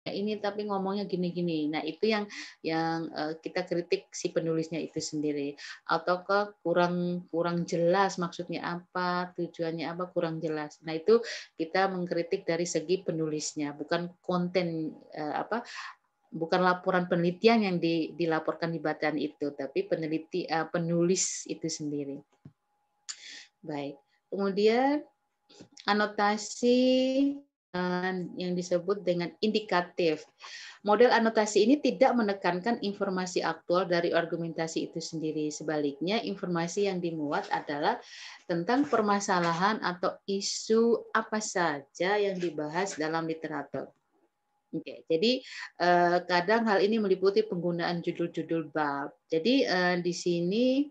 ini tapi ngomongnya gini-gini. Nah, itu yang kita kritik si penulisnya itu sendiri. Ataukah kurang kurang jelas maksudnya apa, tujuannya apa, kurang jelas. Nah, itu kita mengkritik dari segi penulisnya, bukan konten bukan laporan penelitian yang dilaporkan di bacaan itu, tapi penulis itu sendiri. Baik. Kemudian anotasi yang disebut dengan indikatif. Model anotasi ini tidak menekankan informasi aktual dari argumentasi itu sendiri. Sebaliknya, informasi yang dimuat adalah tentang permasalahan atau isu apa saja yang dibahas dalam literatur. Oke, jadi kadang hal ini meliputi penggunaan judul-judul bab. Jadi di sini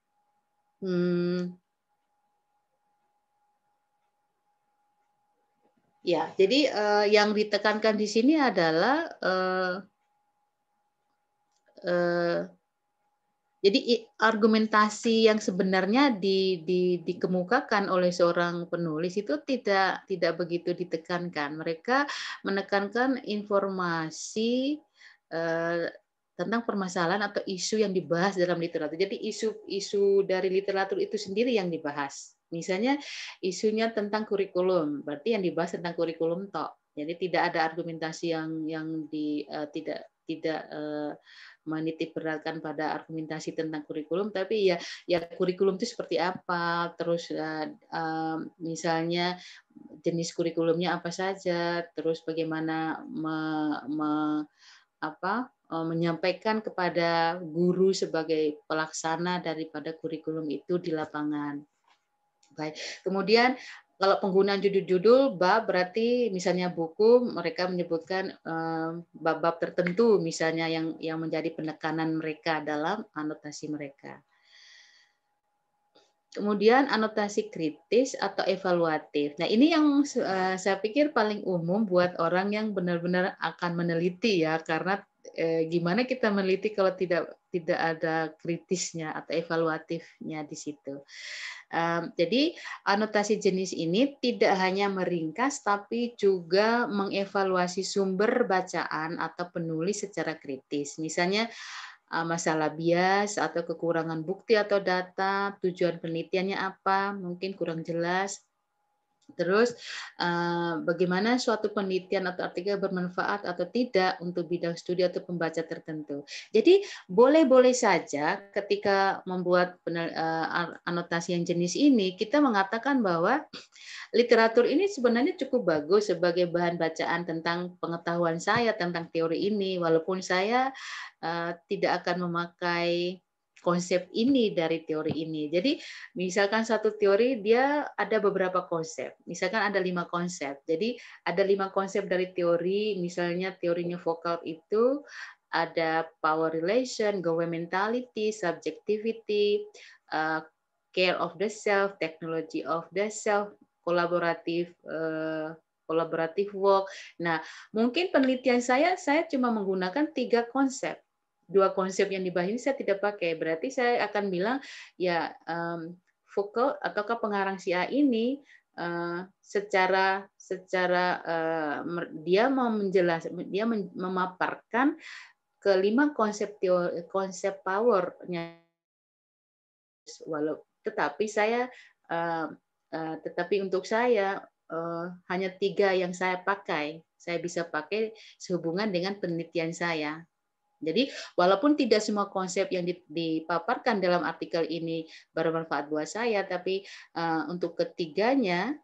ya, jadi yang ditekankan di sini adalah jadi argumentasi yang sebenarnya dikemukakan oleh seorang penulis itu tidak begitu ditekankan. Mereka menekankan informasi tentang permasalahan atau isu yang dibahas dalam literatur. Jadi isu dari literatur itu sendiri yang dibahas. Misalnya isunya tentang kurikulum, berarti yang dibahas tentang kurikulum tok. Jadi tidak ada argumentasi yang tidak menitik beratkan pada argumentasi tentang kurikulum, tapi ya kurikulum itu seperti apa, terus misalnya jenis kurikulumnya apa saja, terus bagaimana menyampaikan kepada guru sebagai pelaksana daripada kurikulum itu di lapangan. Baik. Kemudian kalau penggunaan judul-judul bab berarti misalnya buku mereka menyebutkan bab-bab tertentu misalnya yang menjadi penekanan mereka dalam anotasi mereka. Kemudian anotasi kritis atau evaluatif. Nah, ini yang saya pikir paling umum buat orang yang benar-benar akan meneliti ya, karena gimana kita meneliti kalau tidak ada kritisnya atau evaluatifnya di situ. Jadi anotasi jenis ini tidak hanya meringkas tapi juga mengevaluasi sumber bacaan atau penulis secara kritis. Misalnya masalah bias atau kekurangan bukti atau data, tujuan penelitiannya apa, mungkin kurang jelas. Terus bagaimana suatu penelitian atau artikel bermanfaat atau tidak untuk bidang studi atau pembaca tertentu. Jadi boleh-boleh saja ketika membuat anotasi yang jenis ini kita mengatakan bahwa literatur ini sebenarnya cukup bagus sebagai bahan bacaan tentang pengetahuan saya tentang teori ini, walaupun saya tidak akan memakai konsep ini dari teori ini. Jadi misalkan satu teori dia ada beberapa konsep. Misalkan ada 5 konsep. Jadi ada 5 konsep dari teori, misalnya teorinya Foucault itu ada power relation, governmentality, subjectivity, care of the self, technology of the self, kolaboratif work. Nah, mungkin penelitian saya cuma menggunakan 3 konsep. 2 konsep yang dibahas ini saya tidak pakai. Berarti saya akan bilang ya Foucault ataukah pengarang si A ini secara dia dia memaparkan kelima konsep powernya, tetapi untuk saya hanya 3 yang saya pakai. Saya bisa pakai sehubungan dengan penelitian saya. Jadi walaupun tidak semua konsep yang dipaparkan dalam artikel ini bermanfaat buat saya, tapi untuk ketiga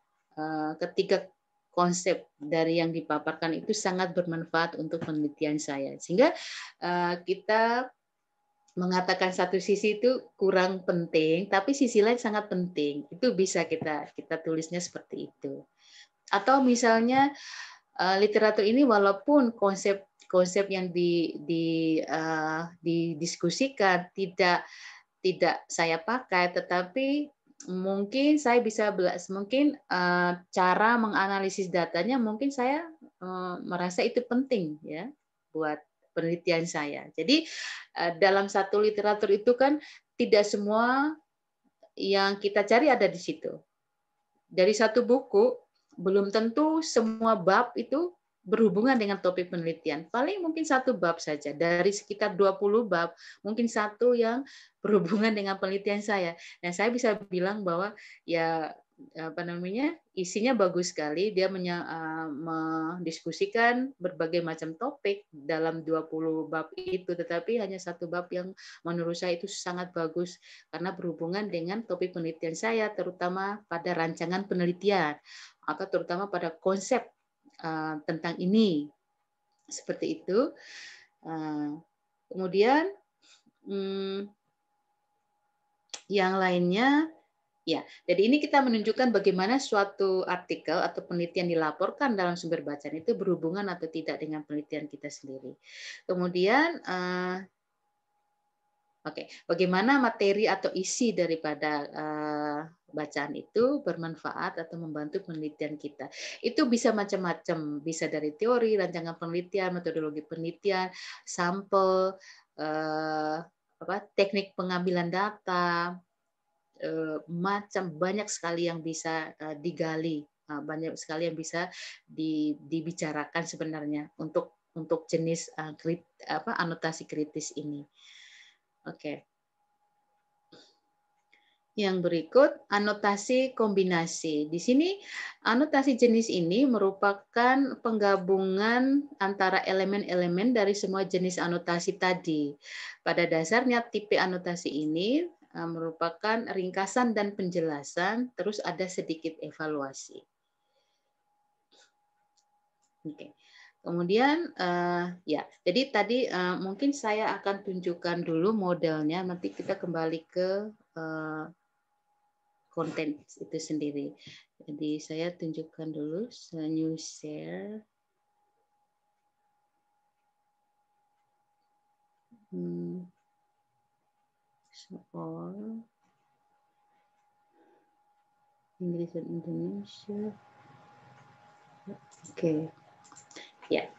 konsep dari yang dipaparkan itu sangat bermanfaat untuk penelitian saya. Sehingga kita mengatakan satu sisi itu kurang penting, tapi sisi lain sangat penting. Itu bisa kita tulisnya seperti itu. Atau misalnya literatur ini walaupun konsep yang didiskusikan tidak saya pakai, tetapi mungkin saya bisa cara menganalisis datanya mungkin saya merasa itu penting ya buat penelitian saya. Jadi dalam satu literatur itu kan tidak semua yang kita cari ada di situ. Dari satu buku belum tentu semua bab itu berhubungan dengan topik penelitian. Paling mungkin satu bab saja. Dari sekitar 20 bab, mungkin satu yang berhubungan dengan penelitian saya. Dan saya bisa bilang bahwa ya apa namanya, isinya bagus sekali. Dia mendiskusikan berbagai macam topik dalam 20 bab itu, tetapi hanya satu bab yang menurut saya itu sangat bagus karena berhubungan dengan topik penelitian saya, terutama pada rancangan penelitian atau terutama pada konsep tentang ini, seperti itu. Kemudian yang lainnya, ya, jadi ini kita menunjukkan bagaimana suatu artikel atau penelitian dilaporkan dalam sumber bacaan itu berhubungan atau tidak dengan penelitian kita sendiri. Kemudian, bagaimana materi atau isi daripada bacaan itu bermanfaat atau membantu penelitian kita. Itu bisa macam-macam, bisa dari teori, rancangan penelitian, metodologi penelitian, sampel, teknik pengambilan data, macam banyak sekali yang bisa digali, banyak sekali yang bisa dibicarakan sebenarnya untuk jenis anotasi kritis ini. Oke. Yang berikut, anotasi kombinasi. Di sini, anotasi jenis ini merupakan penggabungan antara elemen-elemen dari semua jenis anotasi tadi. Pada dasarnya, tipe anotasi ini merupakan ringkasan dan penjelasan, terus ada sedikit evaluasi. Oke. Kemudian, ya, jadi tadi mungkin saya akan tunjukkan dulu modelnya, nanti kita kembali ke konten itu sendiri. Jadi saya tunjukkan dulu new share. Soal Inggris dan Indonesia. Oke. Ya.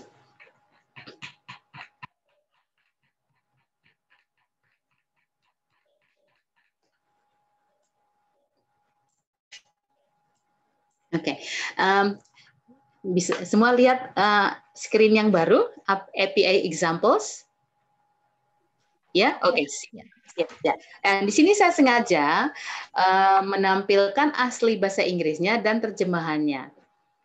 Oke. Bisa semua lihat screen yang baru, API examples? Ya, oke. Ya. Di sini saya sengaja menampilkan asli bahasa Inggrisnya dan terjemahannya.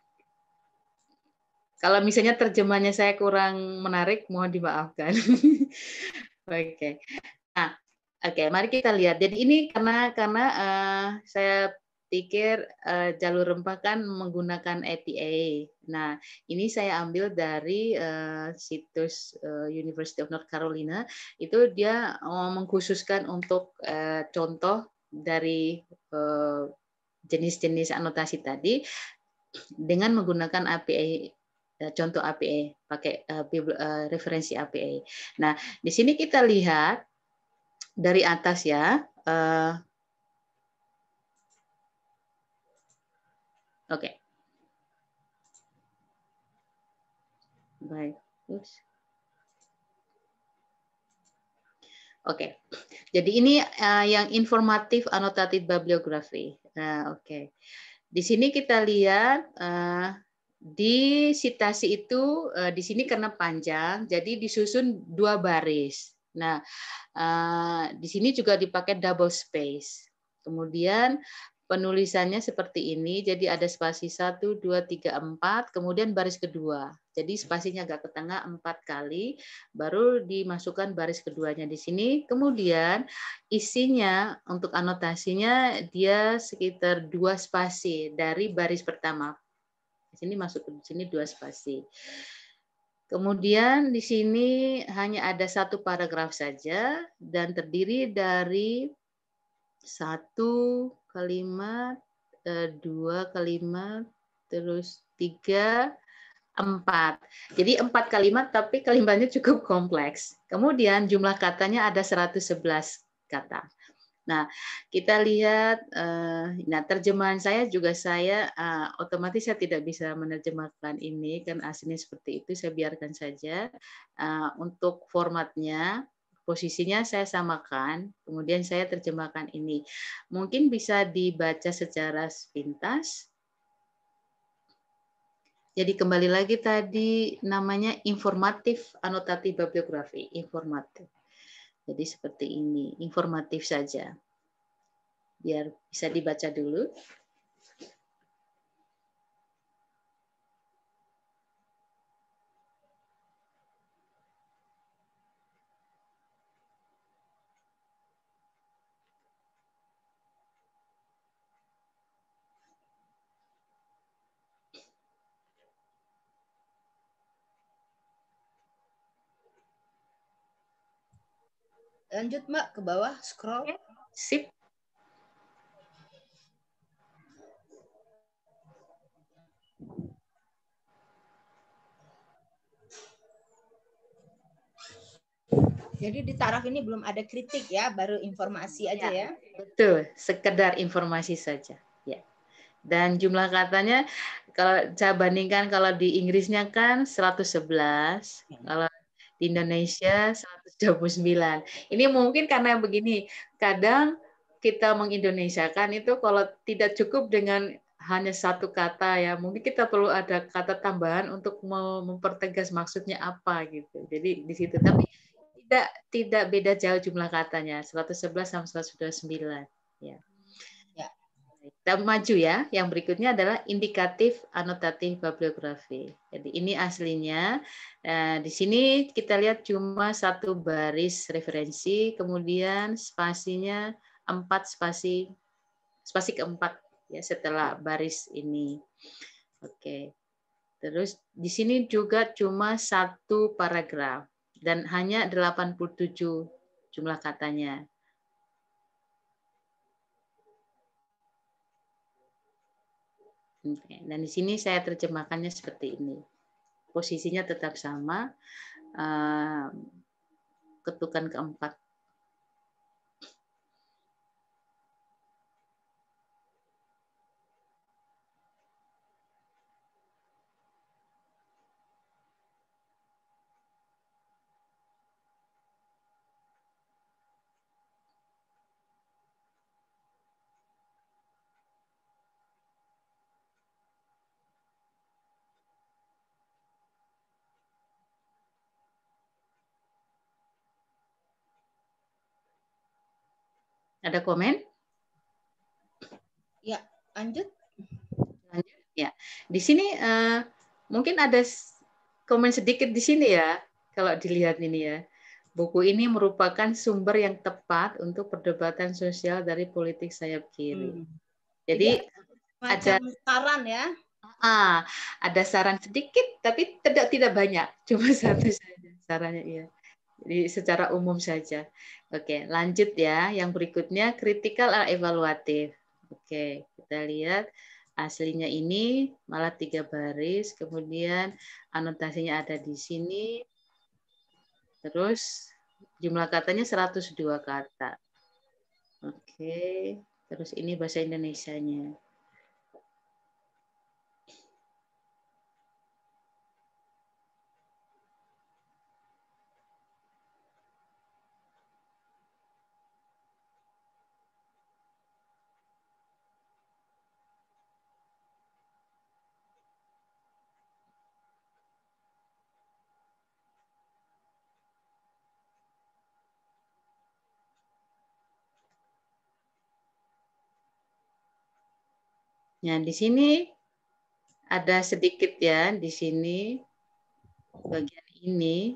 Kalau misalnya terjemahannya saya kurang menarik, mohon dimaafkan. Oke. Nah, mari kita lihat. Jadi ini karena saya pikir jalur rempah kan menggunakan APA. Nah, ini saya ambil dari situs University of North Carolina. Itu dia mengkhususkan untuk contoh dari jenis-jenis anotasi tadi dengan menggunakan APA, contoh APA, pakai referensi APA. Nah, di sini kita lihat dari atas ya. Oke. Baik. Oke. Jadi ini yang informatif anotatif bibliografi. Nah, oke. Di sini kita lihat di citasi itu di sini karena panjang, jadi disusun 2 baris. Nah, di sini juga dipakai double space. Kemudian penulisannya seperti ini, jadi ada spasi 1, 2, 3, 4, kemudian baris kedua. Jadi spasinya agak ke tengah 4 kali, baru dimasukkan baris keduanya di sini. Kemudian isinya untuk anotasinya dia sekitar 2 spasi dari baris pertama. Di sini masuk ke sini 2 spasi. Kemudian di sini hanya ada 1 paragraf saja dan terdiri dari 1 kalimat, 2 kalimat, terus 3, 4. Jadi 4 kalimat tapi kalimatnya cukup kompleks. Kemudian jumlah katanya ada 111 kata. Nah, kita lihat, nah terjemahan saya juga saya otomatis saya tidak bisa menerjemahkan ini kan aslinya seperti itu, saya biarkan saja. Untuk formatnya, posisinya saya samakan, kemudian saya terjemahkan ini. Mungkin bisa dibaca secara sepintas. Jadi kembali lagi tadi namanya informatif anotatif bibliografi, informatif. Jadi seperti ini, informatif saja. Biar bisa dibaca dulu. Lanjut Mbak, ke bawah, scroll. Sip. Jadi di taraf ini belum ada kritik ya, baru informasi aja ya. Betul, sekedar informasi saja. Ya. Dan jumlah katanya kalau saya bandingkan kalau di Inggrisnya kan 111, kalau di Indonesia 129. Ini mungkin karena begini, kadang kita mengindonesiakan itu kalau tidak cukup dengan hanya satu kata ya, mungkin kita perlu ada kata tambahan untuk mempertegas maksudnya apa gitu. Jadi di situ. Tapi tidak beda jauh jumlah katanya, 111 sama 129. Ya. Kita maju ya. Yang berikutnya adalah indikatif anotatif bibliografi. Jadi ini aslinya. Di sini kita lihat cuma satu baris referensi, kemudian spasinya 4 spasi keempat ya setelah baris ini. Oke. Terus di sini juga cuma satu paragraf dan hanya 87 jumlah katanya. Dan di sini saya terjemahkannya seperti ini. Posisinya tetap sama, ketukan keempat. Ada komen? Ya, lanjut. Lanjut. Ya, di sini mungkin ada komen sedikit di sini ya, kalau dilihat ini ya. Buku ini merupakan sumber yang tepat untuk perdebatan sosial dari politik sayap kiri. Jadi macam saran ya. Ada saran sedikit, tapi tidak banyak, cuma satu saja sarannya ya. Jadi secara umum saja. Oke, lanjut ya. Yang berikutnya kritikal evaluatif. Oke, kita lihat aslinya ini malah 3 baris, kemudian anotasinya ada di sini. Terus jumlah katanya 102 kata. Oke, terus ini bahasa Indonesianya. Nah, di sini ada sedikit ya, di sini bagian ini.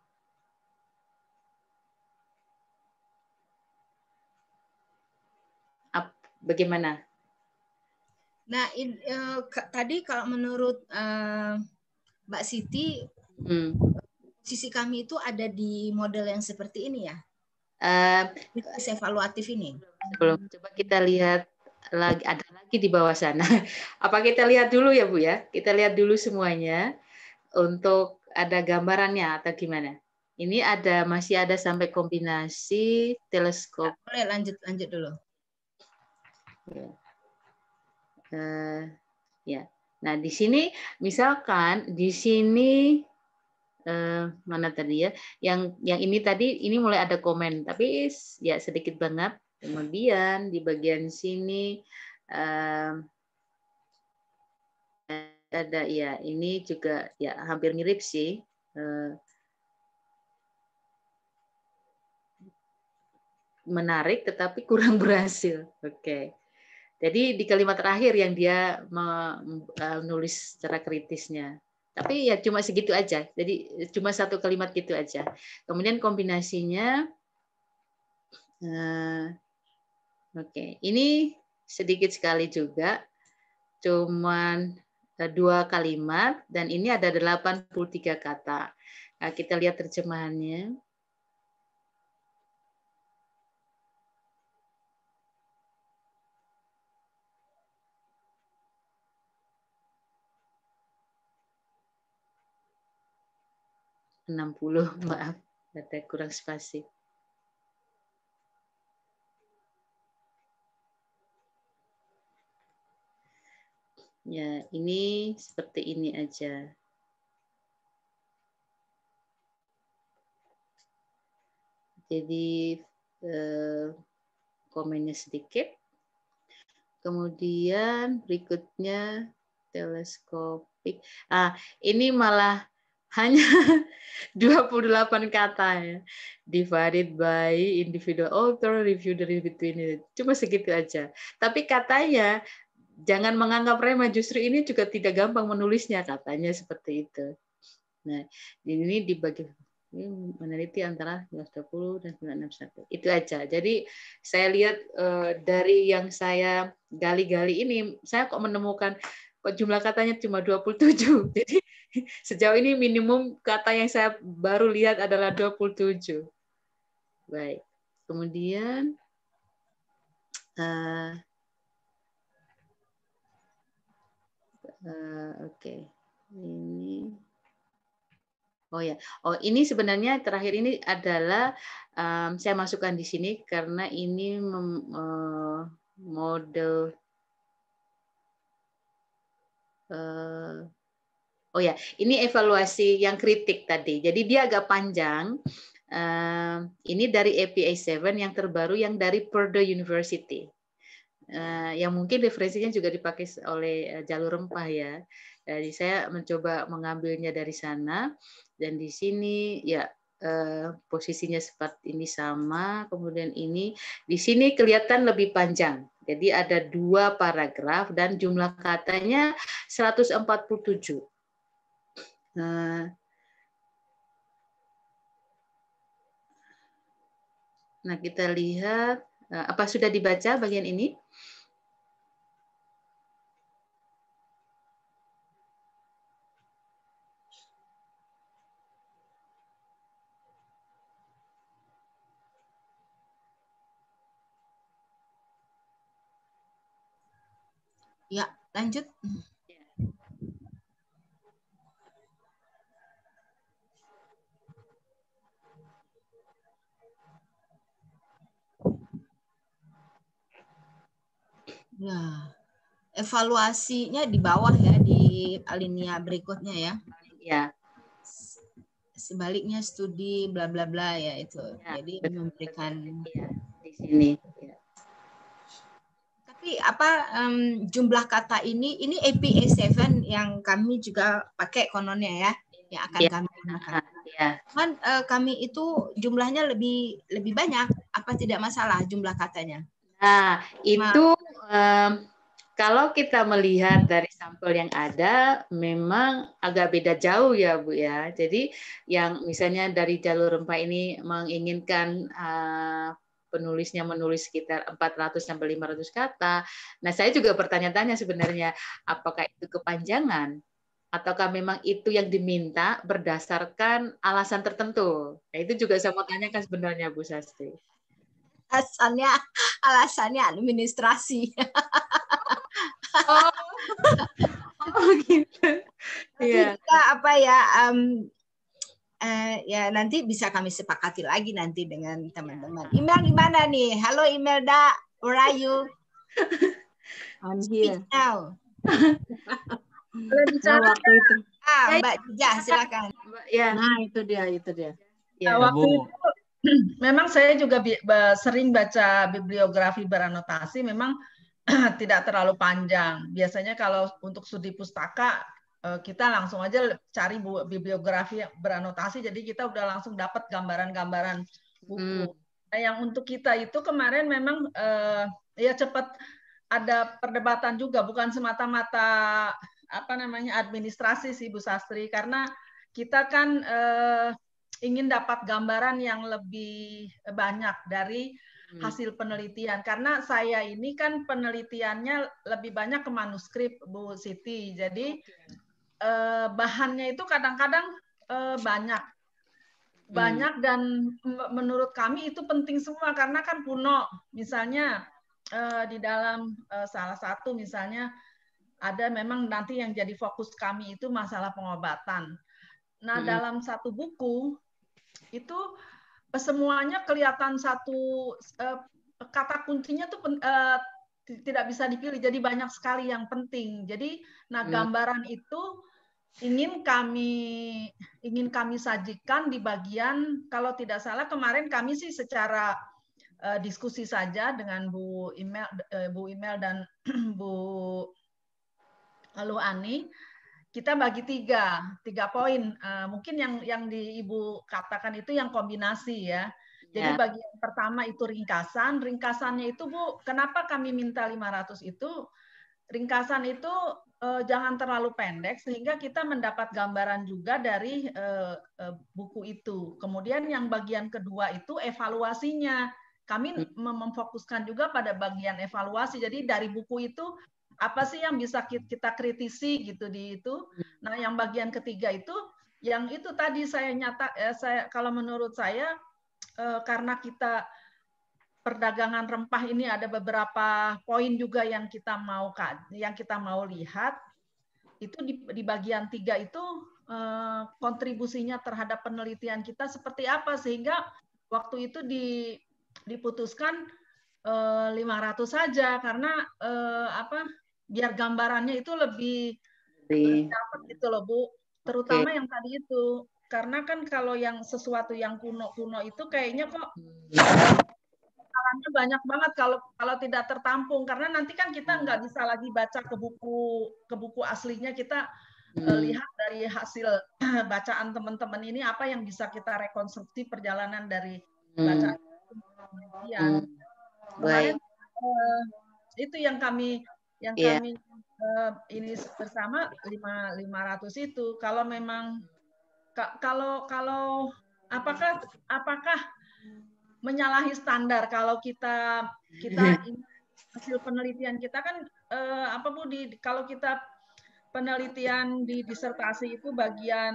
Bagaimana? Nah, tadi kalau menurut Mbak Siti, sisi kami itu ada di model yang seperti ini ya? Evaluatif ini. Belum, coba kita lihat lagi, ada lagi di bawah sana. Apa kita lihat dulu ya Bu ya? Kita lihat dulu semuanya untuk ada gambarannya atau gimana? Ini masih ada sampai kombinasi teleskop. Boleh lanjut dulu. Ya. Nah, di sini misalkan di sini mana tadi ya? Yang ini tadi ini mulai ada komen, tapi ya sedikit banget. Kemudian di bagian sini ada ya, ini juga ya hampir mirip sih. Menarik tetapi kurang berhasil. Oke. Jadi di kalimat terakhir yang dia menulis secara kritisnya. Tapi ya cuma segitu aja. Jadi cuma satu kalimat gitu aja. Kemudian kombinasinya oke. Ini sedikit sekali juga. Cuman 2 kalimat dan ini ada 83 kata. Nah, kita lihat terjemahannya. Maaf, ada kurang spasi. Ya, ini seperti ini aja. Jadi komennya sedikit. Kemudian berikutnya teleskopik. Ini malah hanya 28 kata ya. Divided by individual author, review dari between it. Cuma segitu aja. Tapi katanya jangan menganggap remeh, justru ini juga tidak gampang menulisnya, katanya seperti itu. Nah, ini dibagi meneliti antara 1920 dan 1961. Itu aja. Jadi saya lihat dari yang saya gali-gali ini, saya kok menemukan kok jumlah katanya cuma 27. Jadi sejauh ini minimum kata yang saya baru lihat adalah 27. Baik. Kemudian oke. Ini ini sebenarnya terakhir ini adalah saya masukkan di sini karena ini model ini evaluasi yang kritik tadi. Jadi dia agak panjang. Ini dari APA 7 yang terbaru yang dari Purdue University. Yang mungkin referensinya juga dipakai oleh Jalur Rempah ya. Jadi saya mencoba mengambilnya dari sana dan di sini ya posisinya seperti ini sama. Kemudian ini di sini kelihatan lebih panjang. Jadi ada 2 paragraf dan jumlah katanya 147. Nah, kita lihat apa sudah dibaca bagian ini? Ya, lanjut. Ya, evaluasinya di bawah ya, di alinea berikutnya ya. Ya. Sebaliknya studi bla bla bla ya itu. Ya, jadi memberikan di sini. Ya. Tapi jumlah kata ini APA 7 yang kami juga pakai kononnya ya, yang akan kami gunakan. Ya. Cuman kami itu jumlahnya lebih banyak, apa tidak masalah jumlah katanya? Nah, itu kalau kita melihat dari sampel yang ada, memang agak beda jauh ya Bu ya. Jadi yang misalnya dari Jalur Rempah ini menginginkan penulisnya menulis sekitar 400 sampai 500 kata. Nah, saya juga bertanya-tanya sebenarnya, apakah itu kepanjangan? Ataukah memang itu yang diminta berdasarkan alasan tertentu? Nah, itu juga saya mau tanyakan sebenarnya Bu Sasti. Alasannya administrasi. Gitu. Tapi kita ya nanti bisa kami sepakati lagi nanti dengan teman-teman. Email gimana nih? Halo Imelda, where are you? I'm here. Now. Waktu itu. Mbak Jija, silakan. Ya. Nah, itu dia. Ya, waktu itu memang saya juga sering baca bibliografi beranotasi, memang tidak terlalu panjang. Biasanya kalau untuk studi pustaka kita langsung aja cari bibliografi beranotasi, jadi kita udah langsung dapat gambaran-gambaran buku. Nah, yang untuk kita itu kemarin memang ya cepat ada perdebatan juga, bukan semata-mata administrasi sih Bu Sastri, karena kita kan ingin dapat gambaran yang lebih banyak dari hasil penelitian, karena saya ini kan penelitiannya lebih banyak ke manuskrip Bu Siti, jadi bahannya itu kadang-kadang banyak dan menurut kami itu penting semua, karena kan kuno, misalnya di dalam salah satu misalnya ada memang nanti yang jadi fokus kami itu masalah pengobatan. Nah, dalam satu buku itu semuanya kelihatan satu kata kuncinya tuh tidak bisa dipilih, jadi banyak sekali yang penting. Jadi, nah gambaran itu ingin kami sajikan di bagian, kalau tidak salah kemarin kami sih secara diskusi saja dengan Bu Imel dan Bu Luani, kita bagi tiga poin. Mungkin yang di Ibu katakan itu yang kombinasi ya. Jadi bagian pertama itu ringkasan. Ringkasannya itu Bu, kenapa kami minta 500 itu? Ringkasan itu jangan terlalu pendek sehingga kita mendapat gambaran juga dari buku itu. Kemudian yang bagian kedua itu evaluasinya. Kami memfokuskan juga pada bagian evaluasi. Jadi dari buku itu apa sih yang bisa kita kritisi gitu di itu. Nah, yang bagian ketiga itu yang itu tadi kalau menurut saya karena kita perdagangan rempah ini ada beberapa poin juga yang kita mau lihat, itu di bagian 3 itu kontribusinya terhadap penelitian kita seperti apa, sehingga waktu itu diputuskan 500 saja, karena biar gambarannya itu lebih dapat gitu loh Bu, terutama yang tadi itu, karena kan kalau yang sesuatu yang kuno-kuno itu kayaknya kok banyak banget kalau tidak tertampung, karena nanti kan kita nggak bisa lagi baca ke buku aslinya, kita lihat dari hasil bacaan teman-teman ini apa yang bisa kita rekonstruksi perjalanan dari bacaan penelitian. Kemarin itu yang kami ini bersama 500 itu, kalau memang kalau apakah menyalahi standar kalau kita hasil penelitian kita kan Bu, kalau kita penelitian di disertasi itu bagian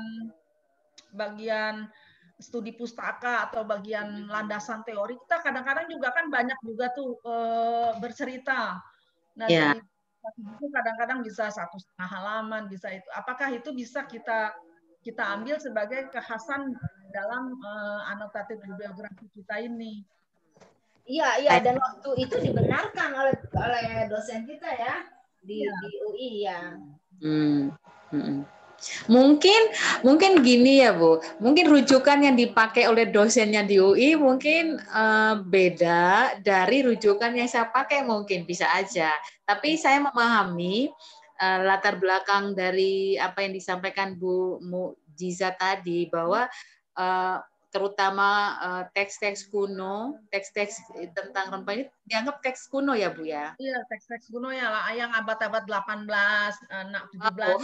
studi pustaka atau bagian landasan teori, kita kadang-kadang juga kan banyak juga tuh bercerita. Nah, itu kadang-kadang bisa 1,5 halaman, bisa itu. Apakah itu bisa kita ambil sebagai kekhasan dalam anotatif bibliografi kita ini? Iya, dan waktu itu dibenarkan oleh dosen kita ya di UI ya. Mungkin gini ya Bu, mungkin rujukan yang dipakai oleh dosennya di UI mungkin beda dari rujukan yang saya pakai, mungkin bisa aja. Tapi saya memahami latar belakang dari apa yang disampaikan Bu Mujiza tadi, bahwa terutama teks-teks kuno, teks-teks tentang rempah ini dianggap teks kuno ya Bu ya? Iya, teks-teks kuno ya lah, yang abad-abad 18, 17.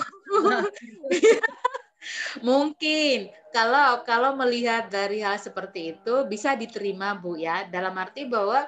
Mungkin kalau melihat dari hal seperti itu bisa diterima Bu ya, dalam arti bahwa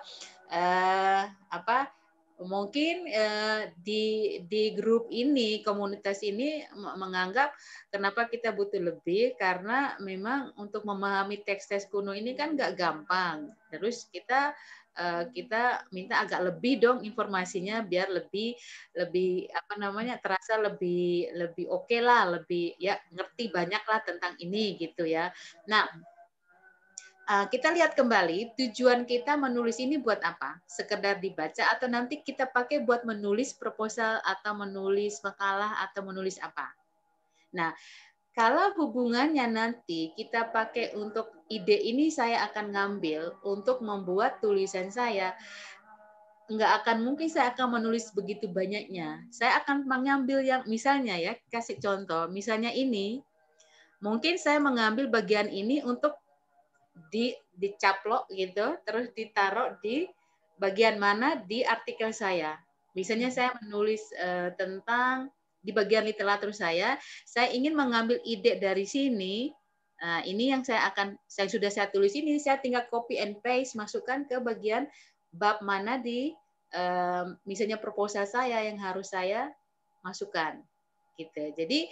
mungkin di grup ini, komunitas ini menganggap kenapa kita butuh lebih, karena memang untuk memahami teks-teks kuno ini kan nggak gampang. Terus kita minta agak lebih dong informasinya, biar lebih terasa lebih oke lah, lebih ya ngerti banyak lah tentang ini gitu ya. Nah, kita lihat kembali tujuan kita menulis ini buat apa? Sekedar dibaca atau nanti kita pakai buat menulis proposal atau menulis makalah atau menulis apa? Nah, kalau hubungannya nanti kita pakai untuk ide ini, saya akan ngambil untuk membuat tulisan saya. nggak akan mungkin saya akan menulis begitu banyaknya. Saya akan mengambil yang misalnya ya, kasih contoh, misalnya ini, mungkin saya mengambil bagian ini untuk dicaplok gitu, terus ditaruh di bagian mana di artikel saya. Misalnya saya menulis tentang di bagian literatur saya ingin mengambil ide dari sini. Nah, ini yang sudah saya tulis ini, saya tinggal copy and paste, masukkan ke bagian bab mana di misalnya proposal saya yang harus saya masukkan. Gitu. Jadi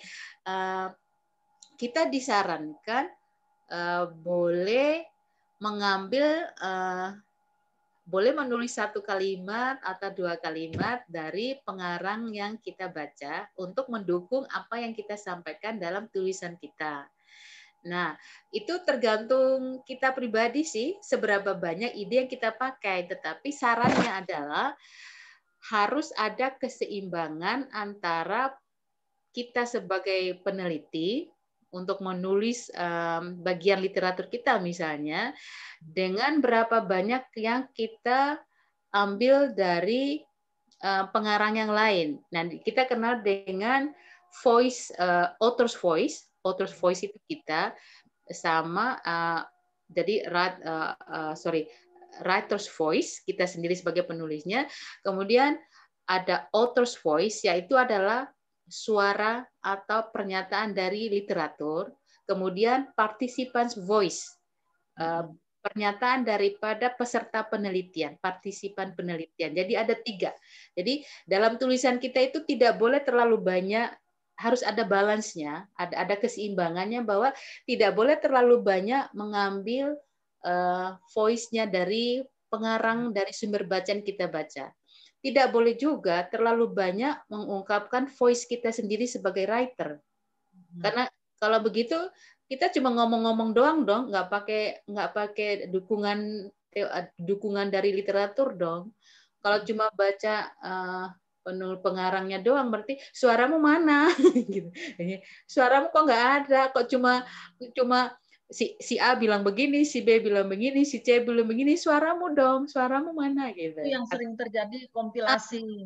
kita disarankan boleh mengambil boleh menulis 1 kalimat atau 2 kalimat dari pengarang yang kita baca untuk mendukung apa yang kita sampaikan dalam tulisan kita. Nah, itu tergantung kita pribadi sih, seberapa banyak ide yang kita pakai. Tetapi sarannya adalah harus ada keseimbangan antara kita sebagai peneliti untuk menulis bagian literatur kita misalnya, dengan berapa banyak yang kita ambil dari pengarang yang lain. Nah, kita kenal dengan voice, author's voice. Author's voice itu kita sama jadi writer's voice, kita sendiri sebagai penulisnya. Kemudian ada author's voice, yaitu adalah suara atau pernyataan dari literatur. Kemudian participants voice, pernyataan daripada peserta penelitian, partisipan penelitian. Jadi ada 3. Jadi dalam tulisan kita itu tidak boleh terlalu banyak, harus ada balance-nya, ada keseimbangannya, bahwa tidak boleh terlalu banyak mengambil voice-nya dari pengarang, dari sumber bacaan kita baca. Tidak boleh juga terlalu banyak mengungkapkan voice kita sendiri sebagai writer. Karena kalau begitu kita cuma ngomong-ngomong doang dong, nggak pakai dukungan dari literatur dong. Kalau cuma baca pengarangnya doang, berarti suaramu mana? Suaramu kok nggak ada? Kok cuma si A bilang begini, si B bilang begini, si C bilang begini, suaramu dong, suaramu mana gitu. Itu yang sering terjadi kompilasi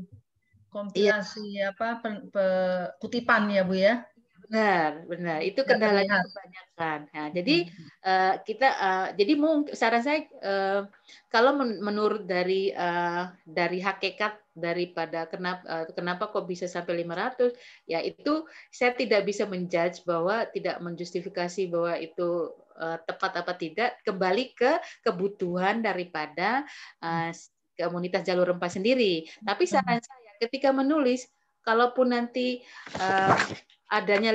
kutipan ya Bu ya. Benar. Itu kendalanya kebanyakan. Nah, jadi jadi saran saya kalau menurut dari hakikat daripada kenapa kok bisa sampai 500, ya itu saya tidak bisa menjudge bahwa, tidak menjustifikasi bahwa itu tepat apa tidak, kembali ke kebutuhan daripada komunitas Jalur Rempah sendiri. Tapi saran saya ketika menulis, kalaupun nanti adanya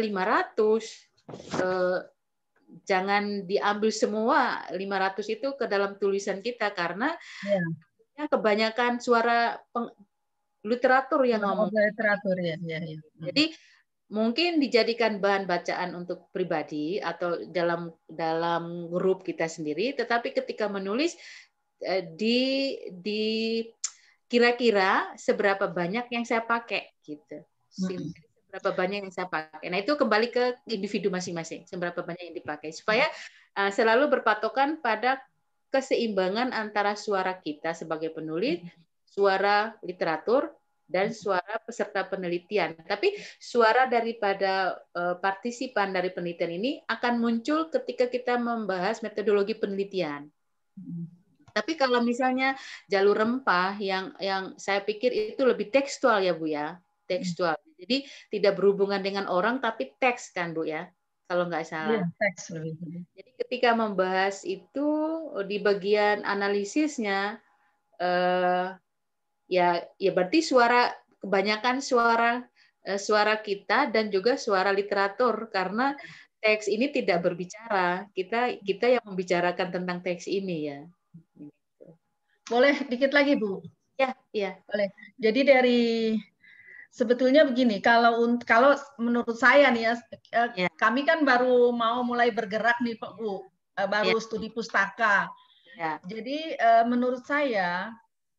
500, jangan diambil semua 500 itu ke dalam tulisan kita, karena kebanyakan suara literatur yang ngomong. Literatur ya. Jadi mungkin dijadikan bahan bacaan untuk pribadi atau dalam grup kita sendiri, tetapi ketika menulis di kira-kira seberapa banyak yang saya pakai gitu. Berapa banyak yang saya pakai. Nah, itu kembali ke individu masing-masing, seberapa banyak yang dipakai. Supaya selalu berpatokan pada keseimbangan antara suara kita sebagai penulis, suara literatur, dan suara peserta penelitian. Tapi suara daripada partisipan dari penelitian ini akan muncul ketika kita membahas metodologi penelitian. Tapi kalau misalnya Jalur Rempah yang saya pikir itu lebih tekstual ya Bu ya, tekstual. Jadi tidak berhubungan dengan orang, tapi teks kan Bu ya, kalau nggak salah. Teks. Jadi ketika membahas itu di bagian analisisnya, ya berarti kebanyakan suara kita dan juga suara literatur, karena teks ini tidak berbicara, kita yang membicarakan tentang teks ini ya. Boleh dikit lagi Bu? Ya. Boleh. Jadi sebetulnya begini, kalau menurut saya nih ya, kami kan baru mau mulai bergerak nih Pak Bu, baru studi pustaka. Jadi menurut saya,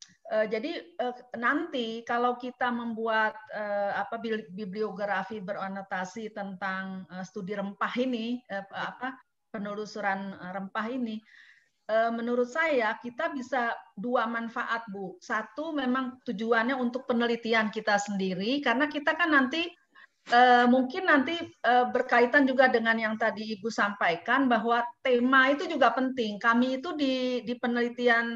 nanti kalau kita membuat bibliografi beranotasi tentang studi rempah ini, penelusuran rempah ini, menurut saya kita bisa dua manfaat, Bu. Satu, memang tujuannya untuk penelitian kita sendiri, karena kita kan nanti mungkin nanti berkaitan juga dengan yang tadi Ibu sampaikan, bahwa tema itu juga penting. Kami itu di penelitian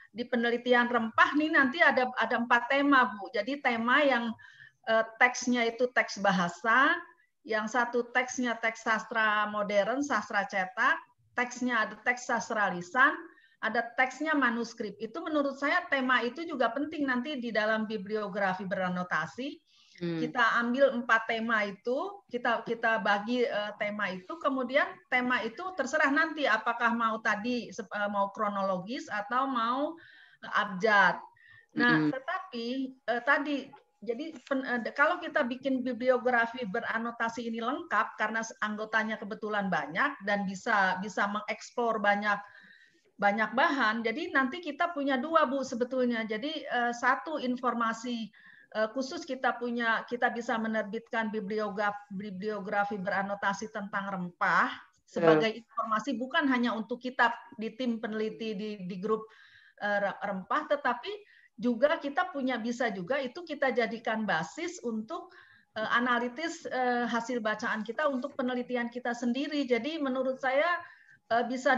rempah nih nanti ada 4 tema, Bu. Jadi tema yang teksnya itu teks bahasa, yang satu teksnya teks sastra modern, sastra cetak, teksnya ada teks sastra lisan, ada teksnya manuskrip. Itu menurut saya tema itu juga penting nanti di dalam bibliografi beranotasi. Kita ambil 4 tema itu, kita bagi tema itu, kemudian tema itu terserah nanti apakah mau mau kronologis atau mau abjad. Nah, tetapi tadi jadi kalau kita bikin bibliografi beranotasi ini lengkap karena anggotanya kebetulan banyak dan bisa mengeksplor banyak bahan. Jadi nanti kita punya 2, Bu, sebetulnya. Jadi satu, informasi khusus kita bisa menerbitkan bibliografi beranotasi tentang rempah sebagai informasi, bukan hanya untuk kita di tim peneliti di grup rempah, tetapi juga kita bisa juga itu kita jadikan basis untuk analitis hasil bacaan kita untuk penelitian kita sendiri. Jadi menurut saya bisa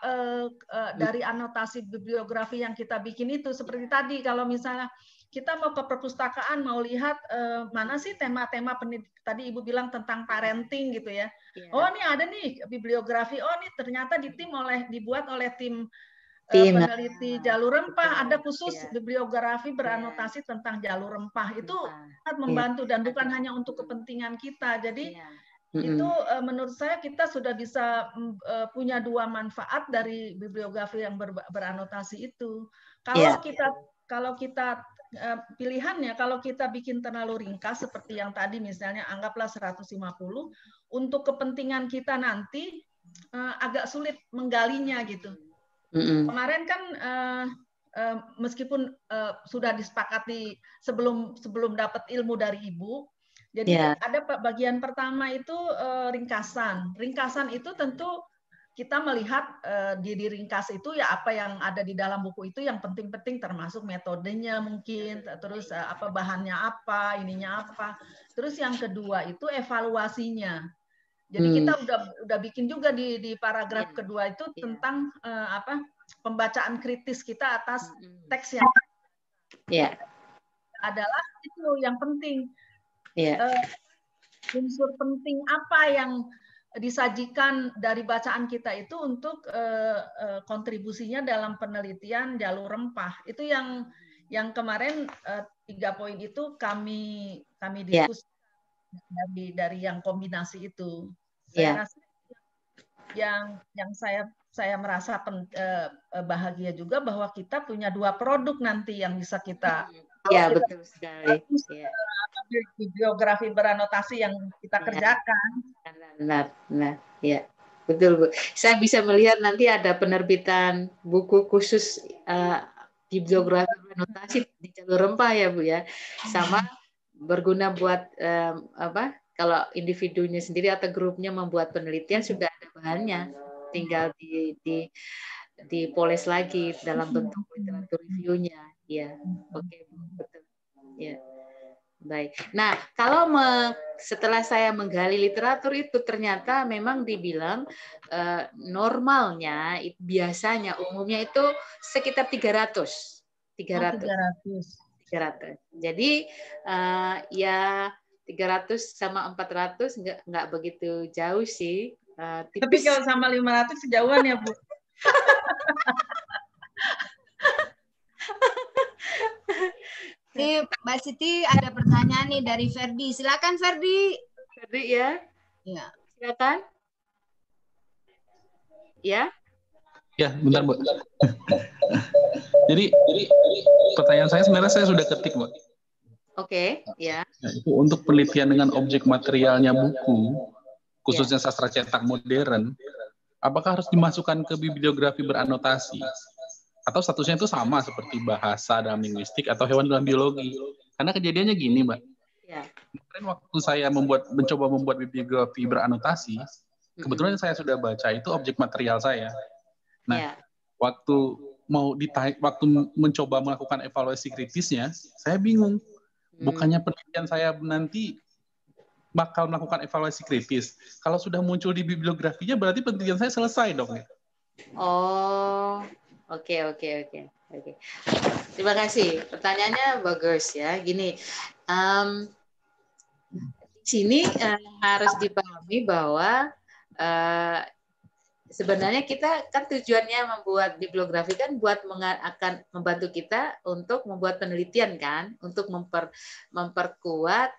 2 dari anotasi bibliografi yang kita bikin itu. Seperti tadi, kalau misalnya kita mau ke perpustakaan, mau lihat mana sih tema-tema tadi Ibu bilang tentang parenting gitu ya. Oh, ini ada nih bibliografi. Oh, ini ternyata dibuat oleh tim peneliti jalur rempah, ada khusus bibliografi beranotasi tentang jalur rempah. Itu sangat membantu dan bukan hanya untuk kepentingan kita. Jadi itu menurut saya kita sudah bisa punya 2 manfaat dari bibliografi yang beranotasi itu. Kalau kita pilihannya, kalau kita bikin terlalu ringkas seperti yang tadi misalnya anggaplah 150, untuk kepentingan kita nanti agak sulit menggalinya gitu. Kemarin kan meskipun sudah disepakati sebelum dapat ilmu dari Ibu, jadi ada bagian pertama itu ringkasan. Ringkasan itu tentu kita melihat di ringkas itu ya apa yang ada di dalam buku itu yang penting-penting, termasuk metodenya mungkin, terus apa bahannya apa, ininya apa. Terus yang kedua itu evaluasinya. Jadi kita udah bikin juga di paragraf kedua itu tentang pembacaan kritis kita atas teks yang adalah itu yang penting. Unsur penting apa yang disajikan dari bacaan kita itu untuk kontribusinya dalam penelitian jalur rempah. Itu yang kemarin 3 poin itu kami diskusi dari yang kombinasi itu. Saya rasa yang saya merasa bahagia juga bahwa kita punya 2 produk nanti yang bisa kita betul sekali. Bibliografi beranotasi yang kita kerjakan. Benar, ya. Betul, Bu. Saya bisa melihat nanti ada penerbitan buku khusus bibliografi beranotasi di jalur rempah ya, Bu ya. Sama berguna buat kalau individunya sendiri atau grupnya membuat penelitian sudah ada bahannya, tinggal dipoles lagi dalam bentuk literatur reviewnya. Ya, oke, betul. Ya, baik. Nah, kalau setelah saya menggali literatur itu ternyata memang dibilang normalnya biasanya umumnya itu sekitar 300. Jadi ya 300 sama 400 nggak begitu jauh sih. Tapi kalau sama 500 sejauhan ya, Bu. Ini Mbak Siti ada pertanyaan nih dari Ferdi. Silakan Ferdi. Ferdi ya. Ya. Silakan. Ya. Ya, bentar, Bu. Jadi pertanyaan saya sebenarnya saya sudah ketik, Bu. Oke, ya. Nah, itu untuk penelitian dengan objek materialnya buku, khususnya sastra cetak modern, apakah harus dimasukkan ke bibliografi beranotasi? Atau statusnya itu sama seperti bahasa dalam linguistik atau hewan dalam biologi? Karena kejadiannya gini, Mbak. Ya. Kemarin waktu saya mencoba membuat bibliografi beranotasi, kebetulan saya sudah baca itu objek material saya. Nah, waktu waktu mencoba melakukan evaluasi kritisnya, saya bingung. Bukannya penelitian saya nanti bakal melakukan evaluasi kritis. Kalau sudah muncul di bibliografinya, berarti penelitian saya selesai dong ya. Oh, oke. Terima kasih. Pertanyaannya bagus ya. Gini, di sini harus dipahami bahwa sebenarnya kita kan tujuannya membuat bibliografi kan akan membantu kita untuk membuat penelitian kan, untuk memperkuat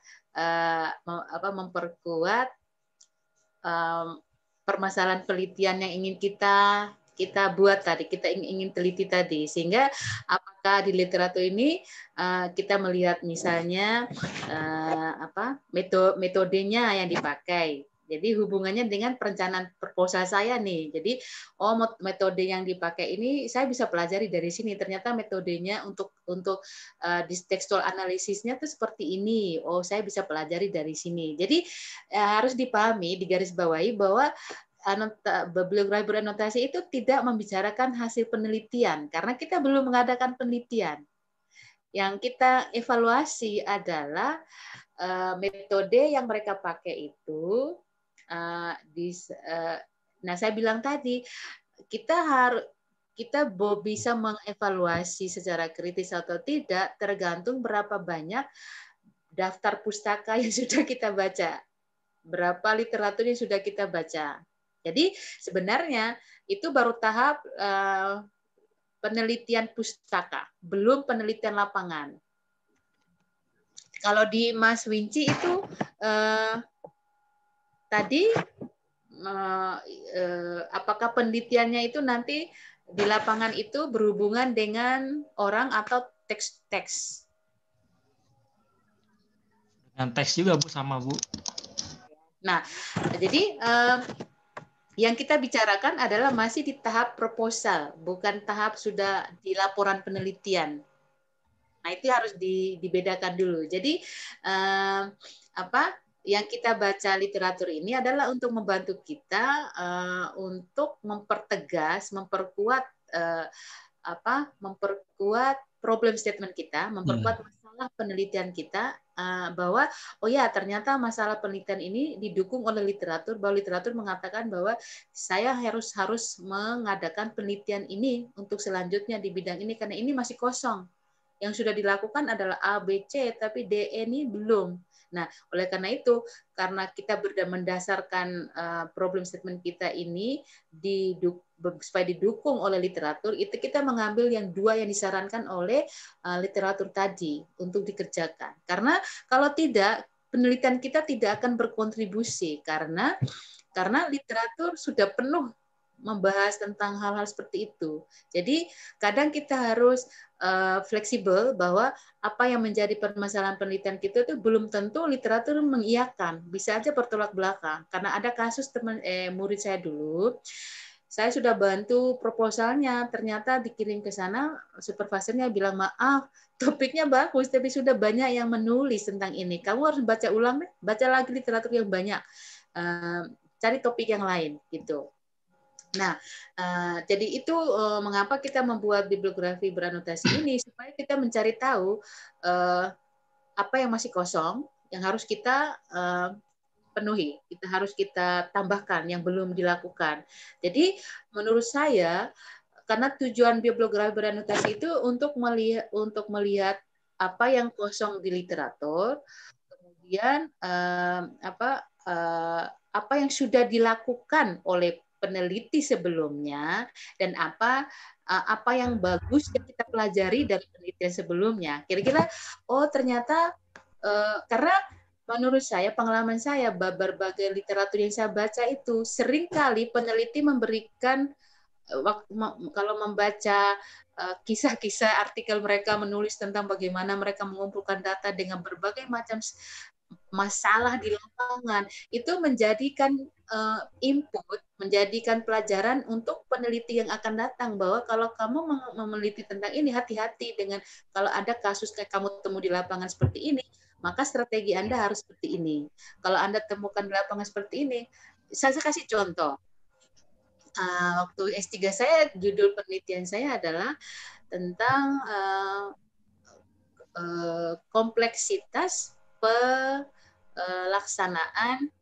permasalahan penelitian yang ingin kita buat tadi, kita ingin teliti tadi, sehingga apakah di literatur ini kita melihat misalnya metodenya yang dipakai. Jadi hubungannya dengan perencanaan proposal saya nih. Jadi metode yang dipakai ini saya bisa pelajari dari sini. Ternyata metodenya untuk textual analisisnya tuh seperti ini. Oh, saya bisa pelajari dari sini. Jadi harus dipahami, digarisbawahi bahwa bibliografi beranotasi itu tidak membicarakan hasil penelitian karena kita belum mengadakan penelitian. Yang kita evaluasi adalah metode yang mereka pakai itu. Nah, saya bilang tadi kita bisa mengevaluasi secara kritis atau tidak tergantung berapa banyak daftar pustaka yang sudah kita baca, berapa literatur yang sudah kita baca. Jadi sebenarnya itu baru tahap penelitian pustaka, belum penelitian lapangan. Kalau di Mas Winci itu tadi apakah penelitiannya itu nanti di lapangan itu berhubungan dengan orang atau teks-teks? Dengan teks juga Bu, sama Bu. Nah, jadi yang kita bicarakan adalah masih di tahap proposal, bukan tahap sudah di laporan penelitian. Nah, itu harus dibedakan dulu. Jadi yang kita baca literatur ini adalah untuk membantu kita untuk mempertegas, memperkuat problem statement kita, memperkuat masalah penelitian kita, bahwa oh ya ternyata masalah penelitian ini didukung oleh literatur, bahwa literatur mengatakan bahwa saya harus mengadakan penelitian ini untuk selanjutnya di bidang ini karena ini masih kosong. Yang sudah dilakukan adalah A, B, C, tapi D, E ini belum. Nah, oleh karena itu, karena kita mendasarkan problem statement kita ini supaya didukung oleh literatur, itu kita mengambil yang dua yang disarankan oleh literatur tadi untuk dikerjakan. Karena kalau tidak, penelitian kita tidak akan berkontribusi karena literatur sudah penuh membahas tentang hal-hal seperti itu. Jadi kadang kita harus fleksibel bahwa apa yang menjadi permasalahan penelitian kita itu belum tentu literatur mengiyakan, bisa aja bertolak belakang. Karena ada kasus murid saya dulu, saya sudah bantu proposalnya, ternyata dikirim ke sana, supervisornya bilang maaf, topiknya bagus, tapi sudah banyak yang menulis tentang ini. Kamu harus baca ulang deh, baca lagi literatur yang banyak, cari topik yang lain gitu. Nah, jadi itu mengapa kita membuat bibliografi beranotasi ini, supaya kita mencari tahu apa yang masih kosong, yang harus kita penuhi, harus kita tambahkan yang belum dilakukan. Jadi menurut saya, karena tujuan bibliografi beranotasi itu untuk melihat apa yang kosong di literatur, kemudian apa yang sudah dilakukan oleh peneliti sebelumnya dan apa yang bagus yang kita pelajari dari penelitian sebelumnya. Kira-kira ternyata karena menurut saya, pengalaman saya, berbagai literatur yang saya baca itu seringkali peneliti memberikan kalau membaca kisah-kisah artikel mereka menulis tentang bagaimana mereka mengumpulkan data dengan berbagai macam masalah di lapangan, itu menjadikan input, menjadikan pelajaran untuk peneliti yang akan datang, bahwa kalau kamu meneliti tentang ini, hati-hati dengan kalau ada kasus kayak kamu temu di lapangan seperti ini, maka strategi Anda harus seperti ini. Kalau Anda temukan di lapangan seperti ini, saya kasih contoh. waktu S3 saya, judul penelitian saya adalah tentang kompleksitas pelaksanaan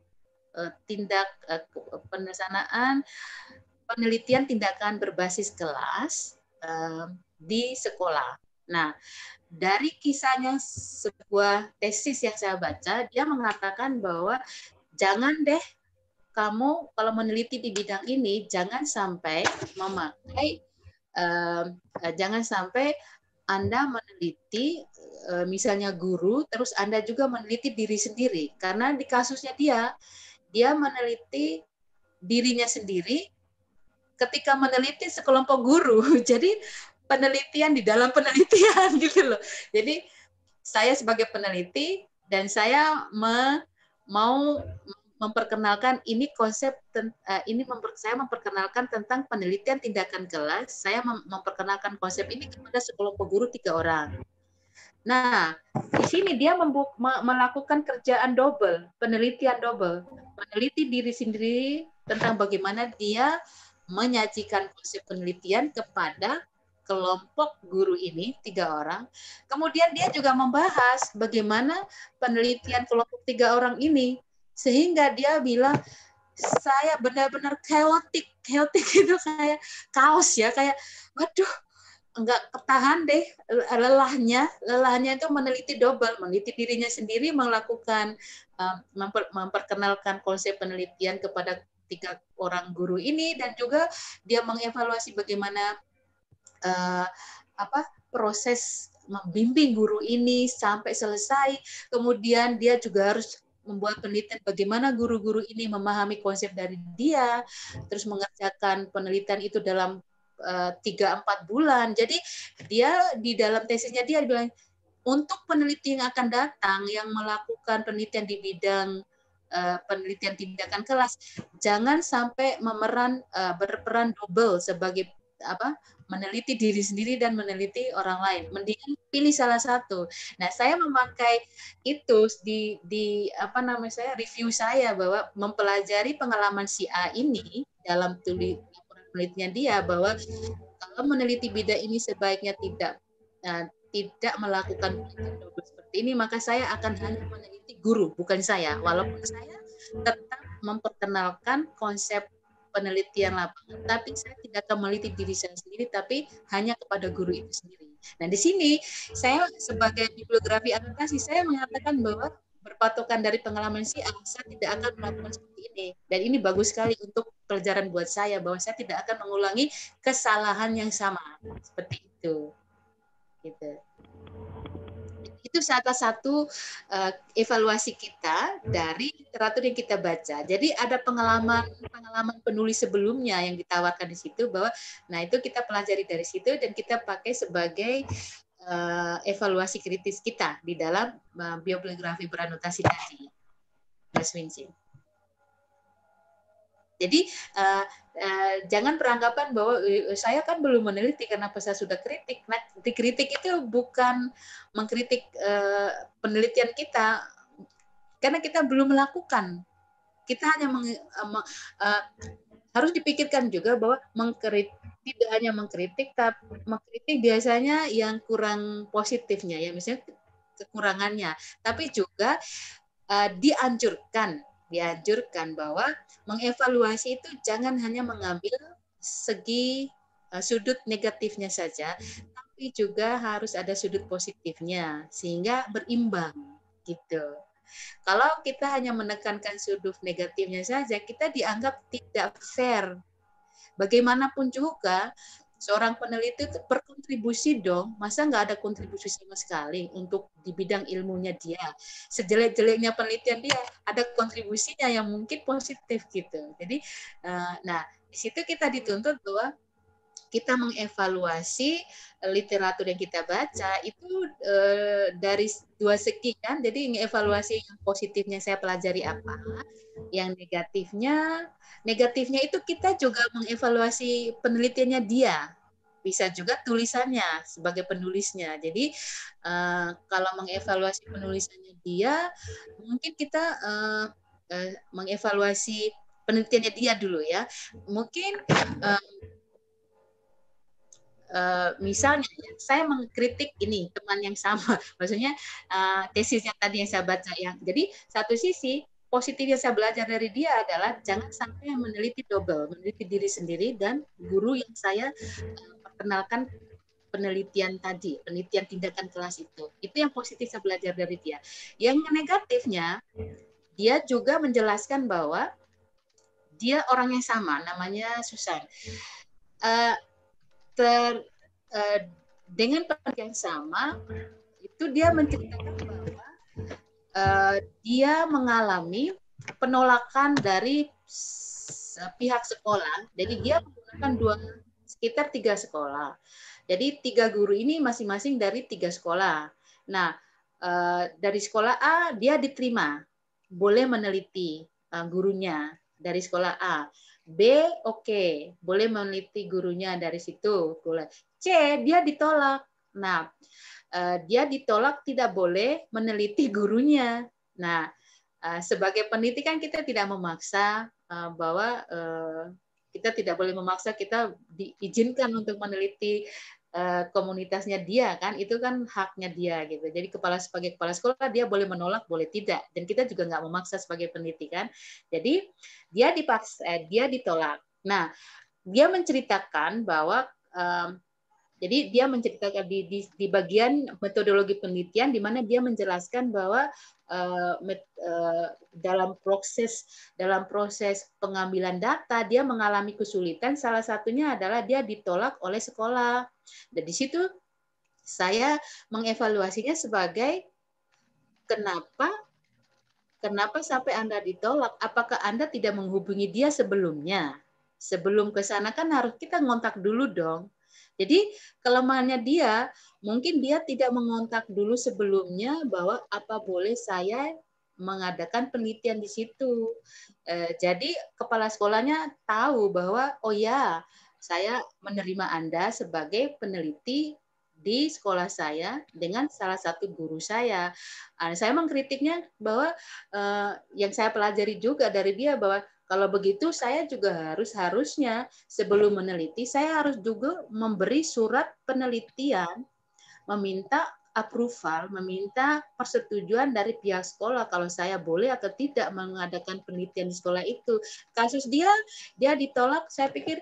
pelaksanaan penelitian tindakan berbasis kelas di sekolah. Nah, dari kisahnya sebuah tesis yang saya baca, dia mengatakan bahwa jangan deh kamu kalau meneliti di bidang ini jangan sampai memakai jangan sampai Anda meneliti misalnya guru, terus Anda juga meneliti diri sendiri, karena di kasusnya dia meneliti dirinya sendiri ketika meneliti sekelompok guru. Jadi penelitian di dalam penelitian gitu loh. Jadi saya sebagai peneliti dan saya mau memperkenalkan ini konsep saya memperkenalkan tentang penelitian tindakan kelas. Saya memperkenalkan konsep ini kepada sekelompok guru 3 orang. Nah, di sini dia melakukan kerjaan double, penelitian double, meneliti diri sendiri tentang bagaimana dia menyajikan konsep penelitian kepada kelompok guru ini 3 orang. Kemudian dia juga membahas bagaimana penelitian kelompok 3 orang ini, sehingga dia bilang saya benar-benar chaotic itu kayak kaos ya, kayak waduh, enggak ketahan deh lelahnya itu meneliti double, meneliti dirinya sendiri, melakukan memperkenalkan konsep penelitian kepada 3 orang guru ini, dan juga dia mengevaluasi bagaimana proses membimbing guru ini sampai selesai. Kemudian dia juga harus membuat penelitian bagaimana guru-guru ini memahami konsep dari dia, terus mengerjakan penelitian itu dalam 3-4 bulan. Jadi dia di dalam tesisnya dia bilang, untuk peneliti yang akan datang yang melakukan penelitian di bidang penelitian tindakan kelas, jangan sampai berperan double sebagai meneliti diri sendiri dan meneliti orang lain. Mendingan pilih salah satu. Nah, saya memakai itu di saya review saya, bahwa mempelajari pengalaman si A ini dalam penelitian dia, bahwa kalau meneliti bidang ini sebaiknya tidak melakukan penelitian double seperti ini, maka saya akan hanya meneliti guru, bukan saya. Walaupun saya tetap memperkenalkan konsep penelitian lapangan, tapi saya tidak akan meneliti diri saya sendiri, tapi hanya kepada guru itu sendiri. Nah, di sini saya sebagai bibliografi anotasi, saya mengatakan bahwa berpatokan dari pengalaman si A, saya tidak akan melakukan seperti ini. Dan ini bagus sekali untuk pelajaran buat saya, bahwa saya tidak akan mengulangi kesalahan yang sama. Seperti itu. Gitu. Itu salah satu evaluasi kita dari literatur yang kita baca. Jadi ada pengalaman penulis sebelumnya yang ditawarkan di situ, bahwa nah itu kita pelajari dari situ dan kita pakai sebagai evaluasi kritis kita di dalam bibliografi beranotasi tadi, Mas Winsing. Jadi jangan beranggapan bahwa saya kan belum meneliti, kenapa saya sudah kritik. Nah, dikritik itu bukan mengkritik penelitian kita, karena kita belum melakukan. Kita hanya harus dipikirkan juga bahwa tidak hanya mengkritik, tapi mengkritik biasanya yang kurang positifnya, ya misalnya kekurangannya, tapi juga dianjurkan bahwa mengevaluasi itu jangan hanya mengambil segi sudut negatifnya saja, tapi juga harus ada sudut positifnya sehingga berimbang gitu. Kalau kita hanya menekankan sudut negatifnya saja, kita dianggap tidak fair. Bagaimanapun juga seorang peneliti itu berkontribusi dong, masa nggak ada kontribusi sama sekali untuk di bidang ilmunya dia. Sejelek-jeleknya penelitian dia, ada kontribusinya yang mungkin positif gitu. Jadi, nah di situ kita dituntut bahwa kita mengevaluasi literatur yang kita baca itu dari 2 segi kan. Jadi mengevaluasi yang positifnya saya pelajari apa, yang negatifnya itu kita juga mengevaluasi penelitiannya dia, bisa juga tulisannya sebagai penulisnya. Jadi kalau mengevaluasi penulisannya dia, mungkin kita mengevaluasi penelitiannya dia dulu ya. Mungkin misalnya saya mengkritik ini teman yang sama, maksudnya tesisnya tadi yang saya baca jadi satu sisi positif yang saya belajar dari dia adalah jangan sampai meneliti double, meneliti diri sendiri dan guru yang saya perkenalkan penelitian tindakan kelas itu yang positif saya belajar dari dia. Yang negatifnya dia juga menjelaskan bahwa dia orang yang sama, namanya Susan. Dengan penelitian yang sama itu dia menceritakan bahwa dia mengalami penolakan dari pihak sekolah. Jadi dia menggunakan sekitar 3 sekolah. Jadi 3 guru ini masing-masing dari 3 sekolah. Nah, dari sekolah A dia diterima, boleh meneliti gurunya dari sekolah A. B oke, boleh meneliti gurunya dari situ. C dia ditolak. Nah, dia ditolak tidak boleh meneliti gurunya. Nah, sebagai peneliti kan kita tidak memaksa bahwa kita tidak boleh memaksa, kita diizinkan untuk meneliti komunitasnya dia kan, itu kan haknya dia gitu. Jadi sebagai kepala sekolah dia boleh menolak, boleh tidak, dan kita juga nggak memaksa sebagai peneliti kan. Jadi dia ditolak. Nah, dia menceritakan bahwa jadi dia menceritakan di bagian metodologi penelitian di mana dia menjelaskan bahwa dalam proses pengambilan data dia mengalami kesulitan, salah satunya adalah dia ditolak oleh sekolah. Dan di situ saya mengevaluasinya sebagai kenapa sampai Anda ditolak? Apakah Anda tidak menghubungi dia sebelumnya? Sebelum ke sana kan harus kita ngontak dulu dong. Jadi kelemahannya dia, mungkin dia tidak mengontak dulu sebelumnya bahwa apa boleh saya mengadakan penelitian di situ. Jadi kepala sekolahnya tahu bahwa oh ya, saya menerima Anda sebagai peneliti di sekolah saya dengan salah satu guru saya. Saya mengkritiknya bahwa yang saya pelajari juga dari dia bahwa kalau begitu saya juga harusnya sebelum meneliti saya harus juga memberi surat penelitian, meminta approval, meminta persetujuan dari pihak sekolah kalau saya boleh atau tidak mengadakan penelitian di sekolah itu. Kasus dia ditolak, saya pikir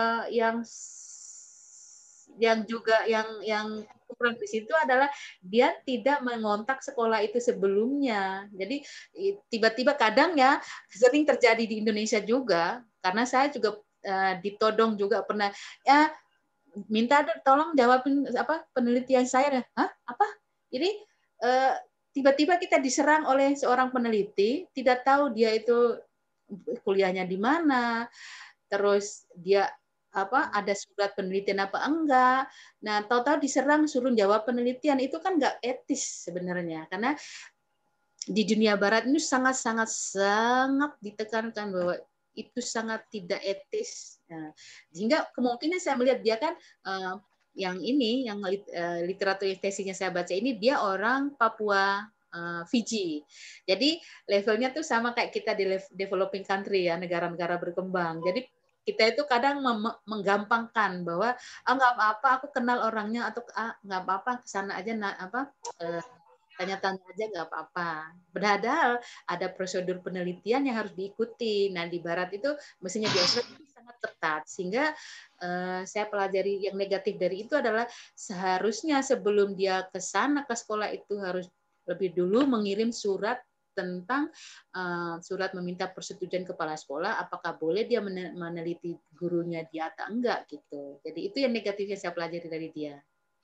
yang kurang di situ adalah dia tidak mengontak sekolah itu sebelumnya. Jadi tiba-tiba kadang ya sering terjadi di Indonesia juga, karena saya juga ditodong juga pernah ya minta tolong jawabin penelitian saya. Hah? Apa? Jadi tiba-tiba kita diserang oleh seorang peneliti, tidak tahu dia itu kuliahnya di mana, terus dia ada surat penelitian apa enggak. Nah, tahu-tahu diserang suruh jawab penelitian, itu kan enggak etis sebenarnya. Karena di dunia barat ini sangat ditekankan bahwa itu sangat tidak etis. Nah, sehingga kemungkinan saya melihat dia kan yang literatur tesisnya saya baca ini dia orang Papua Fiji. Jadi levelnya tuh sama kayak kita di developing country ya, negara-negara berkembang. Jadi kita itu kadang menggampangkan bahwa nggak apa-apa aku kenal orangnya atau nggak apa-apa kesana aja tanya-tanya aja nggak apa-apa. Padahal ada prosedur penelitian yang harus diikuti. Nah di Barat itu mestinya di Australia itu sangat ketat sehingga saya pelajari yang negatif dari itu adalah seharusnya sebelum dia kesana ke sekolah itu harus lebih dulu mengirim surat tentang surat meminta persetujuan kepala sekolah apakah boleh dia meneliti gurunya dia atau enggak gitu. Jadi itu yang negatifnya saya pelajari dari dia.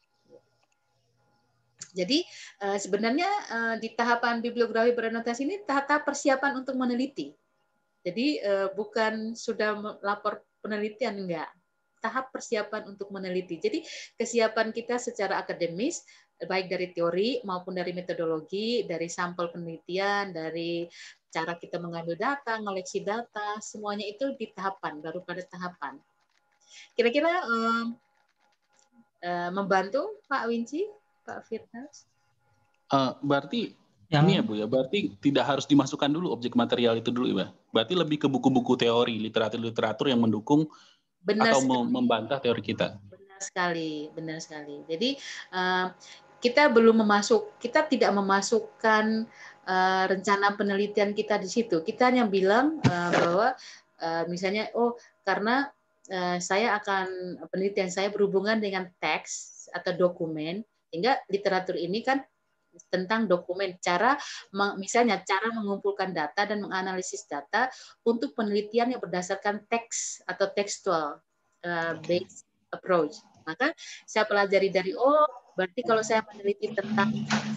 Jadi sebenarnya di tahapan bibliografi beranotasi ini tahap persiapan untuk meneliti. Jadi bukan sudah lapor penelitian, enggak. Tahap persiapan untuk meneliti. Jadi kesiapan kita secara akademis baik dari teori maupun dari metodologi, dari sampel penelitian, dari cara kita mengambil data, ngoleksi data, semuanya itu di tahapan, baru pada tahapan. Kira-kira membantu Pak Winci, Pak Firdaus? Berarti Ini ya Bu ya, berarti tidak harus dimasukkan dulu objek material itu dulu ya. Berarti lebih ke buku-buku teori, literatur-literatur yang mendukung atau membantah teori kita. Benar sekali, benar sekali. Jadi kita tidak memasukkan rencana penelitian kita di situ. Kita hanya bilang bahwa misalnya, karena penelitian saya berhubungan dengan teks atau dokumen, sehingga literatur ini kan tentang dokumen, misalnya cara mengumpulkan data dan menganalisis data untuk penelitian yang berdasarkan teks atau textual based approach. Maka saya pelajari dari berarti kalau saya meneliti tentang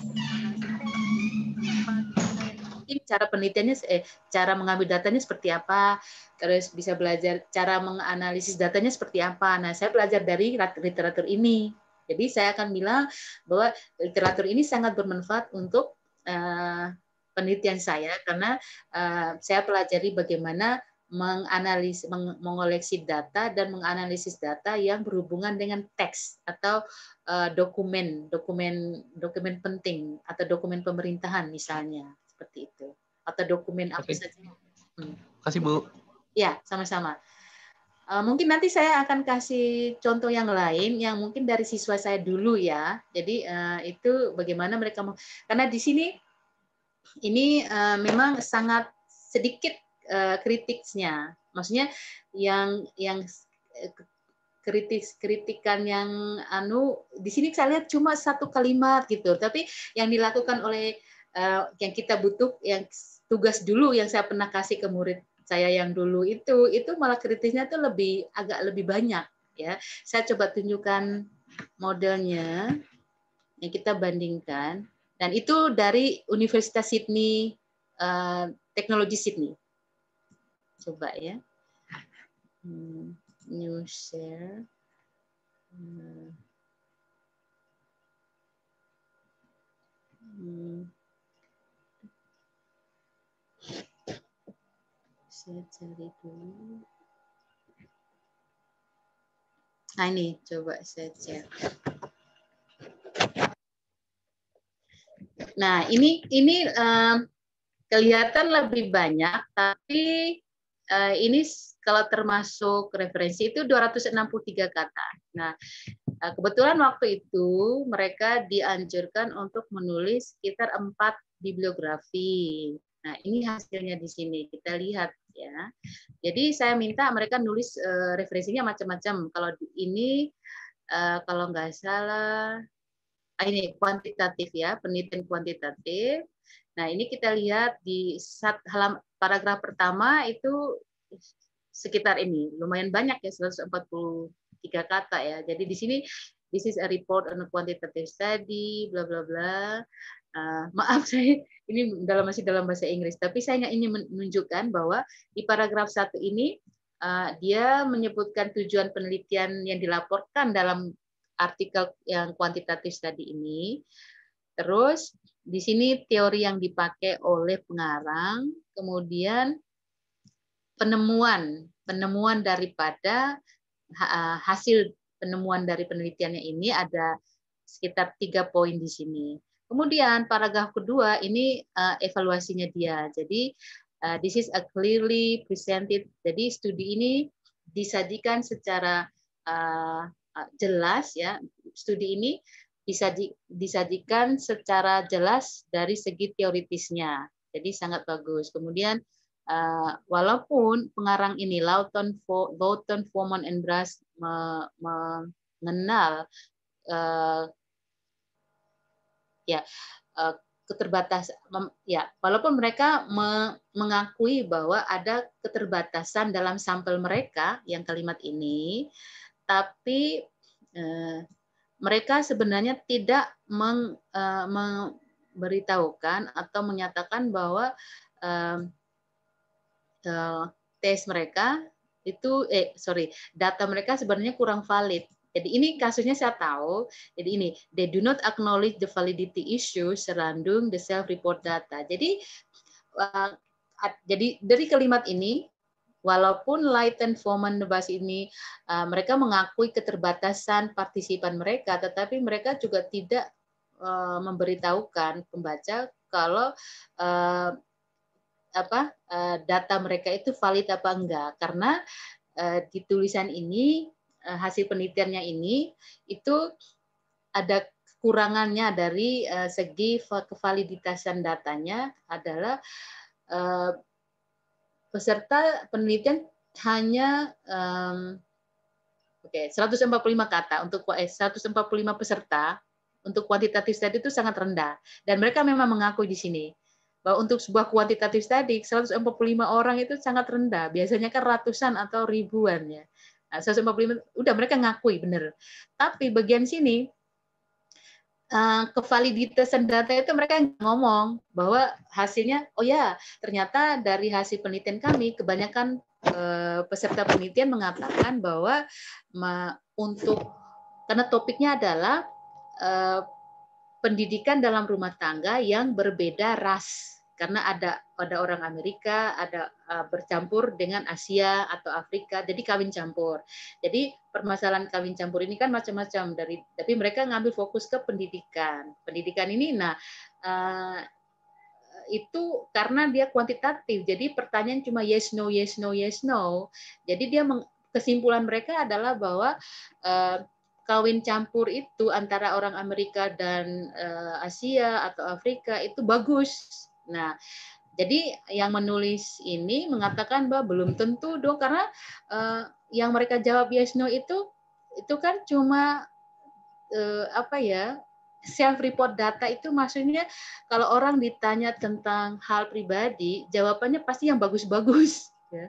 cara penelitiannya, cara mengambil datanya seperti apa, terus bisa belajar cara menganalisis datanya seperti apa. Nah, saya belajar dari literatur ini. Jadi saya akan bilang bahwa literatur ini sangat bermanfaat untuk penelitian saya karena saya pelajari bagaimana mengoleksi data dan menganalisis data yang berhubungan dengan teks atau dokumen penting atau dokumen pemerintahan misalnya seperti itu atau dokumen apa saja. Terima kasih Bu. Ya, sama-sama. Mungkin nanti saya akan kasih contoh yang lain yang mungkin dari siswa saya dulu ya. Jadi itu bagaimana mereka karena di sini ini memang sangat sedikit kritiknya. Maksudnya yang kritikan yang di sini saya lihat cuma satu kalimat gitu. Tapi yang dilakukan oleh yang kita yang tugas dulu yang saya pernah kasih ke murid saya yang dulu itu malah kritisnya tuh agak lebih banyak ya. Saya coba tunjukkan modelnya yang kita bandingkan dan itu dari Universitas Sydney, Teknologi Sydney. Coba ya. New share. Saya cari dulu. Nah ini coba saya cek. Nah ini kelihatan lebih banyak, tapi ini kalau termasuk referensi itu 263 kata. Nah kebetulan waktu itu mereka dianjurkan untuk menulis sekitar 4 bibliografi. Nah ini hasilnya di sini kita lihat ya. Jadi saya minta mereka nulis referensinya macam-macam. Kalau ini kalau nggak salah ini kuantitatif ya, penelitian kuantitatif. Nah ini kita lihat di paragraf pertama itu sekitar ini lumayan banyak ya 143 kata ya. Jadi di sini this is a report on a quantitative study bla bla bla. Maaf saya ini masih dalam bahasa Inggris, tapi saya ingin menunjukkan bahwa di paragraf 1 ini dia menyebutkan tujuan penelitian yang dilaporkan dalam artikel yang kuantitatif tadi ini. Terus di sini teori yang dipakai oleh pengarang, kemudian penemuan daripada hasil penemuan dari penelitiannya ini ada sekitar 3 poin di sini. Kemudian paragraf kedua ini evaluasinya dia. Jadi this is a clearly presented. Jadi studi ini disajikan secara jelas ya. Studi ini disajikan secara jelas dari segi teoritisnya. Jadi sangat bagus. Kemudian walaupun pengarang ini Lawton, Foreman, and Brass mengenal keterbatasan, ya walaupun mereka mengakui bahwa ada keterbatasan dalam sampel mereka yang kalimat ini, tapi mereka sebenarnya tidak memberitahukan atau menyatakan bahwa tes mereka itu data mereka sebenarnya kurang valid. Jadi ini kasusnya saya tahu. Jadi ini they do not acknowledge the validity issue surrounding the self-report data. Jadi dari kalimat ini, walaupun Lighten, Foreman, Brass ini mereka mengakui keterbatasan partisipan mereka, tetapi mereka juga tidak memberitahukan pembaca kalau data mereka itu valid apa enggak, karena di tulisan ini hasil penelitiannya ini itu ada kekurangannya dari segi kevaliditasan datanya adalah peserta penelitian hanya 145 kata untuk 145 peserta untuk kuantitatif study itu sangat rendah, dan mereka memang mengakui di sini bahwa untuk sebuah kuantitatif study 145 orang itu sangat rendah, biasanya kan ratusan atau ribuan ya. Nah, 145 udah mereka ngakui bener, tapi bagian sini kevaliditasan data itu mereka ngomong bahwa hasilnya, oh ya ternyata dari hasil penelitian kami kebanyakan peserta penelitian mengatakan bahwa karena topiknya adalah pendidikan dalam rumah tangga yang berbeda ras, karena ada orang Amerika, ada bercampur dengan Asia atau Afrika, jadi kawin campur. Jadi permasalahan kawin campur ini kan macam-macam, tapi mereka ngambil fokus ke pendidikan. Pendidikan ini, itu karena dia kuantitatif, jadi pertanyaan cuma yes no yes no yes no. Jadi kesimpulan mereka adalah bahwa kawin campur itu antara orang Amerika dan Asia atau Afrika itu bagus. Nah, jadi yang menulis ini mengatakan bahwa belum tentu dong, karena yang mereka jawab yes no itu kan cuma self report data, itu maksudnya kalau orang ditanya tentang hal pribadi, jawabannya pasti yang bagus-bagus. Ya.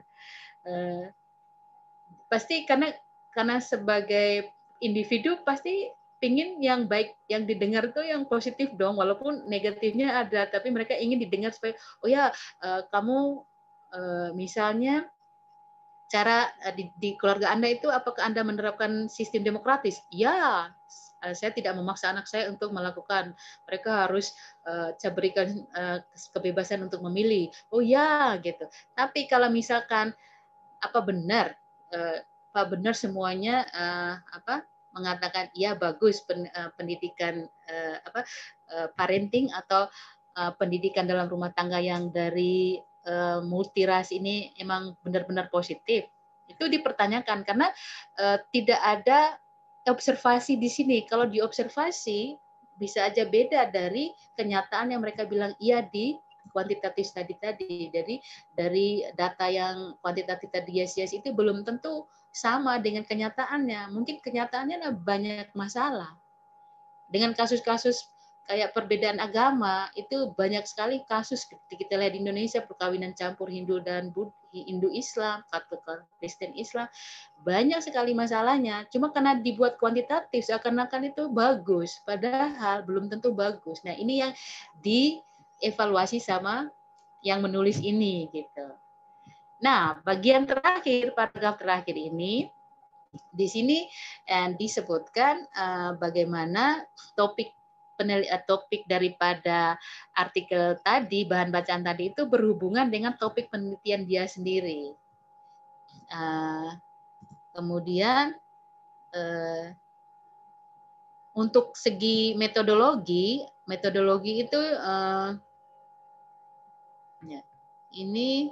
Pasti karena sebagai individu pasti pingin yang baik, yang didengar itu yang positif dong, walaupun negatifnya ada, tapi mereka ingin didengar supaya oh ya kamu misalnya cara di keluarga Anda itu apakah Anda menerapkan sistem demokratis? Ya, saya tidak memaksa anak saya untuk melakukan, mereka harus saya berikan kebebasan untuk memilih. Oh ya, gitu. Tapi kalau misalkan apa benar Pak benar semuanya mengatakan ya bagus pendidikan parenting atau pendidikan dalam rumah tangga yang dari multiras ini emang benar-benar positif, itu dipertanyakan karena tidak ada observasi di sini. Kalau diobservasi bisa aja beda dari kenyataan yang mereka bilang iya di kuantitatif study tadi. Jadi dari data yang kuantitatif tadi yes itu belum tentu sama dengan kenyataannya. Mungkin kenyataannya banyak masalah. Dengan kasus-kasus kayak perbedaan agama, itu banyak sekali kasus kita lihat di Indonesia, perkawinan campur Hindu dan Hindu Islam, Katolik Kristen Islam, banyak sekali masalahnya. Cuma karena dibuat kuantitatif seakan-akan itu bagus, padahal belum tentu bagus. Nah, ini yang dievaluasi sama yang menulis ini gitu. Nah, bagian terakhir, paragraf terakhir ini, di sini disebutkan bagaimana topik daripada artikel tadi, bahan bacaan tadi itu berhubungan dengan topik penelitian dia sendiri. Kemudian untuk segi metodologi itu ini.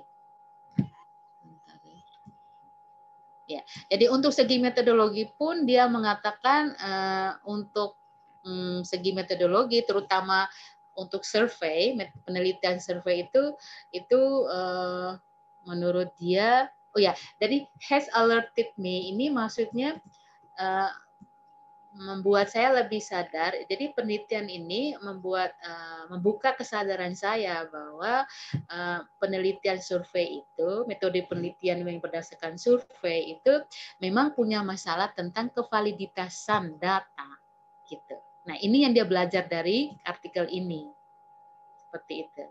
Ya, jadi untuk segi metodologi pun dia mengatakan untuk segi metodologi, terutama untuk survei, penelitian survei itu menurut dia, jadi has alerted me ini maksudnya membuat saya lebih sadar. Jadi penelitian ini membuka kesadaran saya bahwa penelitian survei itu, metode penelitian yang berdasarkan survei itu memang punya masalah tentang kevaliditasan data gitu. Nah, ini yang dia belajar dari artikel ini. Seperti itu.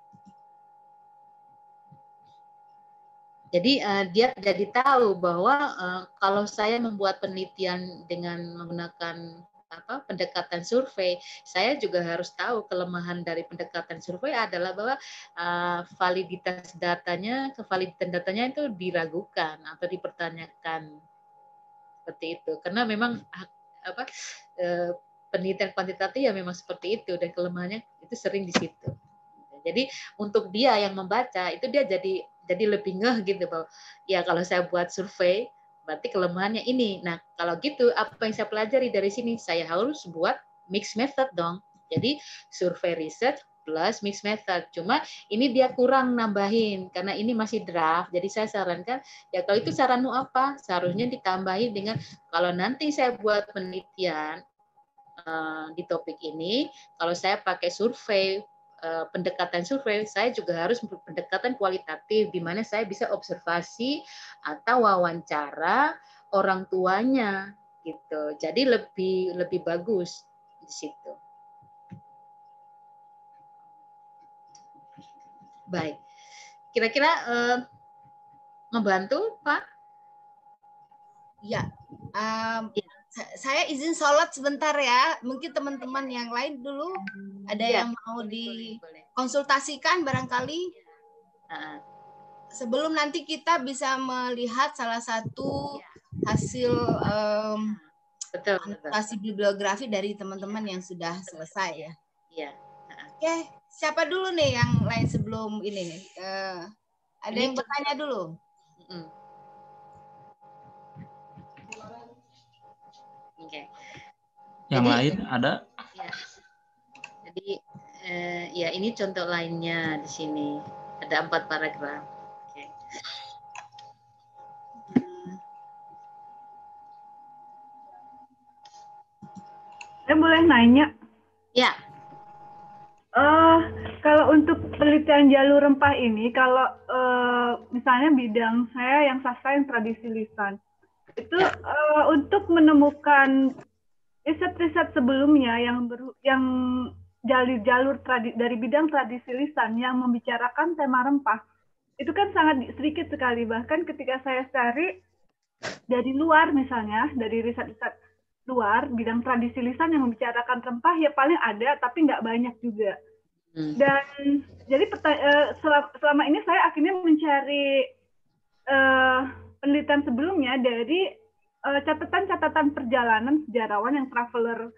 Jadi dia jadi tahu bahwa kalau saya membuat penelitian dengan menggunakan pendekatan survei, saya juga harus tahu kelemahan dari pendekatan survei adalah bahwa validitas datanya, kevaliditas datanya itu diragukan atau dipertanyakan seperti itu. Karena memang penelitian kuantitatif ya memang seperti itu, dan kelemahannya itu sering di situ. Jadi untuk dia yang membaca itu dia jadi lebih ngeh gitu bahwa ya kalau saya buat survei berarti kelemahannya ini. Nah kalau gitu apa yang saya pelajari dari sini? Saya harus buat mixed method dong. Jadi survei riset plus mixed method. Cuma ini dia kurang nambahin karena ini masih draft. Jadi saya sarankan ya kalau itu saranmu apa? Seharusnya ditambahin dengan kalau nanti saya buat penelitian di topik ini, kalau saya pakai survei, pendekatan survei, saya juga harus pendekatan kualitatif, di mana saya bisa observasi atau wawancara orang tuanya, gitu. Jadi lebih bagus di situ. Baik, kira-kira membantu, Pak? Ya. Saya izin sholat sebentar ya. Mungkin teman-teman yang lain dulu ada yang mau dikonsultasikan barangkali. Sebelum nanti kita bisa melihat salah satu hasil anotasi bibliografi dari teman-teman yang sudah selesai ya. Iya. Oke, siapa dulu nih yang lain sebelum ini nih? Ada yang bertanya dulu? Okay. Yang lain ada? Ya. Jadi ya ini contoh lainnya di sini. Ada 4 paragraf. Okay. Saya boleh nanya? Ya. Kalau untuk penelitian jalur rempah ini, kalau misalnya bidang saya yang sastra yang tradisi lisan, itu untuk menemukan riset-riset sebelumnya yang jalur dari bidang tradisi lisan yang membicarakan tema rempah, itu kan sangat sedikit sekali. Bahkan ketika saya cari dari luar misalnya, dari riset-riset luar, bidang tradisi lisan yang membicarakan rempah ya paling ada, tapi nggak banyak juga. Dan jadi selama ini saya akhirnya mencari penelitian sebelumnya dari catatan-catatan perjalanan sejarawan yang traveler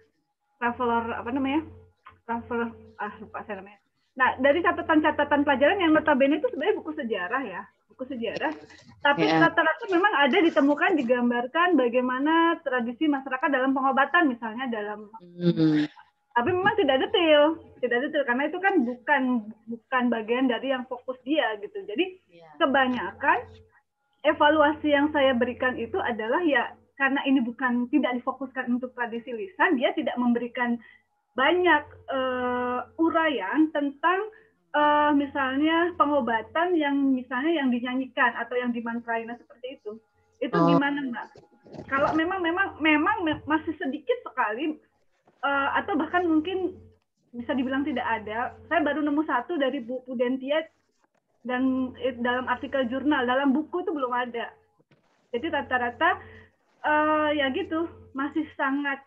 lupa saya namanya. Nah, dari catatan-catatan pelajaran yang notabene itu sebenarnya buku sejarah, tapi rata-rata memang ada ditemukan digambarkan bagaimana tradisi masyarakat dalam pengobatan misalnya tapi memang tidak detail karena itu kan bukan bagian dari yang fokus dia gitu. Jadi kebanyakan evaluasi yang saya berikan itu adalah ya karena ini tidak difokuskan untuk tradisi lisan, dia tidak memberikan banyak uraian tentang misalnya pengobatan yang dinyanyikan atau yang dimantrain seperti itu. Itu gimana, Mbak? Kalau memang masih sedikit sekali atau bahkan mungkin bisa dibilang tidak ada. Saya baru nemu satu dari Bu Pudentia dan dalam artikel jurnal, dalam buku itu belum ada. Jadi rata-rata ya gitu, masih sangat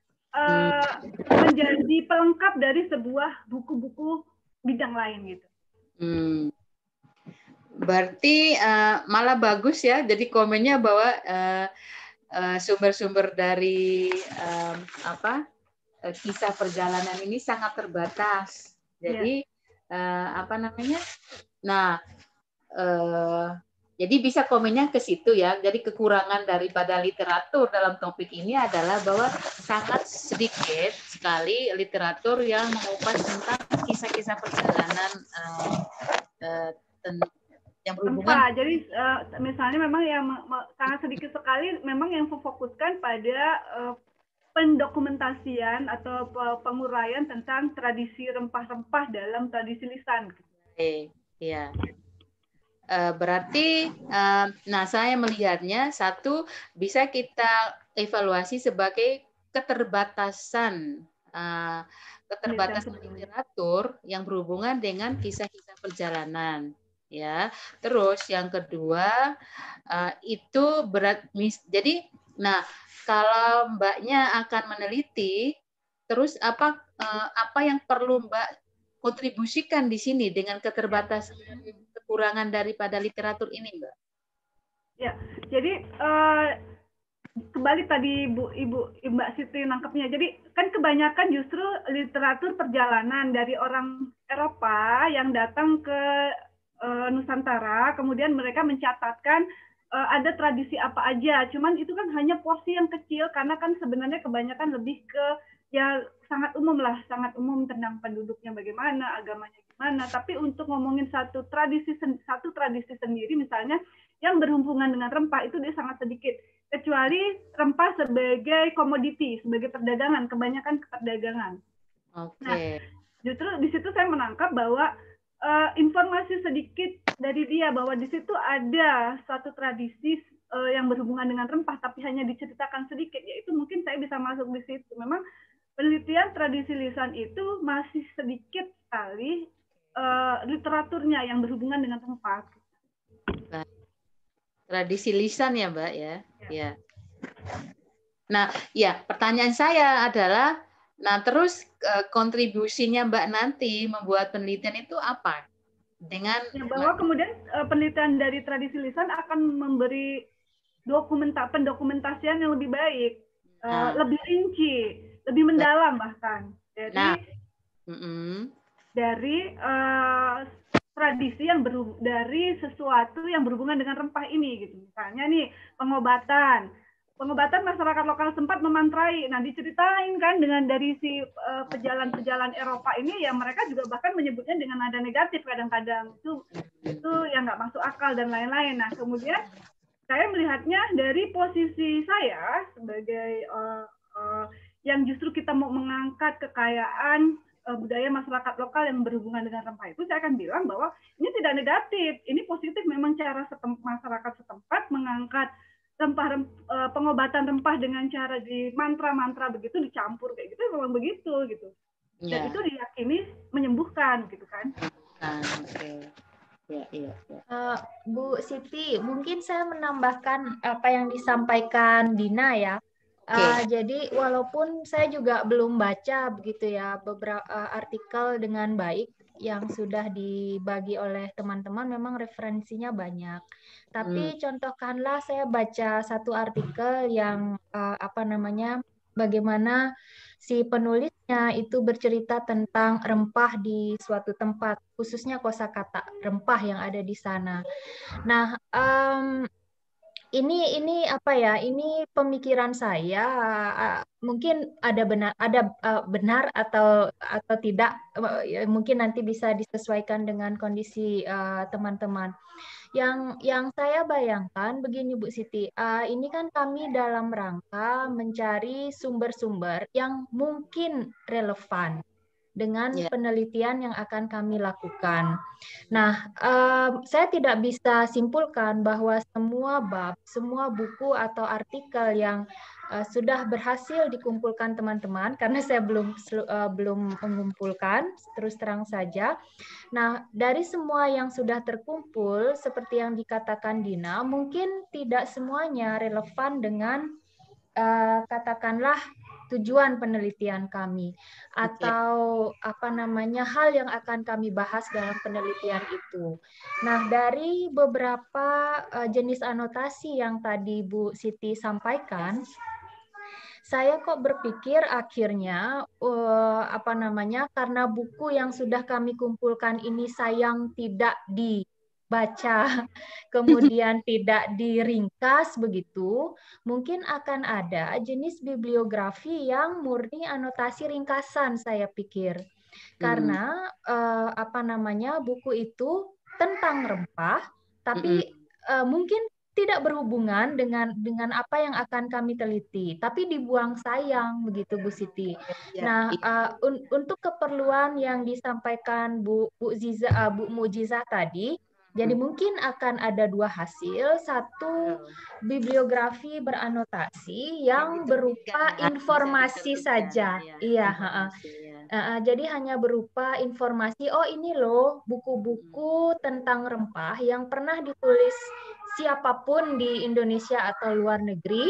menjadi pelengkap dari sebuah buku-buku bidang lain gitu. Berarti malah bagus ya. Jadi komennya bahwa sumber-sumber dari kisah perjalanan ini sangat terbatas. Jadi Nah, jadi bisa komennya ke situ ya. Jadi kekurangan daripada literatur dalam topik ini adalah bahwa sangat sedikit sekali literatur yang mengupas tentang kisah-kisah perjalanan yang berhubungan. Jadi misalnya memang yang sangat sedikit sekali memang yang memfokuskan pada pendokumentasian atau penguraian tentang tradisi rempah-rempah dalam tradisi lisan. Iya. Berarti, saya melihatnya satu bisa kita evaluasi sebagai keterbatasan literatur yang berhubungan dengan kisah-kisah perjalanan, ya. Terus yang kedua itu jadi, kalau Mbaknya akan meneliti, terus apa yang perlu Mbak kontribusikan di sini dengan keterbatasan kekurangan daripada literatur ini, Mbak? Ya, jadi kembali tadi Mbak Siti nangkepnya. Jadi kan kebanyakan justru literatur perjalanan dari orang Eropa yang datang ke Nusantara, kemudian mereka mencatatkan ada tradisi apa aja. Cuman itu kan hanya porsi yang kecil karena kan sebenarnya kebanyakan lebih ke ya sangat umum lah, sangat umum tentang penduduknya bagaimana, agamanya gimana. Tapi untuk ngomongin satu tradisi sendiri misalnya yang berhubungan dengan rempah itu dia sangat sedikit. Kecuali rempah sebagai komoditi, sebagai perdagangan, kebanyakan perdagangan. Oke. Nah, justru di situ saya menangkap bahwa informasi sedikit dari dia bahwa di situ ada suatu tradisi yang berhubungan dengan rempah, tapi hanya diceritakan sedikit, yaitu mungkin saya bisa masuk di situ. Memang penelitian tradisi lisan itu masih sedikit sekali literaturnya yang berhubungan dengan rempah. Tradisi lisan ya, Mbak ya. Ya. Nah, ya pertanyaan saya adalah, nah terus kontribusinya Mbak nanti membuat penelitian itu apa? Dengan bahwa kemudian penelitian dari tradisi lisan akan memberi pendokumentasian yang lebih baik, lebih rinci, lebih mendalam bahkan. Jadi dari tradisi yang dari sesuatu yang berhubungan dengan rempah ini gitu. Misalnya nih pengobatan masyarakat lokal sempat memantrai. Nah, diceritain kan dengan dari si pejalan-pejalan Eropa ini ya mereka juga bahkan menyebutnya dengan nada negatif kadang-kadang. Itu yang nggak masuk akal dan lain-lain. Nah, kemudian saya melihatnya dari posisi saya sebagai yang justru kita mau mengangkat kekayaan budaya masyarakat lokal yang berhubungan dengan rempah itu, saya akan bilang bahwa ini tidak negatif, ini positif. Memang cara masyarakat setempat mengangkat pengobatan rempah dengan cara di mantra-mantra begitu dicampur kayak gitu, memang begitu gitu. Dan itu diyakini menyembuhkan gitu kan. Oke. Ya. Bu Siti, mungkin saya menambahkan apa yang disampaikan Dina ya. Jadi walaupun saya juga belum baca begitu ya beberapa artikel dengan baik yang sudah dibagi oleh teman-teman, memang referensinya banyak. Tapi contohkanlah saya baca satu artikel yang bagaimana si penulisnya itu bercerita tentang rempah di suatu tempat, khususnya kosakata rempah yang ada di sana. Nah, ini apa ya? Ini pemikiran saya, mungkin ada benar atau tidak, mungkin nanti bisa disesuaikan dengan kondisi teman-teman. Yang saya bayangkan begini Bu Siti, ini kan kami dalam rangka mencari sumber-sumber yang mungkin relevan dengan penelitian yang akan kami lakukan. Nah, saya tidak bisa simpulkan bahwa semua bab, semua buku atau artikel yang sudah berhasil dikumpulkan teman-teman, karena saya belum mengumpulkan, terus terang saja. Nah, dari semua yang sudah terkumpul, seperti yang dikatakan Dina, mungkin tidak semuanya relevan dengan katakanlah tujuan penelitian kami atau hal yang akan kami bahas dalam penelitian itu. Nah, dari beberapa jenis anotasi yang tadi Bu Siti sampaikan, saya kok berpikir akhirnya karena buku yang sudah kami kumpulkan ini sayang tidak dibaca, kemudian tidak diringkas begitu, mungkin akan ada jenis bibliografi yang murni anotasi ringkasan, saya pikir. Karena buku itu tentang rempah, tapi mungkin tidak berhubungan dengan apa yang akan kami teliti, tapi dibuang sayang begitu Bu Siti. Nah, untuk keperluan yang disampaikan Bu Mujizah tadi, jadi mungkin akan ada dua hasil, satu bibliografi beranotasi yang berupa informasi saja, jadi hanya berupa informasi, oh ini loh buku-buku tentang rempah yang pernah ditulis siapapun di Indonesia atau luar negeri,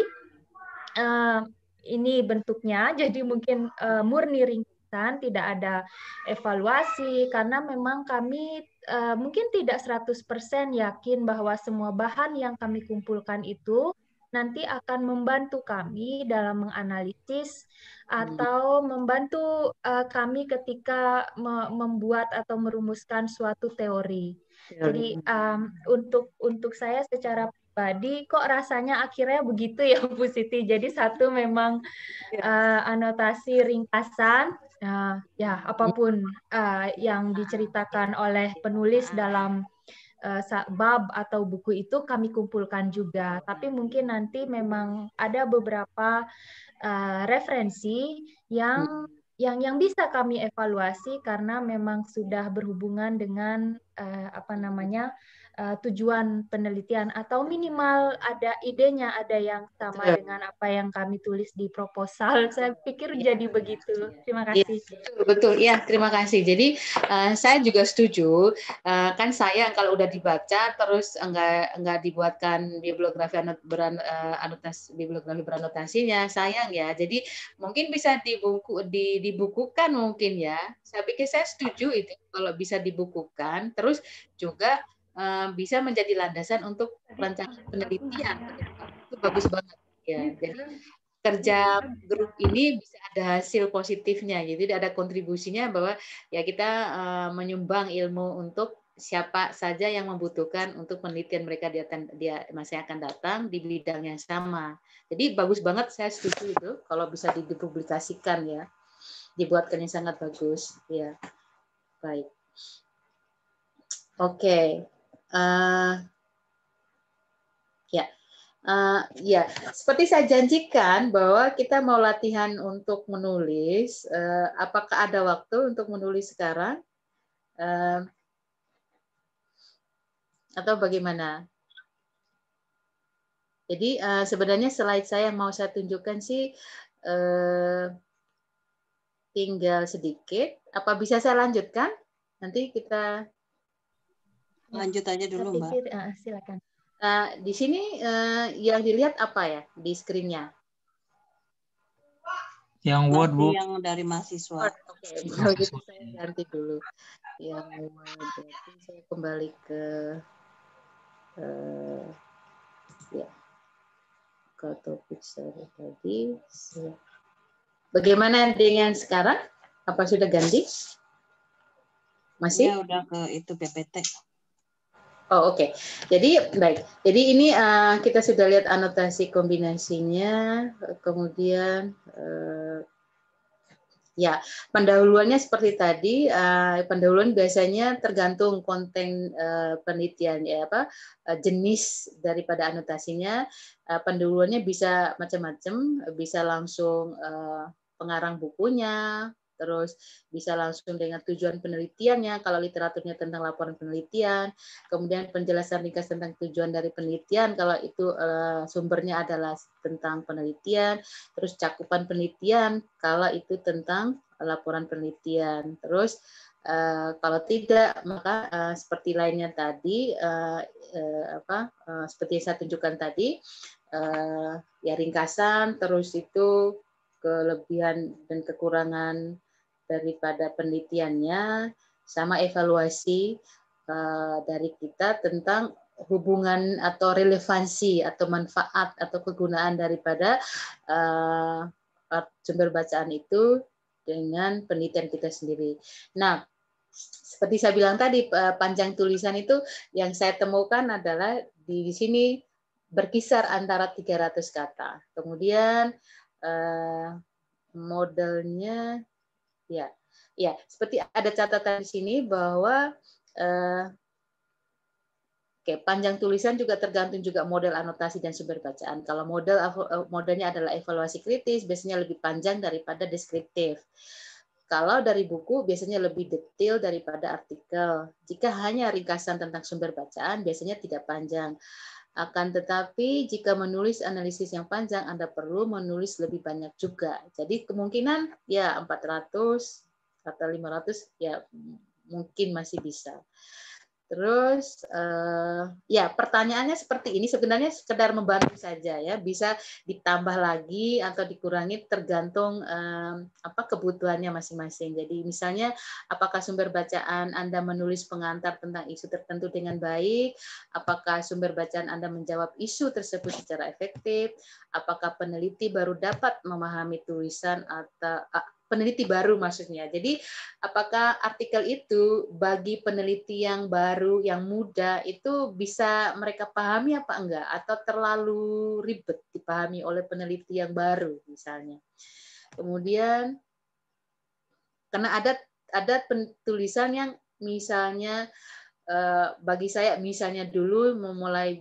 ini bentuknya, jadi mungkin murni ringkasan, tidak ada evaluasi, karena memang kami mungkin tidak 100% yakin bahwa semua bahan yang kami kumpulkan itu nanti akan membantu kami dalam menganalisis atau membantu kami ketika membuat atau merumuskan suatu teori. Jadi untuk saya secara pribadi kok rasanya akhirnya begitu ya Bu Siti. Jadi satu memang anotasi ringkasan, ya apapun yang diceritakan oleh penulis dalam bab atau buku itu kami kumpulkan juga. Tapi mungkin nanti memang ada beberapa referensi yang bisa kami evaluasi karena memang sudah berhubungan dengan tujuan penelitian atau minimal ada idenya, ada yang sama dengan apa yang kami tulis di proposal. Saya pikir jadi begitu. Terima kasih. Betul, ya terima kasih. Jadi saya juga setuju. Kan sayang kalau udah dibaca terus enggak dibuatkan bibliografi beranotasinya, sayang ya. Jadi mungkin bisa dibukukan mungkin ya. Saya pikir saya setuju itu kalau bisa dibukukan. Terus juga bisa menjadi landasan untuk perencanaan penelitian. Itu bagus banget ya. Jadi kerja grup ini bisa ada hasil positifnya, jadi ada kontribusinya bahwa ya kita menyumbang ilmu untuk siapa saja yang membutuhkan untuk penelitian mereka di masa yang akan datang di bidang yang sama. Jadi bagus banget, saya setuju itu kalau bisa dipublikasikan ya, dibuatkannya sangat bagus ya. Baik, oke. Ya, seperti saya janjikan bahwa kita mau latihan untuk menulis. Apakah ada waktu untuk menulis sekarang? Atau bagaimana? Jadi sebenarnya slide saya yang mau saya tunjukkan sih tinggal sedikit. Apa bisa saya lanjutkan? Nanti kita lanjut aja dulu, Mbak. Silakan. Di sini yang dilihat apa ya di screen-nya? Yang Word, Bu. Yang dari mahasiswa. Oke, kalau gitu saya ganti dulu. Yang Word, berarti saya kembali ke ke topik saya tadi. Bagaimana dengan sekarang? Apa sudah ganti? Masih? Ya, udah ke itu PPT. Oh, oke. Jadi baik. Jadi ini kita sudah lihat anotasi kombinasinya, kemudian ya pendahuluannya seperti tadi. Pendahuluan biasanya tergantung konten penelitian ya jenis daripada anotasinya. Pendahuluannya bisa macam-macam, bisa langsung pengarang bukunya, terus bisa langsung dengan tujuan penelitiannya, kalau literaturnya tentang laporan penelitian, kemudian penjelasan ringkas tentang tujuan dari penelitian, kalau itu sumbernya adalah tentang penelitian, terus cakupan penelitian, kalau itu tentang laporan penelitian, terus kalau tidak, maka seperti lainnya tadi, seperti yang saya tunjukkan tadi, ya ringkasan, terus itu kelebihan dan kekurangan daripada penelitiannya, sama evaluasi dari kita tentang hubungan atau relevansi atau manfaat atau kegunaan daripada sumber bacaan itu dengan penelitian kita sendiri. Nah, seperti saya bilang tadi, panjang tulisan itu yang saya temukan adalah di sini berkisar antara 300 kata. Kemudian modelnya ya seperti ada catatan di sini bahwa panjang tulisan juga tergantung juga model anotasi dan sumber bacaan. Kalau modelnya adalah evaluasi kritis, biasanya lebih panjang daripada deskriptif. Kalau dari buku biasanya lebih detail daripada artikel. Jika hanya ringkasan tentang sumber bacaan, biasanya tidak panjang. Akan tetapi jika menulis analisis yang panjang, Anda perlu menulis lebih banyak juga. Jadi kemungkinan ya 400 atau 500 ya mungkin masih bisa. Terus ya pertanyaannya seperti ini, sebenarnya sekedar membantu saja ya, bisa ditambah lagi atau dikurangi tergantung kebutuhannya masing-masing. Jadi misalnya apakah sumber bacaan Anda menulis pengantar tentang isu tertentu dengan baik, apakah sumber bacaan Anda menjawab isu tersebut secara efektif, apakah peneliti baru dapat memahami tulisan atau peneliti baru maksudnya. Jadi apakah artikel itu bagi peneliti yang baru, yang muda itu bisa mereka pahami apa enggak, atau terlalu ribet dipahami oleh peneliti yang baru misalnya. Kemudian karena ada tulisan yang misalnya bagi saya misalnya dulu memulai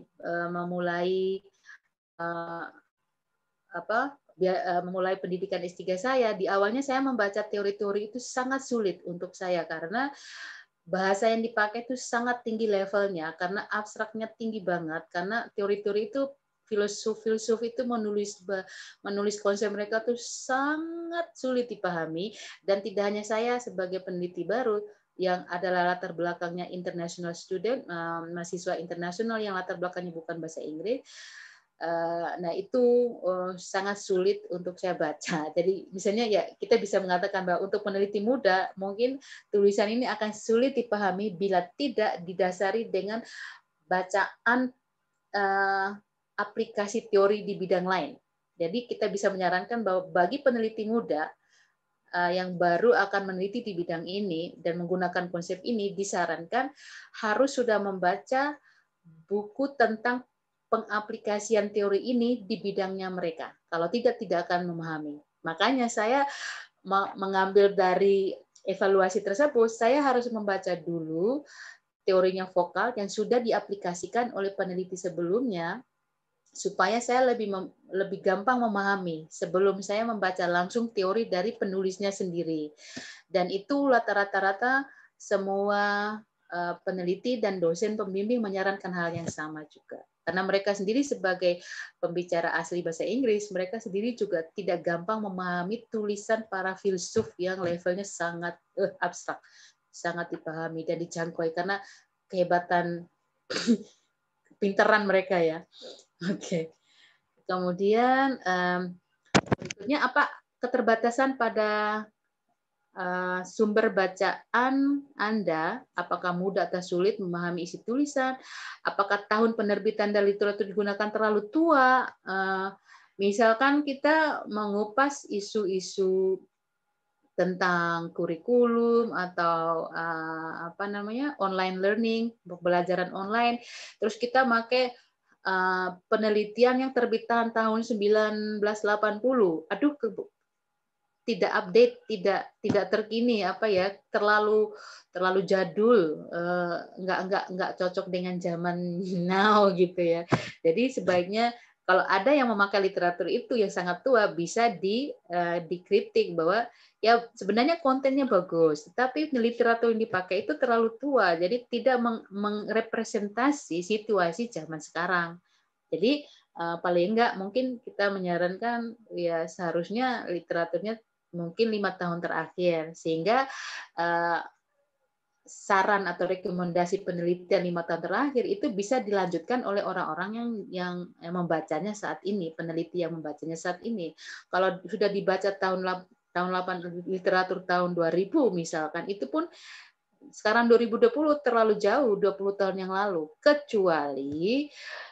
pendidikan S3 saya, di awalnya saya membaca teori-teori itu sangat sulit untuk saya karena bahasa yang dipakai itu sangat tinggi levelnya, karena abstraknya tinggi banget, karena teori-teori itu filsuf itu menulis konsep mereka tuh sangat sulit dipahami, dan tidak hanya saya sebagai peneliti baru yang adalah latar belakangnya international student, mahasiswa internasional yang latar belakangnya bukan bahasa Inggris. Nah itu sangat sulit untuk saya baca. Jadi misalnya ya kita bisa mengatakan bahwa untuk peneliti muda mungkin tulisan ini akan sulit dipahami bila tidak didasari dengan bacaan aplikasi teori di bidang lain. Jadi kita bisa menyarankan bahwa bagi peneliti muda yang baru akan meneliti di bidang ini dan menggunakan konsep ini, disarankan harus sudah membaca buku tentang pengaplikasian teori ini di bidangnya mereka. Kalau tidak akan memahami. Makanya saya mengambil dari evaluasi tersebut, saya harus membaca dulu teorinya vokal yang sudah diaplikasikan oleh peneliti sebelumnya, supaya saya lebih gampang memahami sebelum saya membaca langsung teori dari penulisnya sendiri. Dan itu rata-rata semua peneliti dan dosen pembimbing menyarankan hal yang sama juga. Karena mereka sendiri sebagai pembicara asli bahasa Inggris, mereka sendiri juga tidak gampang memahami tulisan para filsuf yang levelnya sangat abstrak, sangat dipahami dan dijangkau karena kehebatan pinteran mereka ya. Oke. Kemudian berikutnya apa keterbatasan pada sumber bacaan Anda, apakah mudah atau sulit memahami isi tulisan, apakah tahun penerbitan dan literatur digunakan terlalu tua, misalkan kita mengupas isu-isu tentang kurikulum atau online learning, pembelajaran online, terus kita pakai penelitian yang terbitan tahun 1980, aduh tidak update, tidak terkini, terlalu jadul, nggak cocok dengan zaman now gitu ya. Jadi sebaiknya kalau ada yang memakai literatur itu yang sangat tua, bisa dikritik bahwa ya sebenarnya kontennya bagus, tapi literatur yang dipakai itu terlalu tua, jadi tidak merepresentasi situasi zaman sekarang. Jadi paling enggak mungkin kita menyarankan ya seharusnya literaturnya mungkin 5 tahun terakhir, sehingga saran atau rekomendasi penelitian 5 tahun terakhir itu bisa dilanjutkan oleh orang-orang yang membacanya saat ini, peneliti yang membacanya saat ini. Kalau sudah dibaca tahun 8 literatur tahun 2000 misalkan, itu pun sekarang 2020 terlalu jauh, 20 tahun yang lalu, kecuali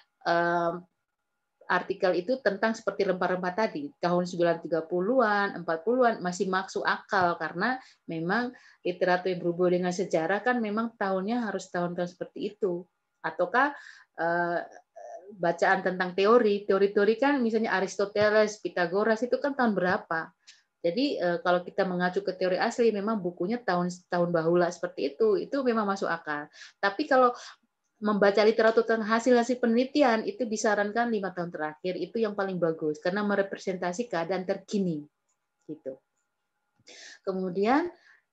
artikel itu tentang seperti rempah-rempah tadi, tahun 1930-an, 40-an masih masuk akal karena memang literatur yang berhubungan dengan sejarah kan memang tahunnya harus tahun-tahun seperti itu. Ataukah bacaan tentang teori kan misalnya Aristoteles, Pythagoras itu kan tahun berapa? Jadi kalau kita mengacu ke teori asli memang bukunya tahun bahula seperti itu memang masuk akal. Tapi kalau membaca literatur tentang hasil-hasil penelitian itu disarankan 5 tahun terakhir, itu yang paling bagus karena merepresentasi keadaan terkini gitu. Kemudian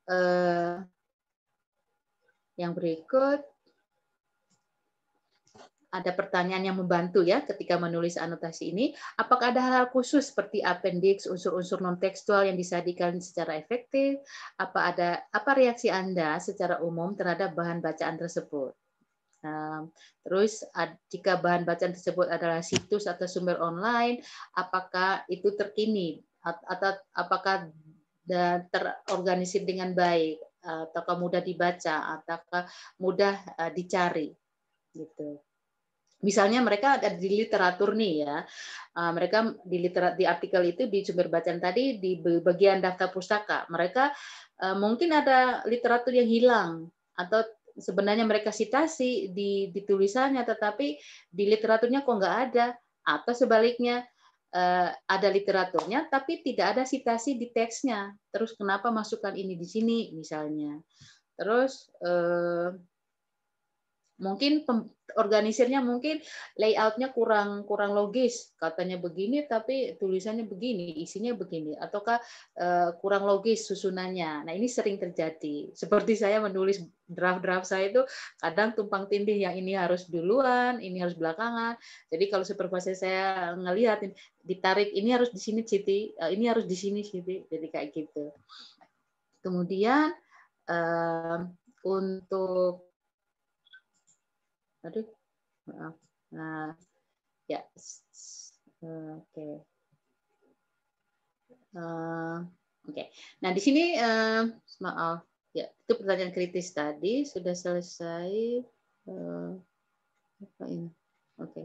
yang berikut ada pertanyaan yang membantu ya ketika menulis anotasi ini. Apakah ada hal-hal khusus seperti appendix, unsur-unsur non-tekstual yang disajikan secara efektif? Apa reaksi Anda secara umum terhadap bahan bacaan tersebut? Terus jika bahan bacaan tersebut adalah situs atau sumber online, apakah itu terkini atau apakah terorganisir dengan baik, ataukah mudah dibaca, ataukah mudah dicari, gitu. Misalnya mereka ada di literatur nih ya, mereka di artikel itu di sumber bacaan tadi di bagian daftar pustaka, mereka mungkin ada literatur yang hilang atau sebenarnya mereka sitasi di tulisannya, tetapi di literaturnya kok nggak ada, atau sebaliknya ada literaturnya tapi tidak ada sitasi di teksnya. Terus kenapa masukkan ini di sini misalnya? Terus mungkin organisirnya mungkin layoutnya kurang logis, katanya begini tapi tulisannya begini, isinya begini, ataukah kurang logis susunannya. Nah ini sering terjadi. Seperti saya menulis draft saya itu kadang tumpang tindih, yang ini harus duluan, ini harus belakangan. Jadi kalau supervisor saya ngelihat ditarik, ini harus di sini Siti, ini harus di sini Siti, jadi kayak gitu. Kemudian untuk maaf. Nah, ya, oke. Oke. Nah, di sini maaf, ya itu pertanyaan kritis tadi sudah selesai. Apa ini? Oke.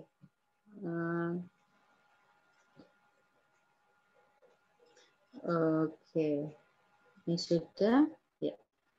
Oke. Ini sudah. Ya.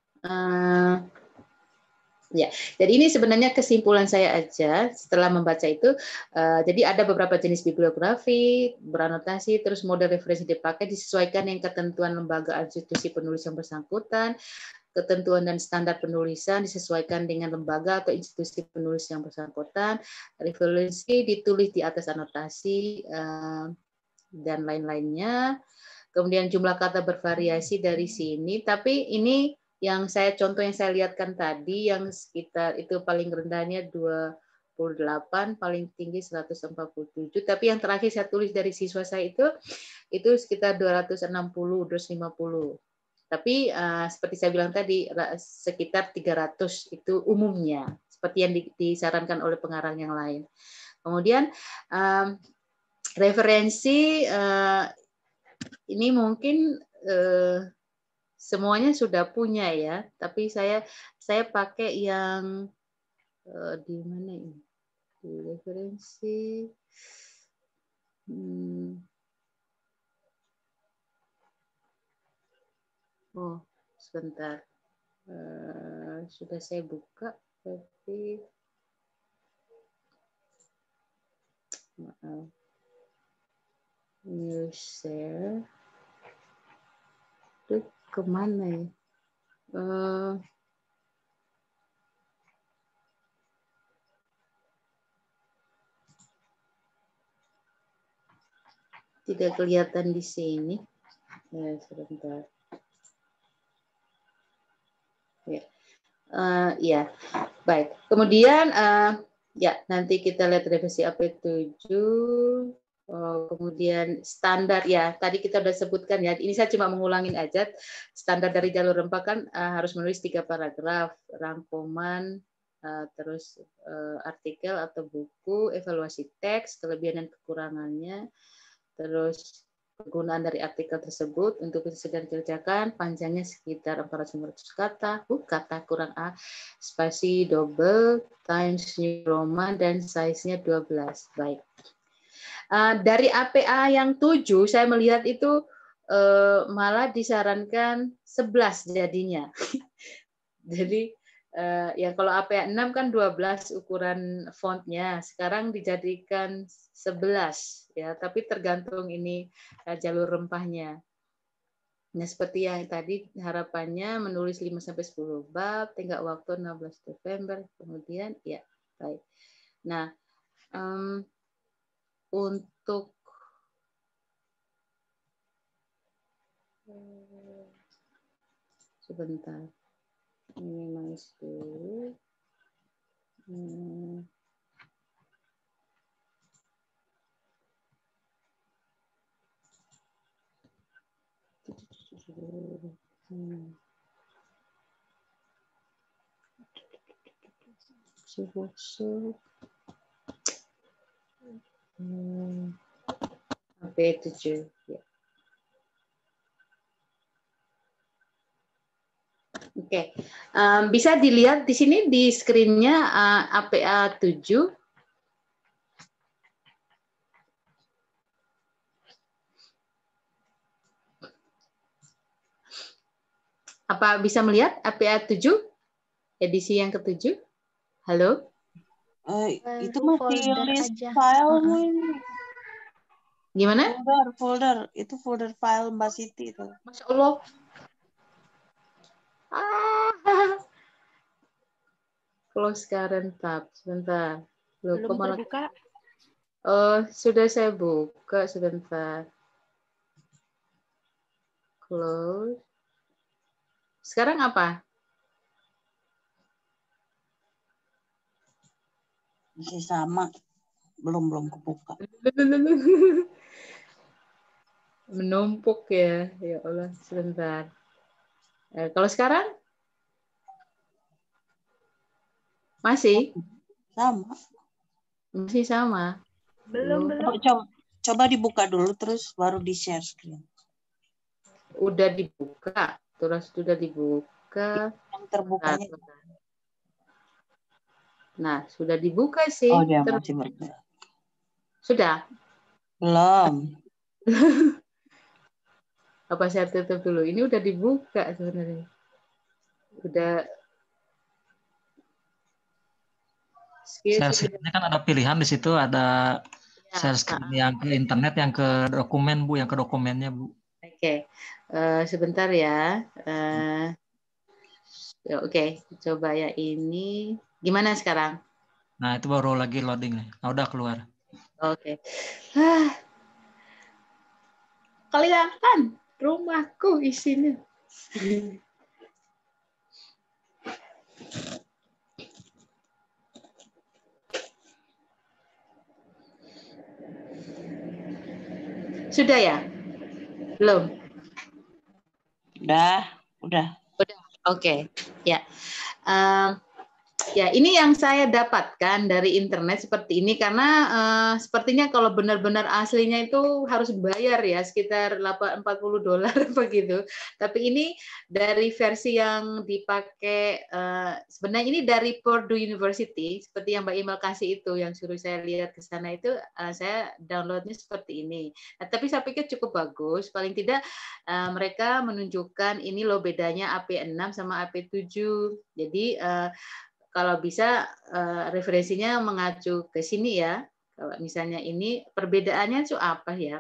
Ya, jadi ini sebenarnya kesimpulan saya aja setelah membaca itu. Jadi ada beberapa jenis bibliografi, beranotasi, terus model referensi dipakai disesuaikan dengan ketentuan lembaga institusi penulis yang bersangkutan, ketentuan dan standar penulisan disesuaikan dengan lembaga atau institusi penulis yang bersangkutan, referensi ditulis di atas anotasi dan lain-lainnya. Kemudian jumlah kata bervariasi dari sini, tapi ini yang contoh yang saya lihatkan tadi yang sekitar itu paling rendahnya 28, paling tinggi 147, tapi yang terakhir saya tulis dari siswa saya itu sekitar 260, 250. Tapi seperti saya bilang tadi sekitar 300 itu umumnya, seperti yang disarankan oleh pengarang yang lain. Kemudian referensi ini mungkin semuanya sudah punya ya, tapi saya pakai yang di mana ini? Di referensi. Oh, sebentar. Sudah saya buka, tapi maaf. New share. Itu kemana ya? Tidak kelihatan di sini. Ya, sebentar. Ya, baik. Kemudian ya nanti kita lihat revisi AP7. Kemudian standar ya tadi kita sudah sebutkan ya, ini saya cuma mengulangin aja. Standar dari jalur rempah kan harus menulis 3 paragraf, rangkuman, terus artikel atau buku, evaluasi teks, kelebihan dan kekurangannya, terus penggunaan dari artikel tersebut untuk sedang dikerjakan, panjangnya sekitar 400 kata, kata kurang A, spasi double, times New Roman, dan size-nya 12. Baik. Dari APA yang 7, saya melihat itu malah disarankan 11 jadinya. Jadi ya kalau APA 6 kan 12 ukuran fontnya, sekarang dijadikan 11 ya, tapi tergantung ini jalur rempahnya. Nah, seperti yang tadi harapannya menulis 5-10 bab, tenggat waktu 16 November, kemudian ya baik. Nah, untuk sebentar. Minimize dulu. AP7. Ya. Oke, bisa dilihat di sini di screen-nya APA7. Apa bisa melihat APA7 edisi yang ke-7? Halo? Itu masih list file-mu ini. Gimana? Folder. Itu folder file Mbak Siti itu. Masya Allah. Close current tab. Sebentar. Belum terbuka. Oh, sudah saya buka. Sebentar. Close. Sekarang apa? Masih sama. Belum kebuka. Menumpuk ya. Ya Allah, sebentar. Kalau sekarang? Masih? Sama. Masih sama. Belum. Coba dibuka dulu terus baru di-share screen. Udah dibuka. Terus sudah dibuka. Yang terbukanya. Nah, sudah dibuka sih. Oh, dia masih bergerak. Sudah? Belum. Apa saya tutup dulu? Ini udah dibuka sebenarnya. Udah. Share screen kan ada pilihan di situ, ada share screen yang ke internet, yang ke dokumen Bu, yang ke dokumennya Bu. Oke. Sebentar ya. Oke, coba ya ini. Gimana sekarang? Nah, itu baru lagi loading nih. Nah, udah keluar. Oke. Kelihatan rumahku isinya. Sudah ya? Belum? Udah. Oke. Ya. Ya, ini yang saya dapatkan dari internet seperti ini karena sepertinya kalau benar-benar aslinya itu harus bayar ya sekitar $40 begitu. Tapi ini dari versi yang dipakai sebenarnya ini dari Purdue University seperti yang Mbak Imel kasih itu yang suruh saya lihat ke sana itu saya downloadnya seperti ini. Nah, tapi saya pikir cukup bagus. Paling tidak mereka menunjukkan ini loh bedanya AP6 sama AP7. Jadi kalau bisa referensinya mengacu ke sini ya. Kalau misalnya ini perbedaannya itu apa ya?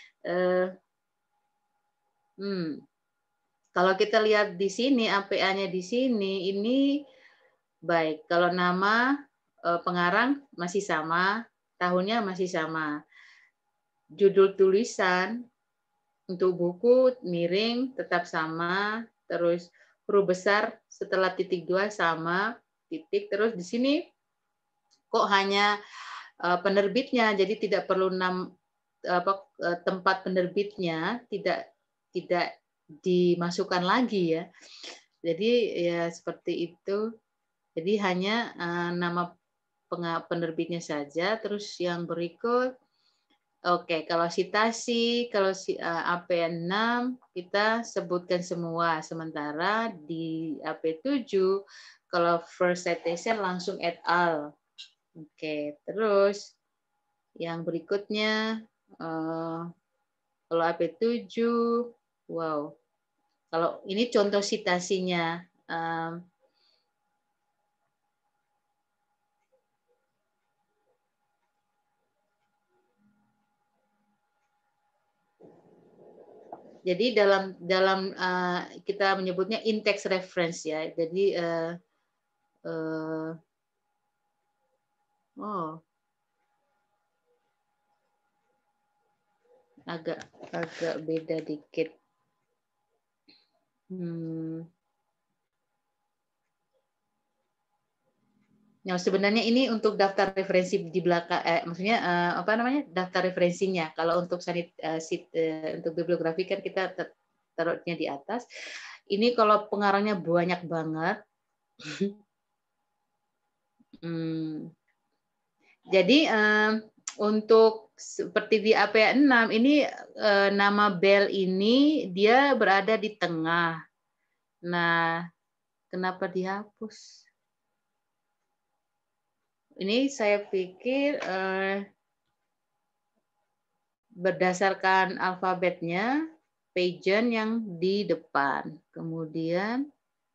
Kalau kita lihat di sini APA-nya di sini ini baik. Kalau nama pengarang masih sama, tahunnya masih sama. Judul tulisan untuk buku miring tetap sama, terus huruf besar setelah titik 2 sama. Titik terus di sini kok hanya penerbitnya, jadi tidak perlu tempat penerbitnya tidak dimasukkan lagi ya. Jadi ya seperti itu. Jadi hanya nama penerbitnya saja. Terus yang berikut, oke, kalau sitasi, kalau AP6 kita sebutkan semua, sementara di AP7 kalau first citation langsung et al. Oke, terus yang berikutnya kalau AP7, wow. Kalau ini contoh sitasinya. Jadi dalam kita menyebutnya in-text reference ya. Jadi agak beda dikit. Nah, sebenarnya ini untuk daftar referensi di belakang, maksudnya apa namanya daftar referensinya. Kalau untuk untuk bibliografi kan kita taruhnya di atas. Ini kalau pengarangnya banyak banget. Jadi untuk seperti di APA 6 ini nama bel ini dia berada di tengah. Nah, kenapa dihapus? Ini saya pikir berdasarkan alfabetnya, pageant yang di depan. Kemudian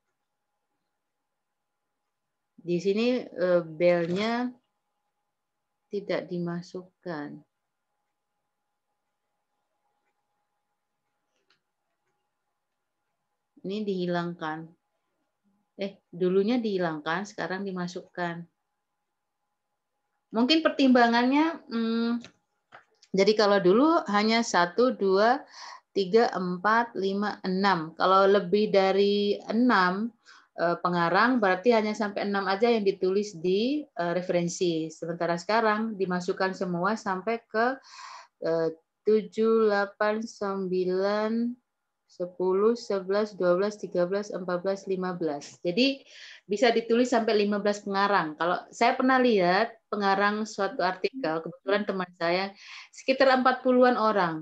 di sini belnya tidak dimasukkan. Ini dihilangkan. Dulunya dihilangkan, sekarang dimasukkan. Mungkin pertimbangannya, jadi kalau dulu hanya 1, 2, 3, 4, 5, 6. Kalau lebih dari 6 pengarang berarti hanya sampai 6 aja yang ditulis di referensi. Sementara sekarang dimasukkan semua sampai ke 7, 8, 9, 10, 11, 12, 13, 14, 15. Jadi bisa ditulis sampai 15 pengarang. Kalau saya pernah lihat pengarang suatu artikel, kebetulan teman saya, sekitar 40-an orang.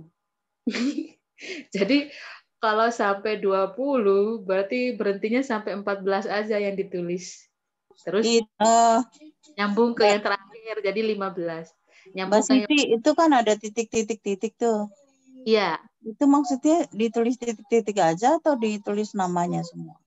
Jadi kalau sampai 20, berarti berhentinya sampai 14 aja yang ditulis. Terus nyambung ke yang terakhir, jadi 15. Mbak Siti, itu kan ada titik-titik-titik tuh. Iya. Itu maksudnya ditulis titik-titik aja atau ditulis namanya semua?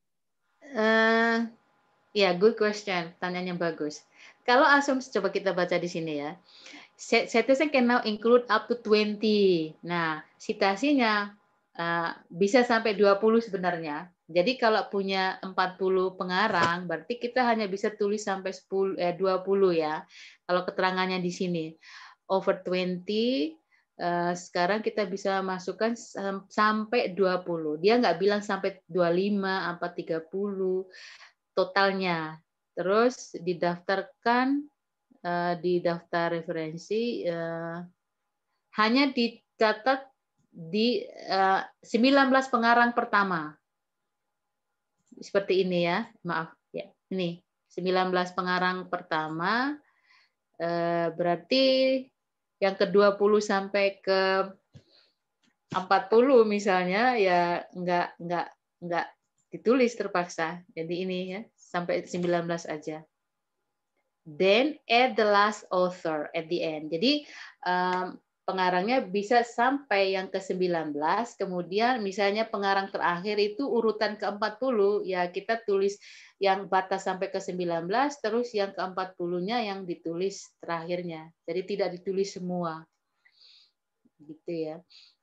Ya, good question. Tanyanya bagus. Kalau assumption, coba kita baca di sini ya. Citation can now include up to 20. Nah, citasinya bisa sampai 20 sebenarnya. Jadi kalau punya 40 pengarang, berarti kita hanya bisa tulis sampai 20 ya. Kalau keterangannya di sini. Over 20, sekarang kita bisa masukkan sampai 20. Dia nggak bilang sampai 25 apa 30 totalnya. Terus didaftarkan di daftar referensi hanya dicatat di 19 pengarang pertama. Seperti ini ya, maaf ya. Ini 19 pengarang pertama berarti yang ke-20 sampai ke 40 misalnya ya enggak ditulis terpaksa. Jadi ini ya sampai 19 aja. Then add the last author at the end. Jadi pengarangnya bisa sampai yang ke-19, kemudian misalnya pengarang terakhir itu urutan ke-40, ya kita tulis yang batas sampai ke-19, terus yang ke-40-nya yang ditulis terakhirnya. Jadi tidak ditulis semua. Gitu ya.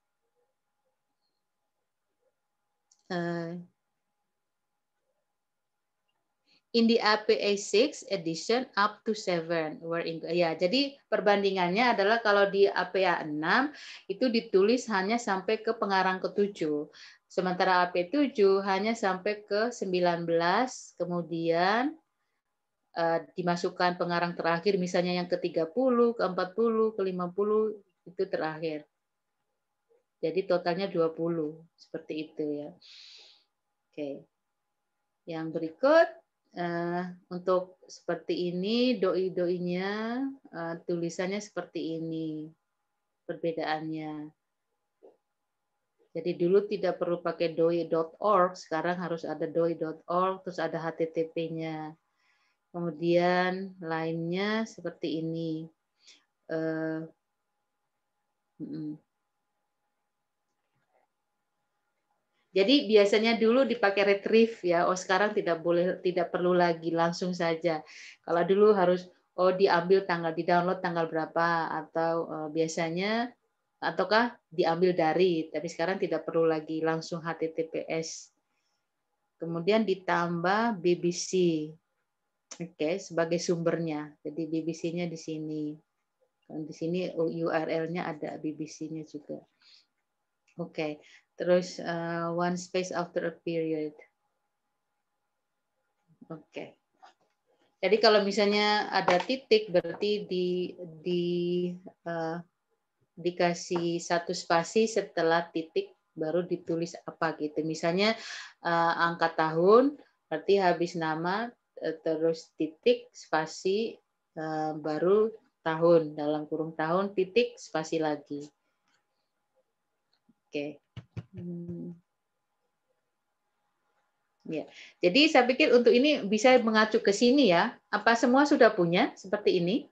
In the APA 6 edition up to 7 were ya, jadi perbandingannya adalah kalau di APA 6 itu ditulis hanya sampai ke pengarang ke-7. Sementara APA 7 hanya sampai ke 19, kemudian dimasukkan pengarang terakhir misalnya yang ke-30, ke-40, ke-50 itu terakhir. Jadi totalnya 20 seperti itu ya. Oke. Yang berikut untuk seperti ini, doi-doinya tulisannya seperti ini perbedaannya. Jadi dulu tidak perlu pakai doi.org, sekarang harus ada doi.org, terus ada HTTP-nya. Kemudian lainnya seperti ini. Jadi biasanya dulu dipakai retrieve ya. Oh sekarang tidak perlu lagi, langsung saja. Kalau dulu harus diambil tanggal, di-download tanggal berapa atau biasanya ataukah diambil dari, tapi sekarang tidak perlu lagi, langsung HTTPS. Kemudian ditambah BBC. Oke, sebagai sumbernya. Jadi BBC-nya di sini. Di sini URL-nya ada BBC-nya juga. Oke. Terus one space after a period. Oke. Jadi kalau misalnya ada titik berarti dikasih satu spasi setelah titik baru ditulis apa gitu. Misalnya angka tahun berarti habis nama terus titik, spasi, baru tahun, dalam kurung tahun, titik, spasi lagi. Oke. Ya. Jadi saya pikir untuk ini bisa mengacu ke sini ya. Apa semua sudah punya seperti ini?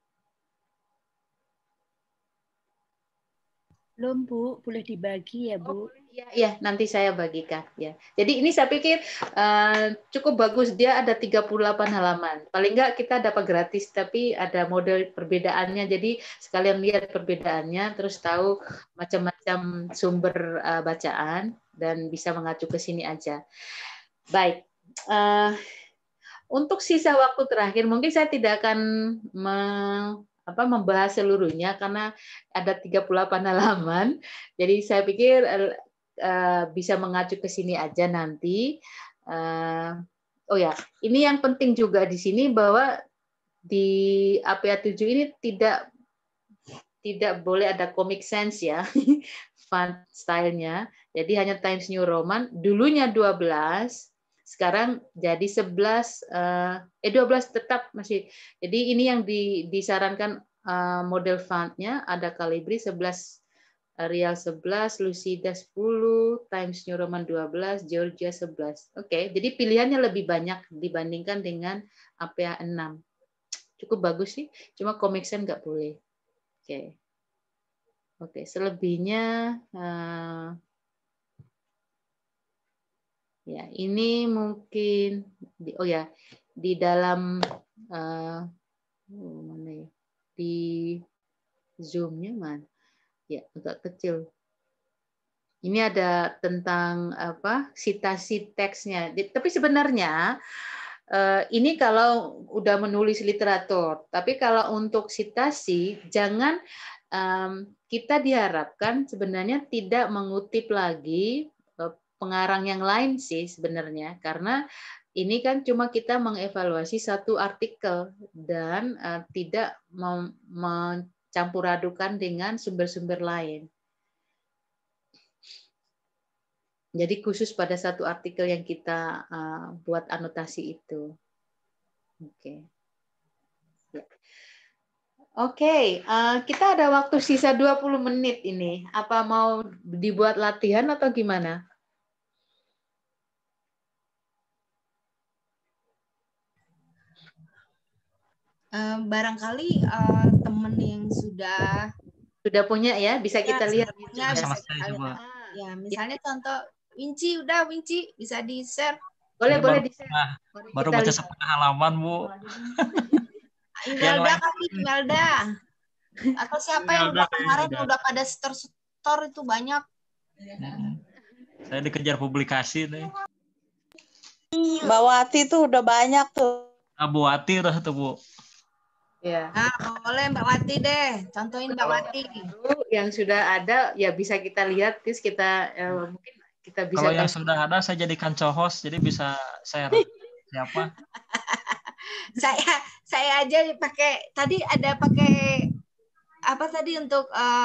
Belum, Bu. Boleh dibagi ya, Bu? Iya, nanti saya bagikan ya. Jadi ini saya pikir cukup bagus, dia ada 38 halaman. Paling enggak kita dapat gratis, tapi ada model perbedaannya. Jadi sekalian lihat perbedaannya, terus tahu macam-macam sumber bacaan dan bisa mengacu ke sini aja. Baik. Untuk sisa waktu terakhir, mungkin saya tidak akan membahas seluruhnya karena ada 38 halaman. Jadi saya pikir bisa mengacu ke sini aja nanti. Oh ya, ini yang penting juga di sini bahwa di APA 7 ini tidak boleh ada Comic Sans ya, font stylenya. Jadi hanya Times New Roman. Dulunya 12. Sekarang jadi 12 tetap masih. Jadi ini yang disarankan model fontnya ada Calibri 11, Arial 11, Lucida 10, Times New Roman 12, Georgia 11. Oke, jadi pilihannya lebih banyak dibandingkan dengan APA 6. Cukup bagus sih, cuma Comic Sans nggak boleh. Oke, selebihnya ya, ini mungkin di dalam mana ya? Di Zoom-nya mana? Ya, agak kecil. Ini ada tentang citasi teksnya. Tapi sebenarnya ini kalau udah menulis literatur. Tapi kalau untuk citasi jangan kita diharapkan sebenarnya tidak mengutip lagi pengarang yang lain sih sebenarnya, karena ini kan cuma kita mengevaluasi satu artikel dan tidak mencampur adukan dengan sumber-sumber lain. Jadi khusus pada satu artikel yang kita buat anotasi itu. Oke. Ya. Oke, kita ada waktu sisa 20 menit ini. Apa mau dibuat latihan atau gimana? Barangkali teman yang sudah punya ya, bisa kita lihat. Punya, ya, misalnya contoh Winci, Winci bisa di-share. Boleh di-share. Baru baca setengah halaman, Bu. Imelda kali, Imelda. Atau siapa yang udah kemarin udah pada store itu banyak. Saya dikejar publikasi nih. Mbak Wati tuh udah banyak tuh. Bu Wati udah tuh, Bu. Ya. Nah, boleh Mbak Wati deh, contohin Mbak Wati. Yang sudah ada ya bisa kita lihat, terus kita mungkin kita bisa. Kalau yang sudah ada saya jadikan co-host, jadi bisa share siapa. saya aja pakai tadi ada pakai apa tadi untuk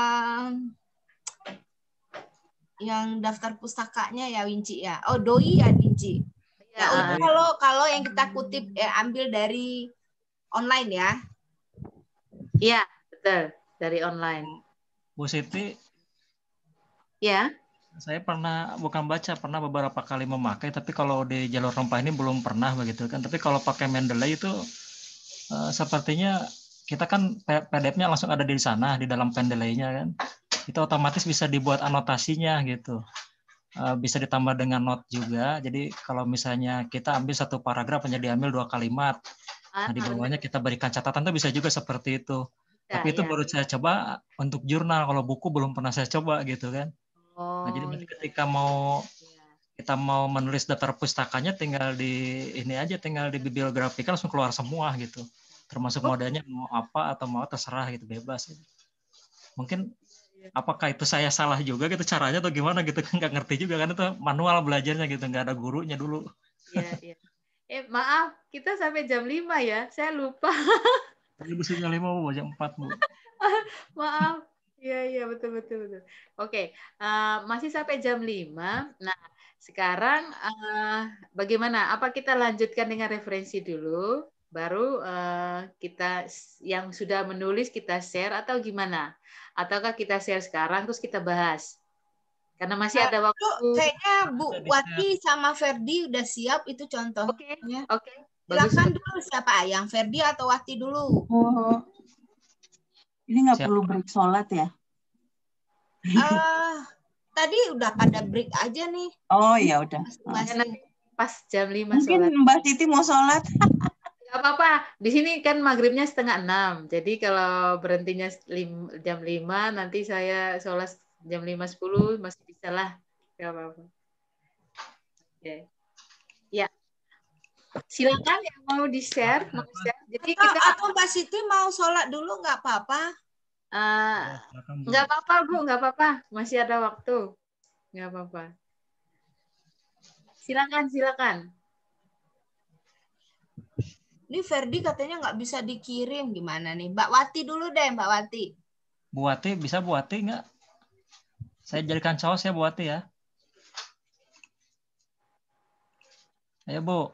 yang daftar pustakanya ya Winci ya. Oh Doi ya Winci. Ya, kalau yang kita kutip ambil dari online ya. Iya, betul. Dari online. Bu Siti. Ya. Saya pernah pernah beberapa kali memakai, tapi kalau di jalur rempah ini belum pernah begitu kan. Tapi kalau pakai Mendeley itu sepertinya kita kan PDF-nya langsung ada di sana, di dalam Mendeley-nya kan. Itu otomatis bisa dibuat anotasinya gitu. Bisa ditambah dengan note juga. Jadi kalau misalnya kita ambil satu paragraf hanya diambil 2 kalimat. Nah, di bawahnya kita berikan catatan tuh bisa juga seperti itu. Tapi itu baru saya coba untuk jurnal. Kalau buku belum pernah saya coba gitu kan. Nah, jadi ketika kita mau menulis daftar pustakanya tinggal tinggal di bibliografi kan langsung keluar semua gitu. Termasuk modalnya mau apa atau mau terserah gitu, bebas gitu. Mungkin apakah itu saya salah juga gitu caranya atau gimana gitu kan, nggak ngerti juga kan, itu manual belajarnya gitu, nggak ada gurunya dulu. Iya. Maaf, kita sampai jam 5 ya, saya lupa. Tadi busnya 5, jam 4 Bu. Maaf. Iya betul. Oke, masih sampai jam 5. Nah, Sekarang bagaimana? Apa kita lanjutkan dengan referensi dulu, baru kita yang sudah menulis kita share atau gimana? Ataukah kita share sekarang terus kita bahas? Karena masih ada waktu. Kayaknya Bu Wati sama Ferdi udah siap itu contohnya. Oke. Silakan dulu siapa? Yang Ferdi atau Wati dulu? Oh. Ini nggak perlu break sholat ya? Tadi udah pada break aja nih. Oh ya udah. Pas jam 5 mungkin sholat. Mbak Siti mau sholat. Gak apa-apa. Di sini kan maghribnya 5:30. Jadi kalau berhentinya jam 5, nanti saya sholat jam 5:10 masih bisa lah. Gak apa-apa. Oke. Ya. Silakan yang mau di-share. Jadi kita atau Mbak Siti mau sholat dulu nggak apa-apa? Nggak apa-apa Bu, nggak apa-apa. Masih ada waktu. Nggak apa-apa. Silakan. Ini Ferdi katanya nggak bisa dikirim. Gimana nih? Mbak Wati dulu deh, Mbak Wati. Bu Wati, bisa Bu Wati nggak? Saya jadikan saus ya Bu Wati ya. Ayo Bu.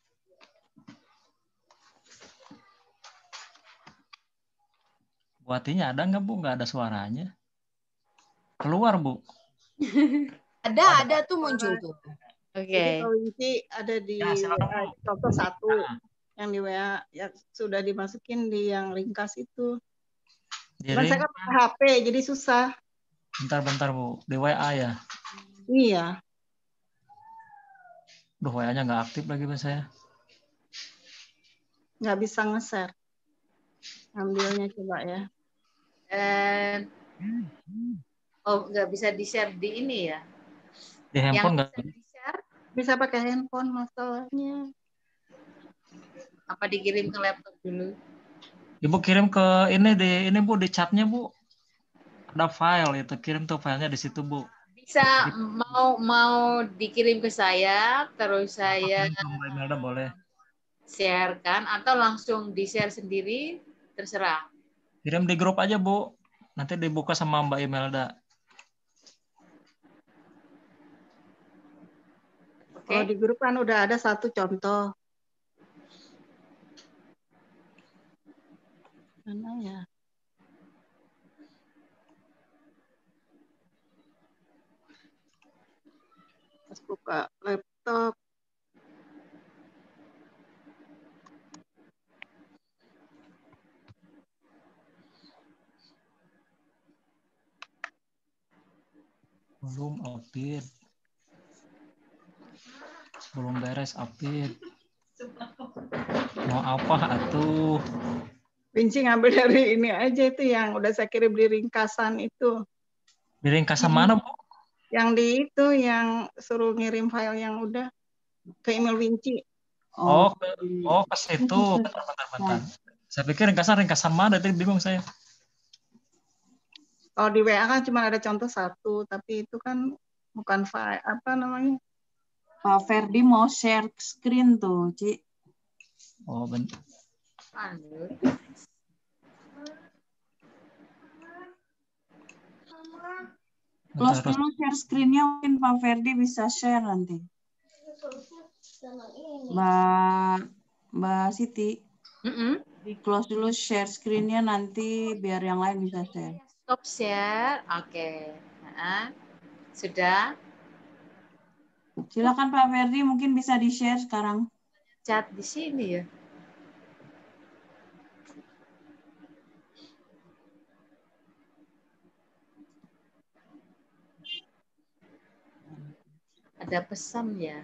Bu Watinya ada nggak Bu? Nggak ada suaranya. Keluar Bu. Ada tuh muncul tuh. Oke. Jadi kalau Winci ada di contoh 1 yang di WA yang sudah dimasukin di yang ringkas itu. Cuman saya kan pakai HP jadi susah. Bentar Bu, di WA ya? Iya. Duh, WA-nya nggak aktif lagi Mas saya. Nggak bisa nge-share. Ambilnya coba ya. Nggak bisa di-share di ini ya? Di handphone nggak? Bisa pakai handphone masalahnya. Apa dikirim ke laptop dulu? Ibu kirim ke ini Bu, di chatnya Bu. Ada file itu, kirim tuh filenya di situ Bu. Bisa mau dikirim ke saya, terus saya boleh. Sharekan atau langsung di-share sendiri, terserah. Kirim di grup aja Bu. Nanti dibuka sama Mbak Imelda. Kalau di grup kan udah ada 1 contoh. Mana ya? Pas buka laptop. Belum update. Belum beres update. Mau apa atuh? Winci ngambil dari ini aja itu yang udah saya kirim di ringkasan itu. Di ringkasan mana Bu? Yang di itu yang suruh ngirim file yang udah ke email Winci. Ke situ. Bentar. Saya pikir ringkasan mana? Itu bingung saya. Kalau di WA kan cuma ada contoh 1, tapi itu kan bukan file apa namanya? Pak Ferdi mau share screen tuh, Ci. Oh, bentar. Close dulu share screen-nya, mungkin Pak Ferdi bisa share nanti. Mbak Siti. Di close dulu share screen-nya nanti biar yang lain bisa share. Stop share. Oke. Sudah. Silakan Pak Ferdi, mungkin bisa di-share sekarang. Chat di sini ya. Ada pesan ya.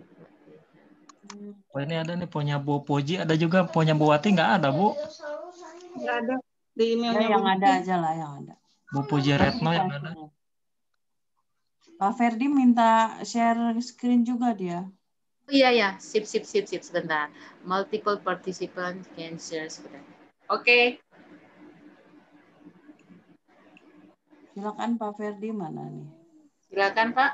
Oh, ini ada nih punya Bu Puji, ada juga punya Bu Wati, nggak ada Bu? Nggak ada di emailnya. Ya, yang ada aja lah, yang ada. Bu Puji Retno yang ada. Pak Ferdi minta share screen juga dia. Oh iya, sip sebentar. Multiple participant can share sebentar. Oke. Silakan Pak Ferdi, mana nih? Silakan Pak.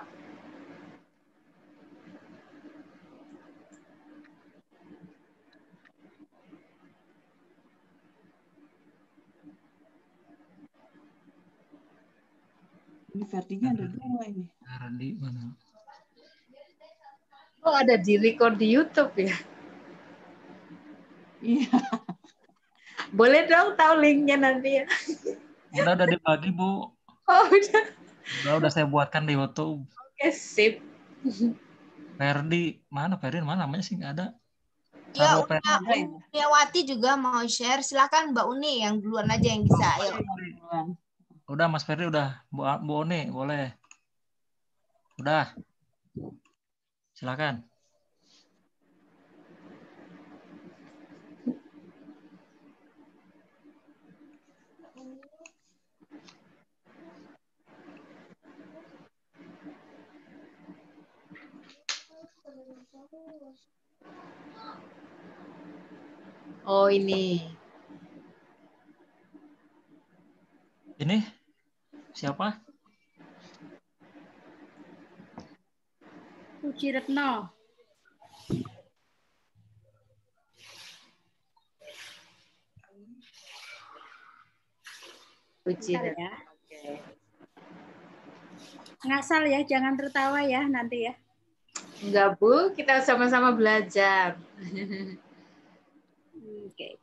Ini Ferdinya ada 2 ini. Ferdi mana? Oh, ada di record di YouTube ya? Iya. Boleh dong tahu linknya nanti ya? Udah dibagi, Bu. Oh, udah. Udah saya buatkan di YouTube. Oke, sip. Ferdi, mana namanya sih nggak ada. Ya, Uniawati juga mau share. Silakan Mbak Uni yang duluan aja yang bisa. Ayo. Udah Mas Ferdi, udah. Bu Uni, boleh. Udah. Silakan. Oh, ini. Ini siapa? Puji Retno. Puji ya. Okay. Ngasal ya, jangan tertawa ya nanti ya. Enggak, Bu, kita sama-sama belajar. Oke.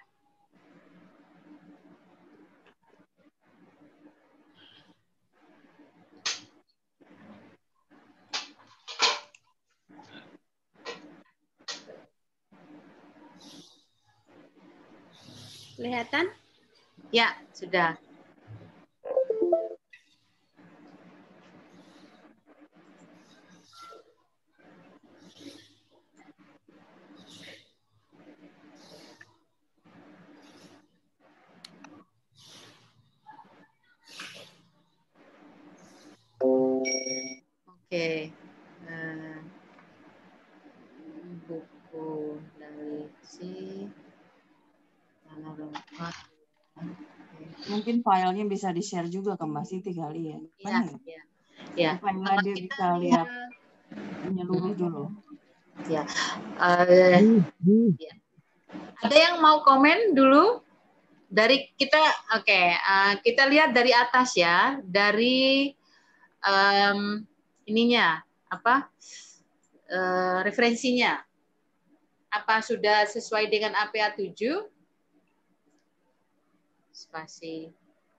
Kelihatan? Ya, sudah. Oke. Buku dari si Tanah Rempah. Mungkin filenya bisa di-share juga ke Mbak Siti kali ya. Ya. Supaya dia bisa lihat menyeluruh dulu. Ya. Ya. Ada yang mau komen dulu? Dari kita, kita lihat dari atas ya, dari ininya apa? Referensinya. Apa sudah sesuai dengan APA 7? Spasi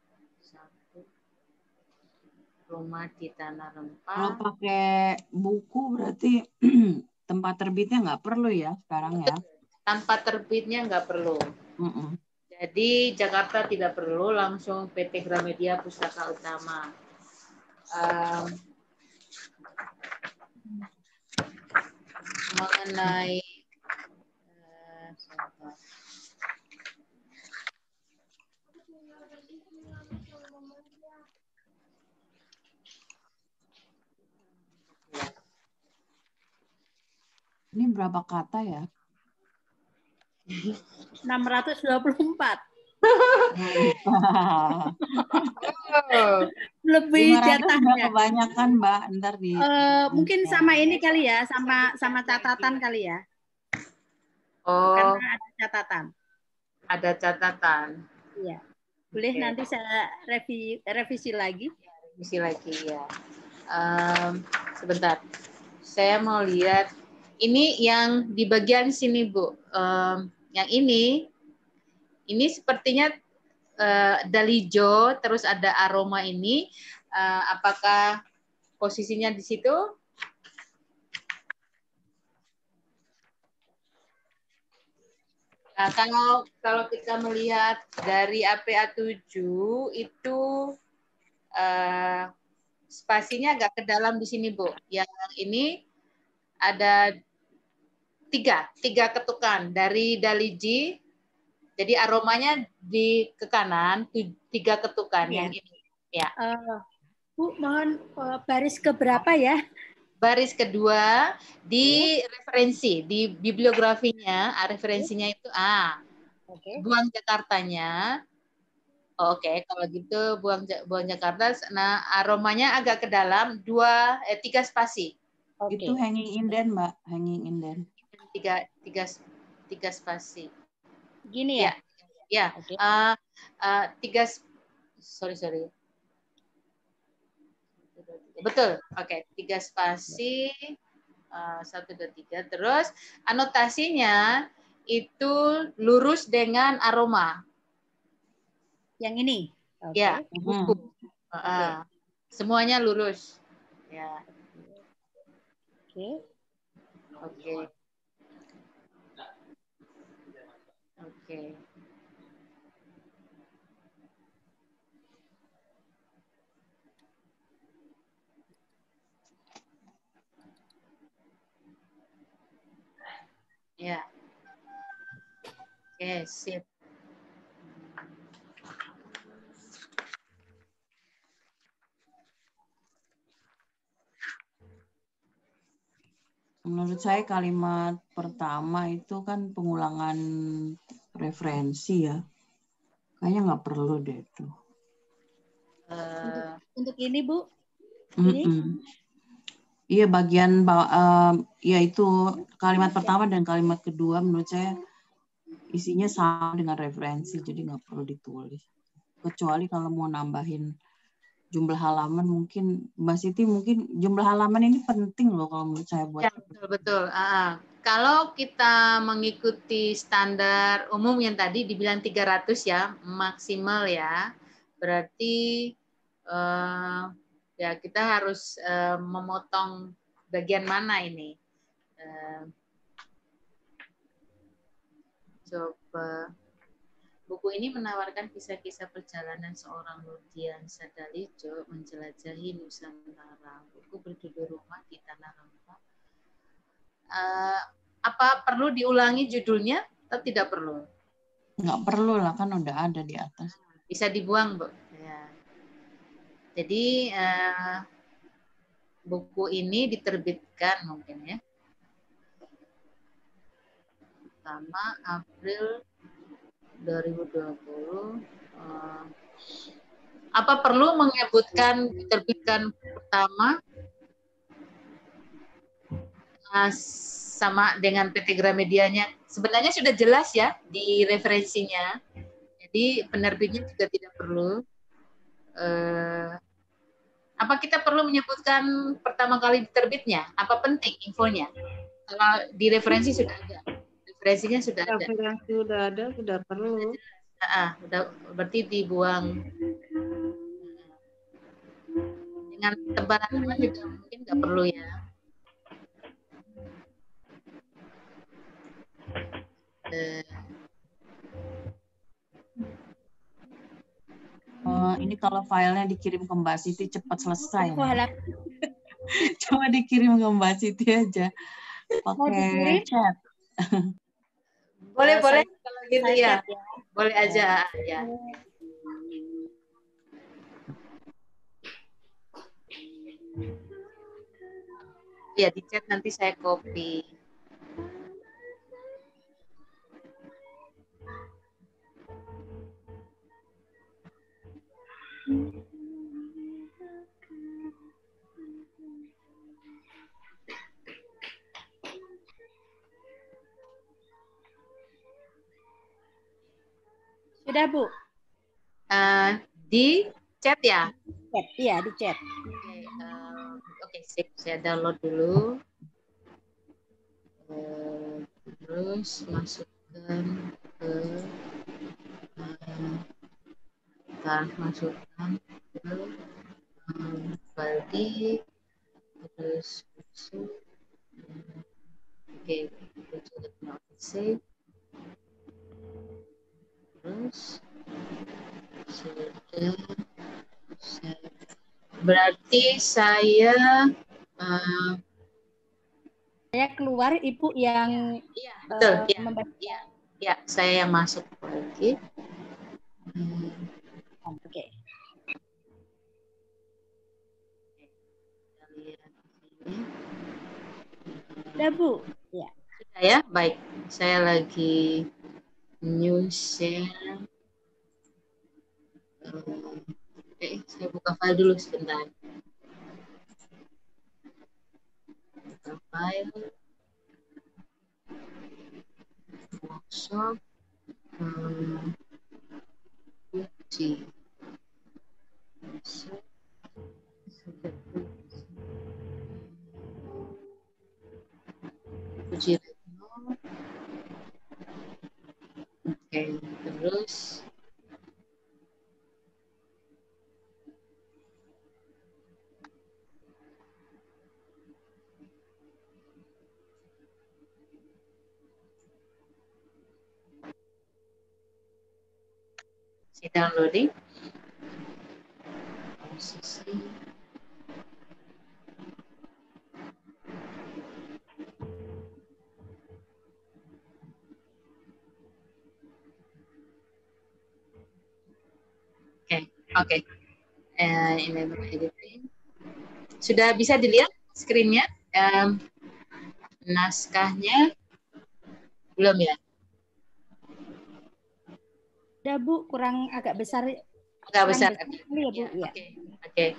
1. Rumah di Tanah Rempah. Kalau pakai buku berarti tempat terbitnya nggak perlu ya sekarang ya? Tanpa terbitnya nggak perlu. Jadi Jakarta tidak perlu, langsung PT Gramedia Pustaka Utama. Mengenai ini berapa kata ya? 624. Lebih jatahnya. Kebanyakan Mbak, ntar di. Mungkin sama ini kali ya, sama catatan kali ya. Oh. Karena ada catatan. Ada catatan. Iya. Boleh nanti saya revisi lagi. Revisi lagi ya. Sebentar. Saya mau lihat. Ini yang di bagian sini, Bu. Yang ini sepertinya dalijo, terus ada aroma ini. Apakah posisinya di situ? Nah, kalau kita melihat dari APA 7 itu spasinya agak ke dalam di sini, Bu. Yang ini ada tiga ketukan dari daliji. Jadi aromanya ke kanan, 3 ketukan yang ini. Ya. Bu, mohon baris keberapa ya? Baris kedua di referensi, di bibliografinya, referensinya itu Buang Jakartanya. Oke, kalau gitu Buang Jakarta. Nah, aromanya agak ke dalam, 3 spasi. Itu hanging inden, Mbak, hanging inden. 3 spasi. Gini ya? Ya. 3 sorry. Betul. Oke, 3 spasi. 1, 2, 3. Terus anotasinya itu lurus dengan aroma. Yang ini? Okay. Ya, buku. Okay. Semuanya lurus. Ya. Oke. Oke. Oke. Ya. Oke, sip. Menurut saya kalimat pertama itu kan pengulangan referensi ya. Kayaknya nggak perlu deh itu. Untuk ini Bu? Ini? Iya bagian ya itu kalimat pertama dan kalimat kedua menurut saya isinya sama dengan referensi, jadi nggak perlu ditulis. Kecuali kalau mau nambahin jumlah halaman, mungkin Mbak Siti, mungkin jumlah halaman ini penting loh kalau menurut saya buat. Ya, betul. Kalau kita mengikuti standar umum yang tadi dibilang 300 ya, maksimal ya, berarti ya kita harus memotong bagian mana ini. Coba. Buku ini menawarkan kisah-kisah perjalanan seorang Nurdian Sadalijo menjelajahi Nusantara. Buku berjudul Rumah di Tanah Rempah. Apa perlu diulangi judulnya atau tidak perlu? Nggak perlu lah, kan udah ada di atas. Bisa dibuang, Bu. Ya. Jadi buku ini diterbitkan mungkin ya. Pertama April 2020. Apa perlu menyebutkan diterbitkan pertama sama dengan PT Gramedianya? Sebenarnya sudah jelas ya di referensinya. Jadi penerbitnya juga tidak perlu. Apa kita perlu menyebutkan pertama kali terbitnya? Apa penting infonya? Kalau di referensi sudah ada. Referensinya sudah ada. Referensi sudah ada, sudah perlu. Udah berarti dibuang. Dengan tebalan juga mungkin nggak perlu ya. Ini kalau filenya dikirim ke Mbak Siti cepat selesai. Coba dikirim ke Mbak Siti aja pakai chat. Boleh kalau gitu ya. Boleh aja ya. Ya di chat nanti saya copy. Sudah, Bu? Di chat ya? Chat, iya di chat. Oke, sip. Saya download dulu. Terus masukkan ke balik, terus masuk. Oke, save. Terus sudah save. Berarti saya keluar, Ibu yang betul ya, saya yang masuk lagi. Oke. Sudah, Bu? Ya. Sudah ya, baik. Saya lagi new share. Saya buka file dulu sebentar. Buka file. Workshop. Uji. Puji Retno. Oke, terus si downloading. Posisi. Oke. Enable editing. Sudah bisa dilihat screen-nya? Naskahnya belum ya? Udah Bu, kurang agak besar. Agak besar. Ya, Bu. Ya. Oke.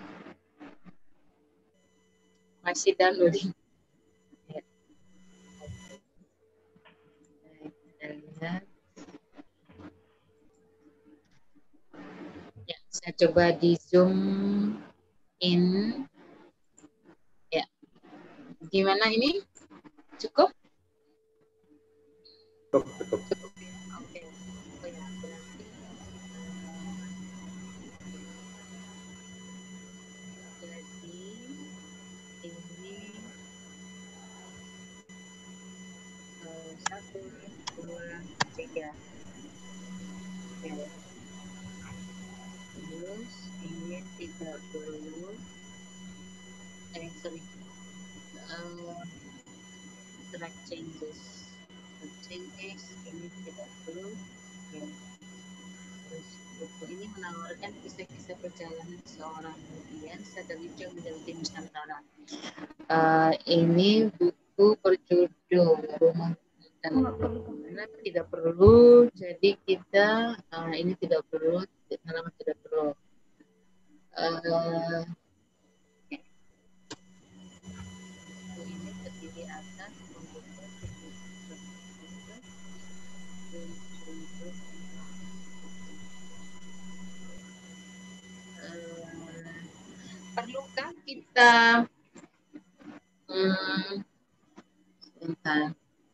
Masih downloading. Ya. Kita lihat. Ya, saya coba di zoom in. Ya. Gimana ini? Cukup? Cukup. Oke. Jadi ini 1, 2, 3. Oke. Terus ini 30. Sorry. Track changes. Changes ini 30. Oke. Terus buku ini menawarkan kisah-kisah perjalanan seorang mudian dari Jogja menjadi Nusantara. Ini buku berjudul Rumah dan tidak perlu, jadi kita ini tidak perlu, halaman tidak perlu. Ini terdiri atas pembuka perlukah kita sebentar.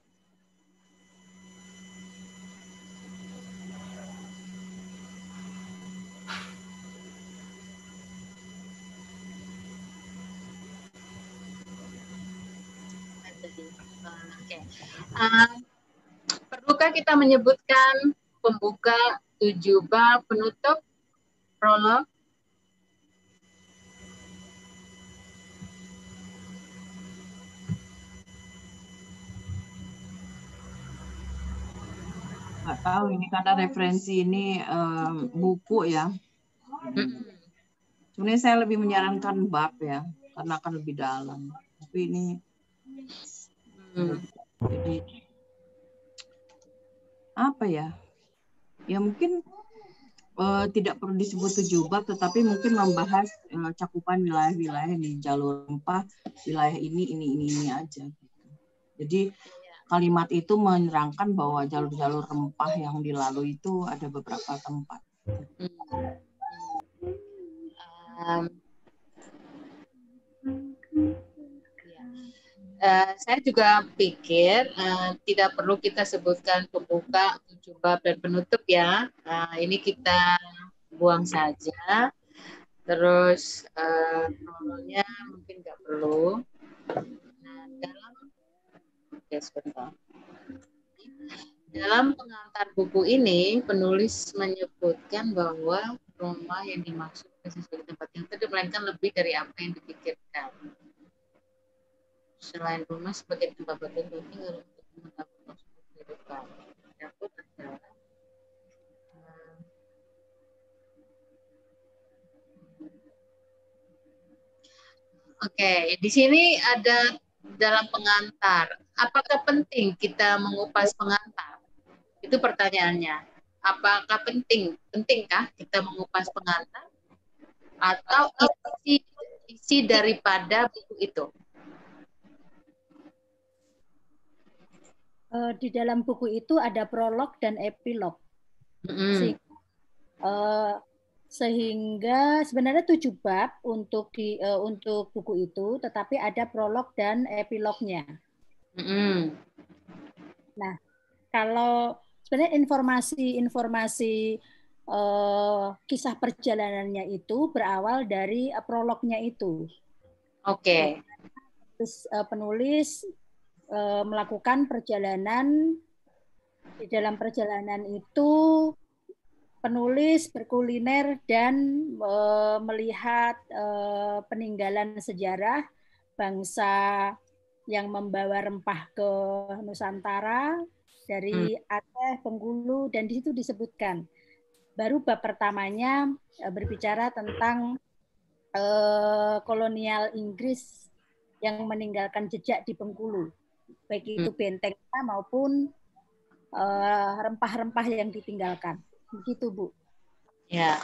Perlukah kita menyebutkan pembuka, 7 bab, penutup, prolog? Nggak tahu ini karena referensi ini buku ya. Sebenarnya saya lebih menyarankan bab ya, karena akan lebih dalam. Tapi ini jadi apa ya? Ya mungkin tidak perlu disebut 7 bab, tetapi mungkin membahas cakupan wilayah-wilayah di jalur rempah, wilayah ini aja. Gitu. Jadi kalimat itu menerangkan bahwa jalur-jalur rempah yang dilalui itu ada beberapa tempat. Saya juga pikir tidak perlu kita sebutkan pembuka, 7 bab dan penutup ya. Ini kita buang saja. Terus prolognya mungkin nggak perlu. Dalam pengantar buku ini, penulis menyebutkan bahwa rumah yang dimaksud sesuatu tempat yang teduh, melainkan lebih dari apa yang dipikirkan. Selain rumah sebagai tempat berteduh untuk mendapatkan kehidupan. Oke, di sini ada dalam pengantar. Apakah penting kita mengupas pengantar? Itu pertanyaannya. Apakah pentingkah kita mengupas pengantar? Atau isi daripada buku itu? Di dalam buku itu ada prolog dan epilog. Sehingga sebenarnya 7 bab untuk buku itu, tetapi ada prolog dan epilognya. Nah, kalau sebenarnya informasi kisah perjalanannya itu berawal dari prolognya itu. Oke. Terus penulis melakukan perjalanan. Di dalam perjalanan itu penulis berkuliner dan melihat peninggalan sejarah bangsa yang membawa rempah ke Nusantara dari Aceh, Bengkulu, dan di situ disebutkan. Baru bab pertamanya berbicara tentang kolonial Inggris yang meninggalkan jejak di Bengkulu, baik itu bentengnya maupun rempah-rempah yang ditinggalkan. Begitu, Bu. Ya.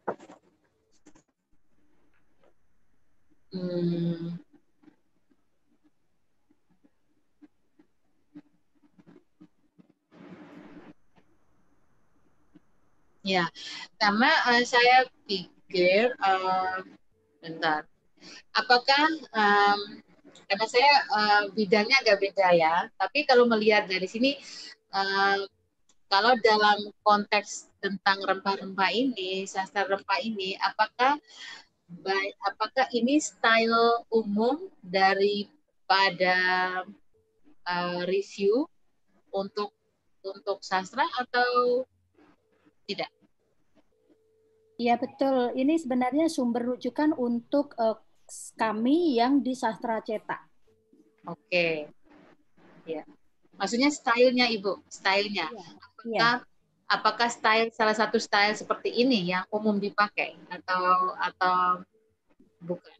Ya, karena saya pikir, bentar, apakah karena saya bidangnya agak beda ya, tapi kalau melihat dari sini, kalau dalam konteks tentang rempah-rempah ini, sastra rempah ini, apakah ini style umum daripada review untuk sastra atau tidak? Iya betul. Ini sebenarnya sumber rujukan untuk kami yang di sastra cetak. Oke. Ya. Maksudnya stylenya Ibu, stylenya. Apakah style salah satu style seperti ini yang umum dipakai atau bukan?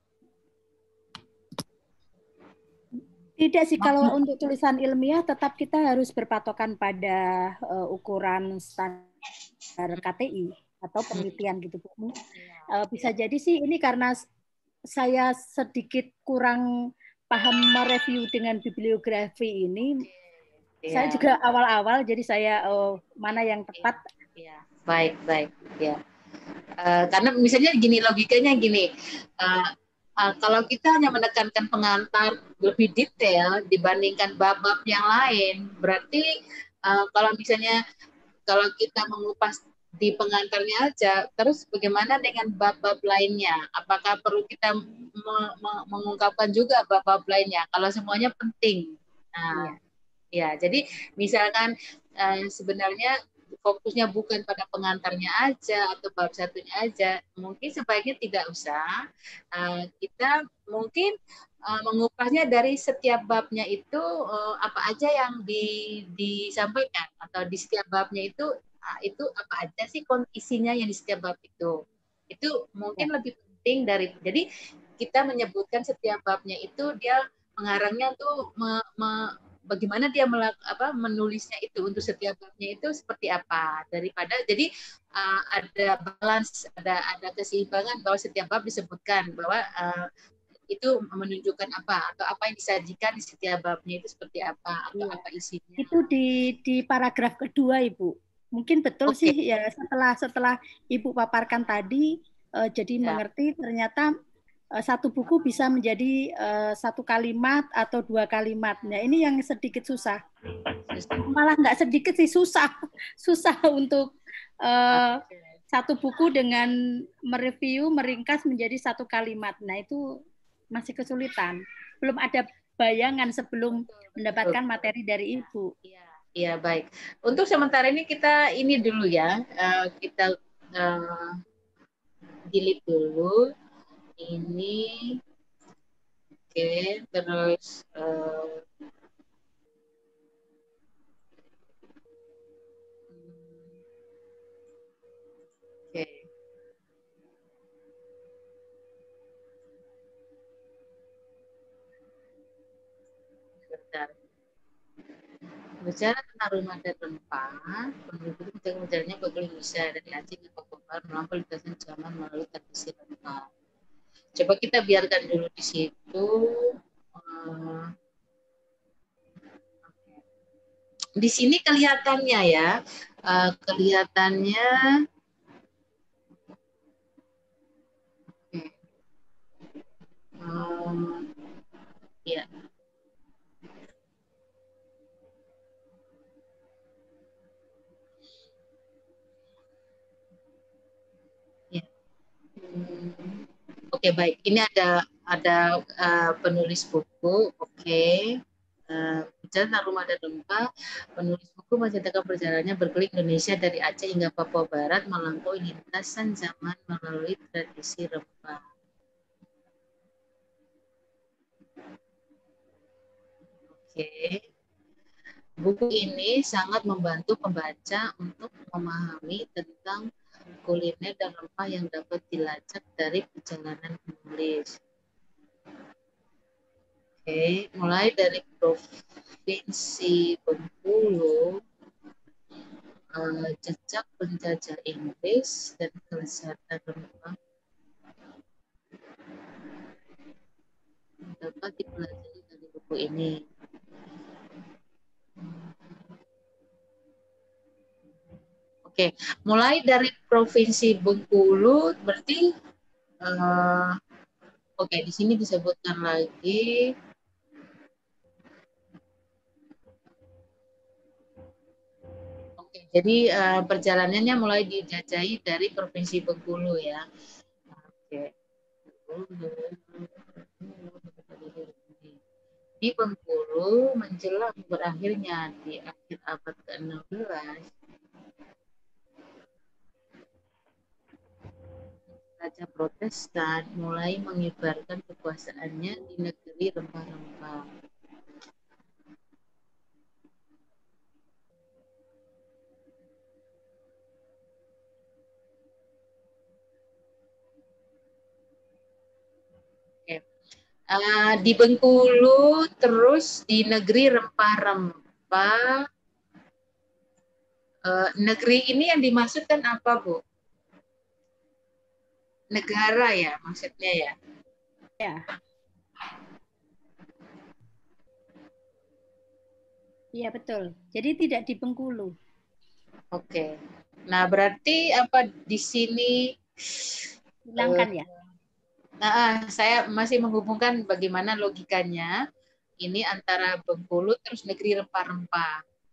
Tidak sih, kalau untuk tulisan ilmiah tetap kita harus berpatokan pada ukuran standar KTI atau penelitian gitu Bu. Bisa jadi sih ini karena saya sedikit kurang paham mereview dengan bibliografi ini. Saya juga awal-awal, jadi saya mana yang tepat. Baik. Ya. Karena misalnya gini, logikanya gini. Kalau kita hanya menekankan pengantar lebih detail dibandingkan bab-bab yang lain, berarti kalau misalnya kalau kita mengupas di pengantarnya aja, terus bagaimana dengan bab-bab lainnya? Apakah perlu kita mengungkapkan juga bab-bab lainnya? Kalau semuanya penting. Nah, ya, jadi misalkan sebenarnya fokusnya bukan pada pengantarnya aja atau bab satunya aja, mungkin sebaiknya tidak usah. Kita mungkin mengupasnya dari setiap babnya itu apa aja yang disampaikan, atau di setiap babnya itu apa aja sih isinya yang di setiap bab itu mungkin lebih penting dari, jadi kita menyebutkan setiap babnya itu dia mengarangnya tuh bagaimana dia menulisnya itu untuk setiap babnya itu seperti apa, daripada jadi ada balance, ada keseimbangan bahwa setiap bab disebutkan bahwa itu menunjukkan apa atau apa yang disajikan di setiap babnya itu seperti apa atau apa isinya. Itu di paragraf kedua Ibu. Mungkin betul sih ya, setelah Ibu paparkan tadi jadi mengerti ternyata satu buku bisa menjadi satu kalimat atau dua kalimat. Nah, ini yang sedikit susah. Malah nggak sedikit sih, susah untuk satu buku dengan mereview, meringkas menjadi satu kalimat. Nah, itu masih kesulitan. Belum ada bayangan sebelum mendapatkan materi dari Ibu. Iya, baik. Untuk sementara ini kita ini dulu ya, kita delete dulu ini. Oke, terus bicara tentang rumah dan rempah, penduduk menjalannya bagi Indonesia dari Aceh ke Papua melampaui lintasan zaman melalui tradisi rempah. Coba kita biarkan dulu di situ. Di sini kelihatannya ya, kelihatannya ya. Oke, baik. Ini ada penulis buku. Oke. Perjalanan Rumah dan Rempah, penulis buku menceritakan perjalanannya berkeliling Indonesia dari Aceh hingga Papua Barat, melampaui lintasan zaman melalui tradisi rempah. Oke. Buku ini sangat membantu pembaca untuk memahami tentang kuliner dan rempah yang dapat dilacak dari perjalanan penulis. Oke, mulai dari Provinsi Bengkulu, jejak penjajah Inggris dan kelezatan rempah dapat dipelajari dari buku ini. Oke, mulai dari Provinsi Bengkulu, berarti oke, di sini disebutkan lagi. Oke, jadi perjalanannya mulai dijajahi dari Provinsi Bengkulu ya. Oke. Di Bengkulu menjelang berakhirnya di akhir abad ke-16, Raja Protestan mulai mengibarkan kekuasaannya di negeri rempah-rempah. Di Bengkulu, terus di negeri rempah-rempah. Negeri ini yang dimaksudkan apa, Bu? Negara ya, maksudnya ya? Ya. Iya, betul. Jadi tidak di Bengkulu. Oke. Nah, berarti apa di sini? Hilangkan ya? Nah, saya masih menghubungkan bagaimana logikanya ini antara Bengkulu terus negeri rempah-rempah.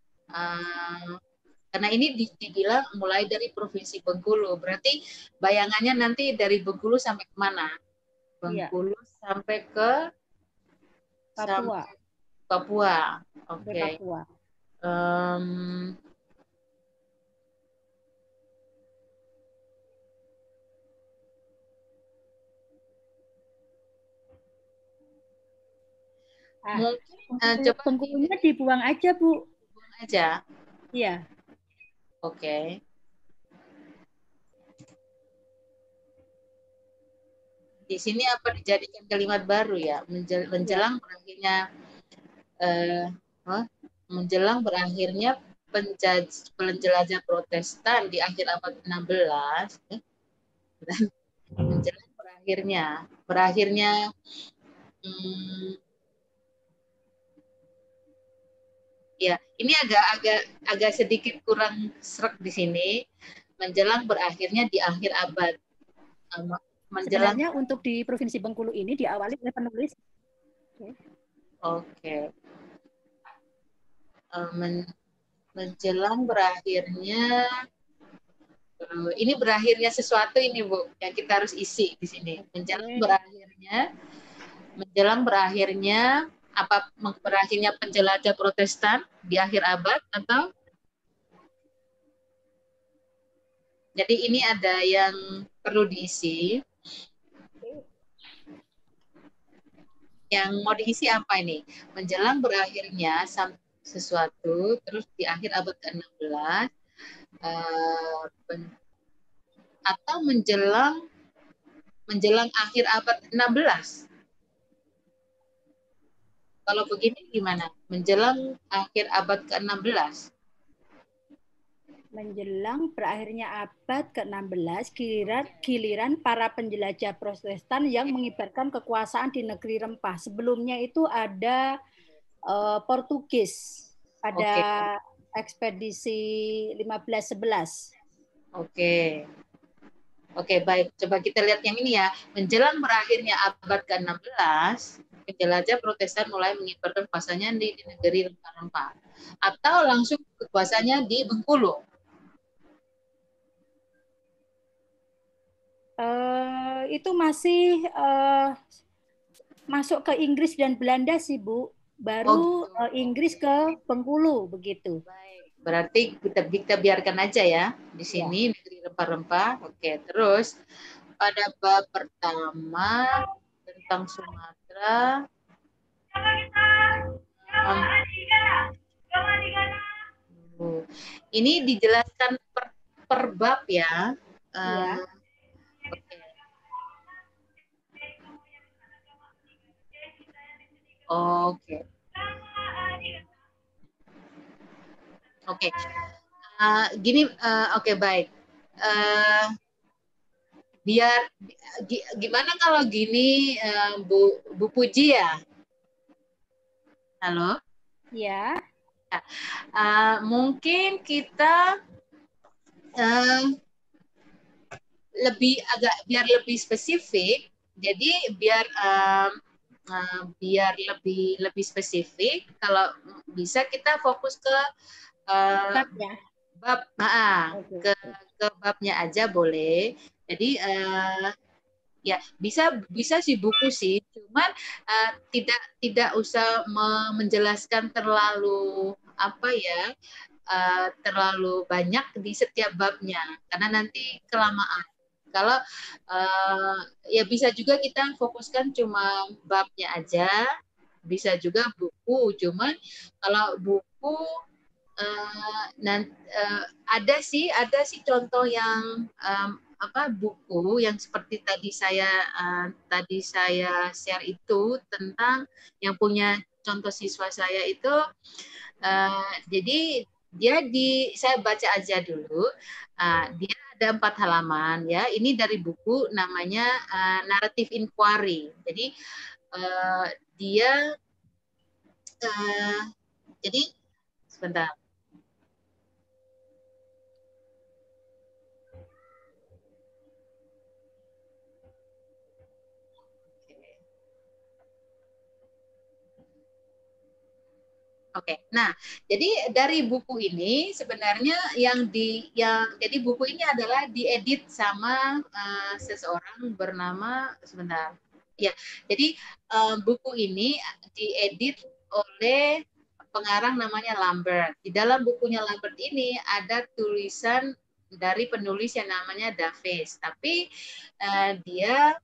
Karena ini dibilang mulai dari Provinsi Bengkulu, berarti bayangannya nanti dari Bengkulu sampai ke mana? Bengkulu iya. Sampai ke Papua. Papua, oke. Okay. Papua. Mungkin coba Bengkulunya dibuang aja, Bu. Buang aja. Iya. Oke. Okay. Di sini apa dijadikan kalimat baru ya? Menjelang berakhirnya menjelang berakhirnya penjelajah Protestan di akhir abad 16 menjelang berakhirnya ya, ini agak sedikit kurang sreg di sini. Menjelang berakhirnya di akhir abad. Sebenarnya untuk di Provinsi Bengkulu ini diawali oleh penulis. Oke. Menjelang berakhirnya, ini berakhirnya sesuatu ini, Bu, yang kita harus isi di sini. Menjelang berakhirnya apa berakhirnya penjelajah Protestan di akhir abad atau? Jadi ini ada yang perlu diisi. Yang mau diisi apa ini? Menjelang berakhirnya sesuatu, terus di akhir abad ke-16, atau menjelang akhir abad 16. Kalau begini gimana? Menjelang akhir abad ke-16. Menjelang berakhirnya abad ke-16, giliran para penjelajah Protestan yang mengibarkan kekuasaan di negeri rempah. Sebelumnya itu ada Portugis pada ekspedisi 1511. Oke, baik. Coba kita lihat yang ini ya. Menjelang berakhirnya abad ke-16, penjelajah Protestan mulai mengibarkan kekuasaannya di negeri rempah-rempah. Atau langsung kekuasaannya di Bengkulu. Itu masih masuk ke Inggris dan Belanda sih, Bu. Baru Inggris ke Bengkulu begitu. Berarti kita biarkan aja ya di sini negeri rempah-rempah. Oke, terus pada bab pertama tentang Sumatera. Ini dijelaskan per bab ya. Oke. Oke. Gini, oke, baik. Gimana kalau gini, Bu Puji ya? Halo? Ya. Mungkin kita biar lebih spesifik. Jadi biar lebih spesifik, kalau bisa kita fokus ke bab, ke babnya aja boleh. Jadi ya bisa sih buku sih, cuman tidak usah menjelaskan terlalu terlalu banyak di setiap babnya, karena nanti kelamaan. Kalau ya bisa juga kita fokuskan cuma babnya aja, bisa juga buku. Cuman kalau buku ada sih contoh yang buku yang seperti tadi saya share itu, tentang yang punya contoh siswa saya itu. Jadi saya baca aja dulu. Dia ada 4 halaman ya. Ini dari buku namanya Narrative Inquiry. Jadi jadi sebentar. Oke, nah jadi dari buku ini sebenarnya jadi buku ini adalah diedit sama seseorang bernama jadi buku ini diedit oleh pengarang namanya Lambert. Di dalam bukunya Lambert ini ada tulisan dari penulis yang namanya Davies, tapi dia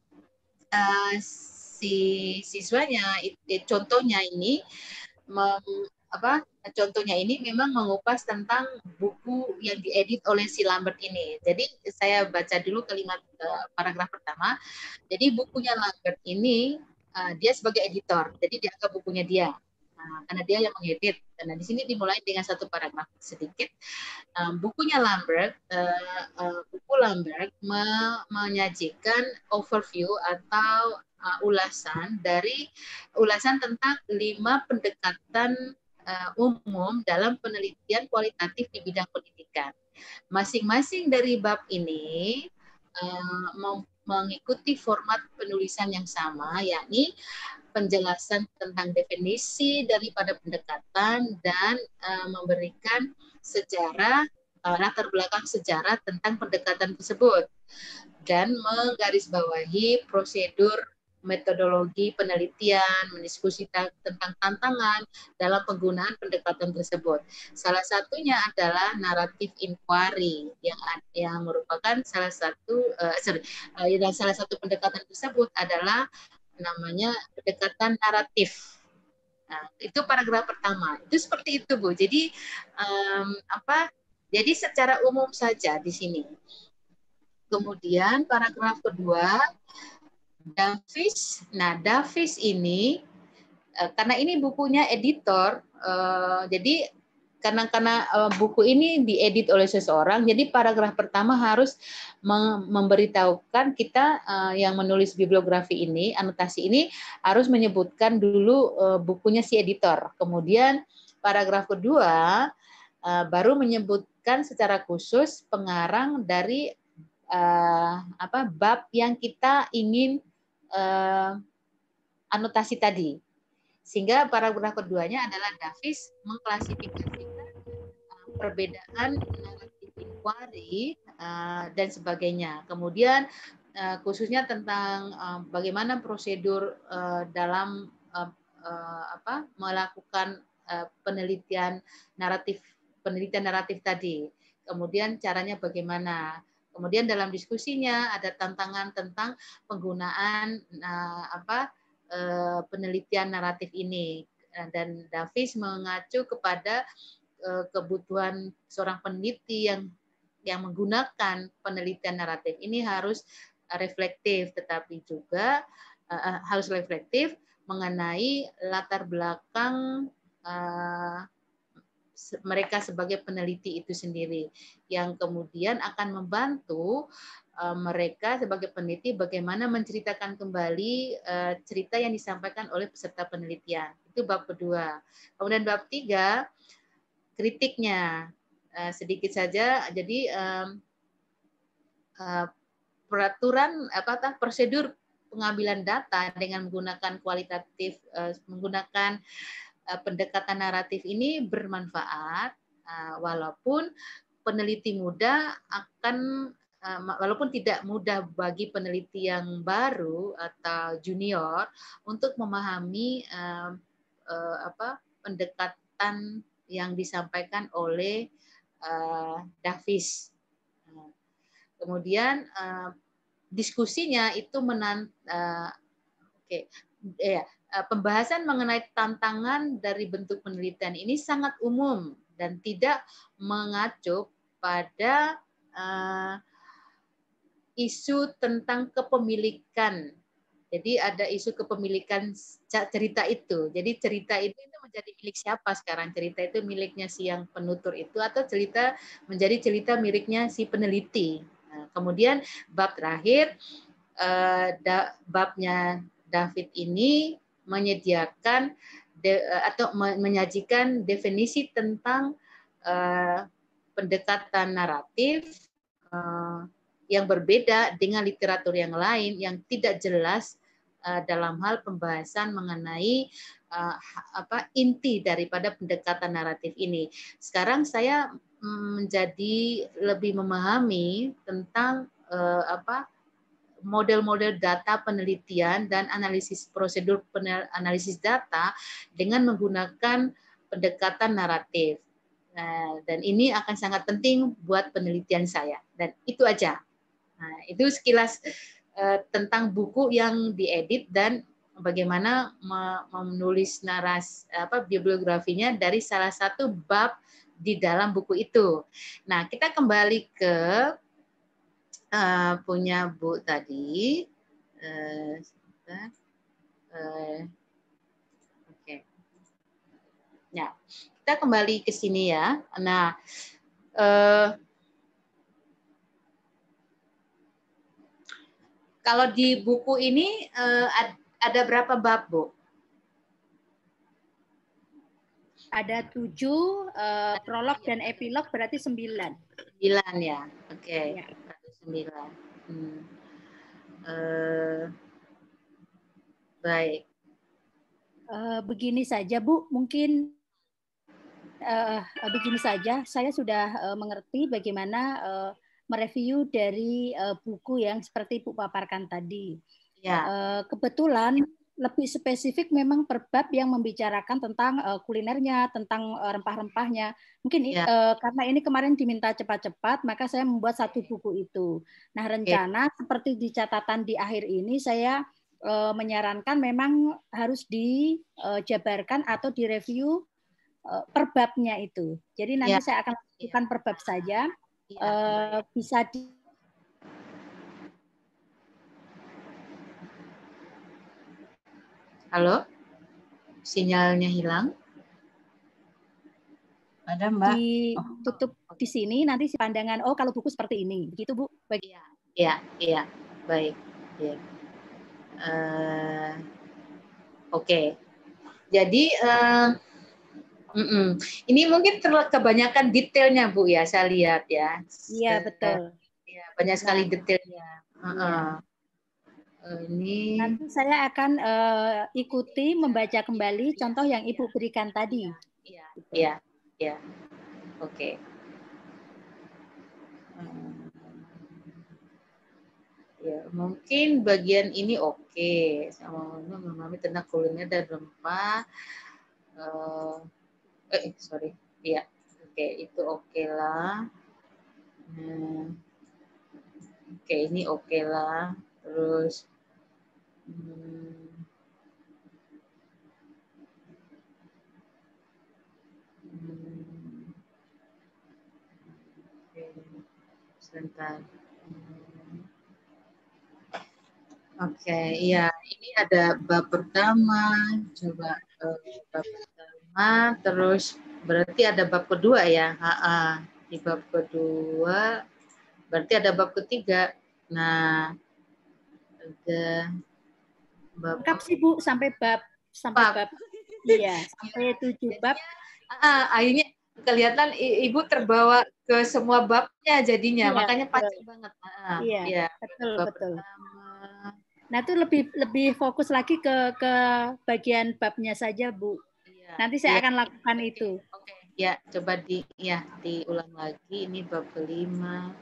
si siswanya contohnya ini contohnya ini memang mengupas tentang buku yang diedit oleh si Lambert ini. Jadi saya baca dulu paragraf pertama. Jadi bukunya Lambert ini dia sebagai editor, jadi dianggap bukunya dia. Karena dia yang mengedit. Karena di sini dimulai dengan satu paragraf sedikit. Bukunya Lambert, buku Lambert menyajikan overview atau ulasan tentang 5 pendekatan umum dalam penelitian kualitatif di bidang pendidikan. Masing-masing dari bab ini mengikuti format penulisan yang sama, yakni penjelasan tentang definisi daripada pendekatan dan memberikan latar belakang sejarah tentang pendekatan tersebut, dan menggarisbawahi prosedur metodologi penelitian, mendiskusikan tentang tantangan dalam penggunaan pendekatan tersebut. Salah satunya adalah narrative inquiry yang merupakan salah satu pendekatan tersebut adalah namanya pendekatan naratif. Nah, itu paragraf pertama. Itu seperti itu, Bu. Jadi Jadi secara umum saja di sini. Kemudian paragraf kedua, Davies. Nah, Davies ini karena ini bukunya editor, jadi karena buku ini diedit oleh seseorang, jadi paragraf pertama harus memberitahukan kita yang menulis bibliografi ini, anotasi ini harus menyebutkan dulu bukunya si editor. Kemudian paragraf kedua baru menyebutkan secara khusus pengarang dari bab yang kita ingin anotasi tadi. Sehingga paragraf keduanya adalah Davies mengklasifikasikan perbedaan narrative inquiry dan sebagainya. Kemudian khususnya tentang bagaimana prosedur dalam melakukan penelitian naratif tadi. Kemudian caranya bagaimana. Kemudian dalam diskusinya ada tantangan tentang penggunaan penelitian naratif ini, dan Davis mengacu kepada kebutuhan seorang peneliti yang menggunakan penelitian naratif ini harus reflektif, tetapi juga harus reflektif mengenai latar belakang mereka sebagai peneliti itu sendiri, yang kemudian akan membantu mereka sebagai peneliti bagaimana menceritakan kembali cerita yang disampaikan oleh peserta penelitian. Itu bab kedua. Kemudian bab 3, kritiknya. Sedikit saja, jadi peraturan prosedur pengambilan data dengan menggunakan kualitatif, menggunakan pendekatan naratif ini bermanfaat, walaupun peneliti muda walaupun tidak mudah bagi peneliti yang baru atau junior untuk memahami pendekatan yang disampaikan oleh Davis. Kemudian diskusinya itu pembahasan mengenai tantangan dari bentuk penelitian ini sangat umum dan tidak mengacu pada isu tentang kepemilikan. Jadi ada isu kepemilikan cerita itu. Jadi cerita itu menjadi milik siapa sekarang? Cerita itu miliknya si yang penutur itu atau cerita menjadi cerita miliknya si peneliti. Nah, kemudian bab terakhir, babnya David ini menyediakan atau menyajikan definisi tentang pendekatan naratif yang berbeda dengan literatur yang lain yang tidak jelas dalam hal pembahasan mengenai inti daripada pendekatan naratif ini. Sekarang saya menjadi lebih memahami tentang model-model data penelitian dan analisis prosedur analisis data dengan menggunakan pendekatan naratif. Dan ini akan sangat penting buat penelitian saya. Dan itu aja. Nah, itu sekilas tentang buku yang diedit dan bagaimana menulis bibliografinya dari salah satu bab di dalam buku itu. Nah, kita kembali ke punya Bu tadi. Oke. Ya, kita kembali ke sini ya. Nah, kalau di buku ini ada berapa bab, Bu? Ada 7, prolog dan epilog berarti 9. 9 ya, oke. Ya. 9. Baik. Begini saja, Bu, mungkin begini saja. Saya sudah mengerti bagaimana mereview dari buku yang seperti Ibu paparkan tadi. Ya. Kebetulan lebih spesifik memang per bab yang membicarakan tentang kulinernya, tentang rempah-rempahnya. Mungkin karena ini kemarin diminta cepat-cepat, maka saya membuat satu buku itu. Nah, rencana seperti di catatan di akhir ini, saya menyarankan memang harus dijabarkan atau direview per babnya itu. Jadi nanti saya akan lakukan per bab saja. Bisa Halo, sinyalnya hilang. Ada, Mbak. Ditutup di sini, nanti pandangan, oh kalau buku seperti ini. Begitu, Bu? Iya. Baik. Ya. Oke. Jadi, ini mungkin kebanyakan detailnya, Bu, ya, saya lihat ya. Iya, betul. Ya, banyak sekali detailnya. Ini nanti saya akan ikuti membaca kembali contoh yang Ibu berikan tadi. Iya. Oke. Ya, mungkin bagian ini oke. Sama memahami tentang kuliner dan rempah. Sorry. Iya, oke, itu oke lah. Oke, ini oke lah. Terus sebentar. Oke, iya, ini ada bab pertama, coba bab pertama, terus berarti ada bab kedua ya. Di bab kedua, berarti ada bab ketiga. Nah, ada bab. Lengkap sih Bu, sampai bab. Iya, sampai 7 bab. Akhirnya kelihatan Ibu terbawa ke semua babnya jadinya, iya, makanya pasti banget. Iya, betul. Pertama. Nah, itu lebih fokus lagi ke bagian babnya saja, Bu. Iya, nanti saya akan lakukan itu. Oke. Ya, coba diulang lagi. Ini bab kelima.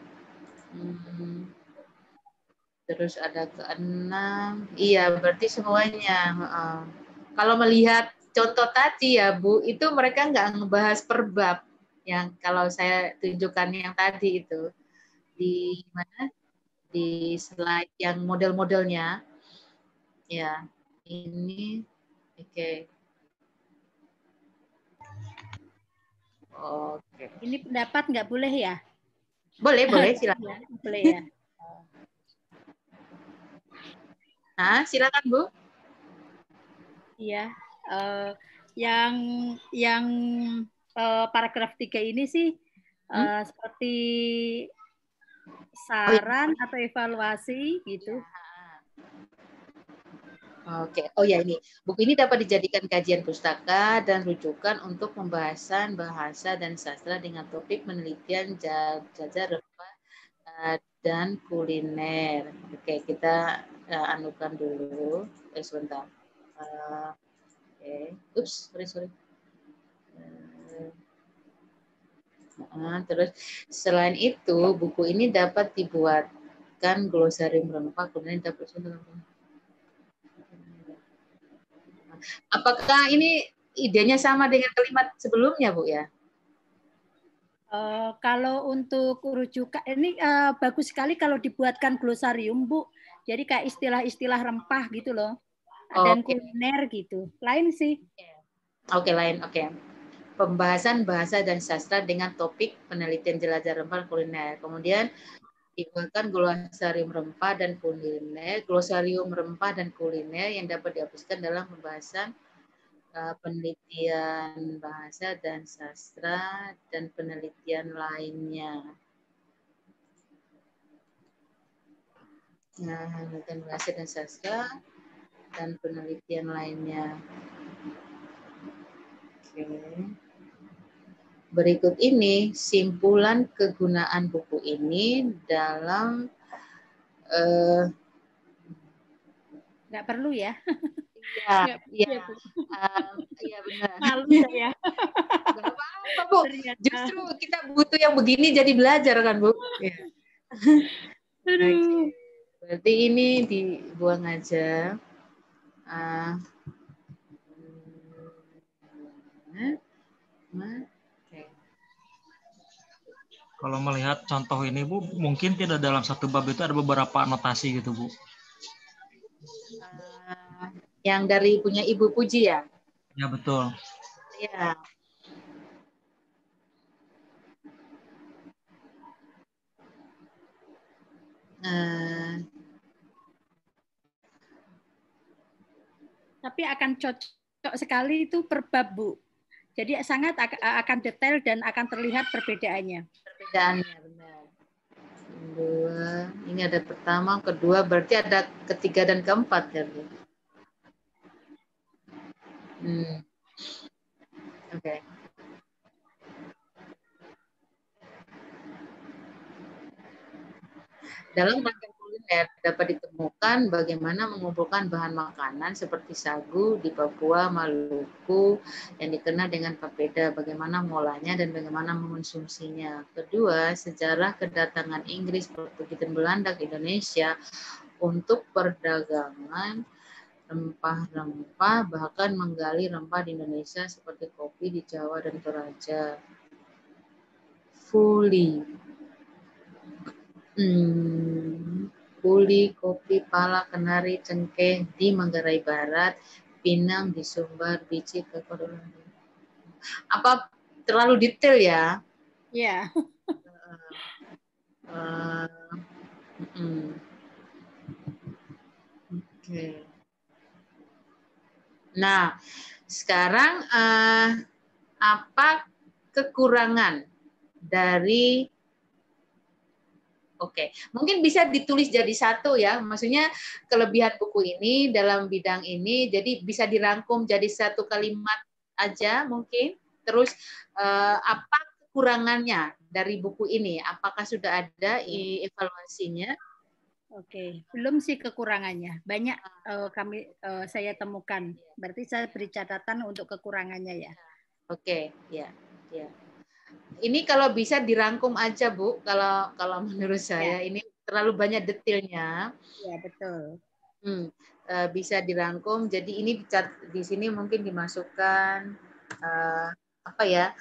Terus ada ke-6. Iya, berarti semuanya. Kalau melihat contoh tadi ya, Bu, itu mereka nggak ngebahas per bab. Yang kalau saya tunjukkan yang tadi itu. Di mana? Di slide yang model-modelnya. Ya, ini oke. Oke. Ini pendapat nggak boleh ya? Boleh, silakan. Boleh ya. Nah, silakan Bu. Iya, yang paragraf 3 ini sih seperti saran atau evaluasi gitu. Oke, oh ya ini buku ini dapat dijadikan kajian pustaka dan rujukan untuk pembahasan bahasa dan sastra dengan topik penelitian jajar rempah dan kuliner. Oke, kita anukan dulu. Sebentar. Oke, sorry. Terus selain itu buku ini dapat dibuatkan glosarium rempah kuliner dapat. Apakah ini idenya sama dengan kalimat sebelumnya, Bu ya? Kalau untuk rujukan ini bagus sekali kalau dibuatkan glosarium, Bu. Jadi kayak istilah-istilah rempah gitu loh. Dan kuliner gitu. Lain sih. Oke, lain. Oke. Pembahasan bahasa dan sastra dengan topik penelitian jelajah rempah kuliner. Kemudian dibuatkan glosarium rempah dan kuliner, glosarium rempah dan kuliner yang dapat dihapuskan dalam pembahasan penelitian bahasa dan sastra dan penelitian lainnya. Nah, penelitian bahasa dan sastra dan penelitian lainnya. Oke. Berikut ini simpulan kegunaan buku ini dalam nggak perlu ya? Iya benar. Malu saya. Gak apa-apa, Bu. Justru kita butuh yang begini jadi belajar kan, Bu. Ya. Okay. Berarti ini dibuang aja. Kalau melihat contoh ini, Bu, mungkin tidak dalam satu bab itu ada beberapa anotasi gitu, Bu. Yang dari punya Ibu Puji ya? Ya, betul. Ya. Tapi akan cocok sekali itu per bab, Bu. Jadi sangat akan detail dan akan terlihat perbedaannya. Perbedaannya benar. Ini ada pertama, kedua, berarti ada ketiga dan keempat ya, Bu. Oke. Dalam rangka kuliner dapat ditemukan bagaimana mengumpulkan bahan makanan seperti sagu di Papua, Maluku yang dikenal dengan papeda, bagaimana mengolahnya dan bagaimana mengonsumsinya. Kedua, sejarah kedatangan Inggris, Portugis dan Belanda ke Indonesia untuk perdagangan rempah-rempah, bahkan menggali rempah di Indonesia seperti kopi di Jawa dan Toraja. Puli, kopi, pala, kenari, cengkeh di Manggarai Barat, pinang di Sumbar, biji ke Kodolong. Apa terlalu detail ya? Iya. Oke. Nah, sekarang apa kekurangan dari Oke, mungkin bisa ditulis jadi satu ya. Maksudnya kelebihan buku ini dalam bidang ini, jadi bisa dirangkum jadi satu kalimat aja mungkin. Terus apa kekurangannya dari buku ini? Apakah sudah ada evaluasinya? Oke, belum sih kekurangannya. Banyak saya temukan. Berarti saya beri catatan untuk kekurangannya ya. Oke, ya. Ini kalau bisa dirangkum aja, Bu. Kalau menurut saya ini terlalu banyak detailnya. Ya, betul. Bisa dirangkum. Jadi ini di sini mungkin dimasukkan apa ya?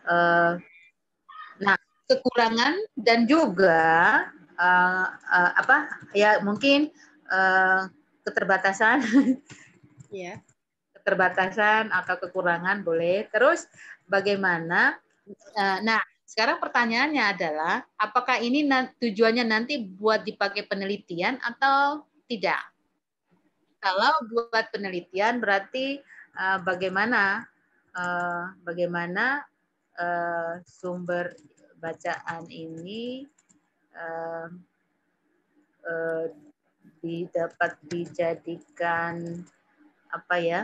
Nah, kekurangan dan juga apa ya mungkin keterbatasan. Ya. Keterbatasan atau kekurangan boleh. Terus bagaimana? Nah, sekarang pertanyaannya adalah apakah ini tujuannya nanti buat dipakai penelitian atau tidak? Kalau buat penelitian berarti bagaimana sumber bacaan ini dapat dijadikan apa ya?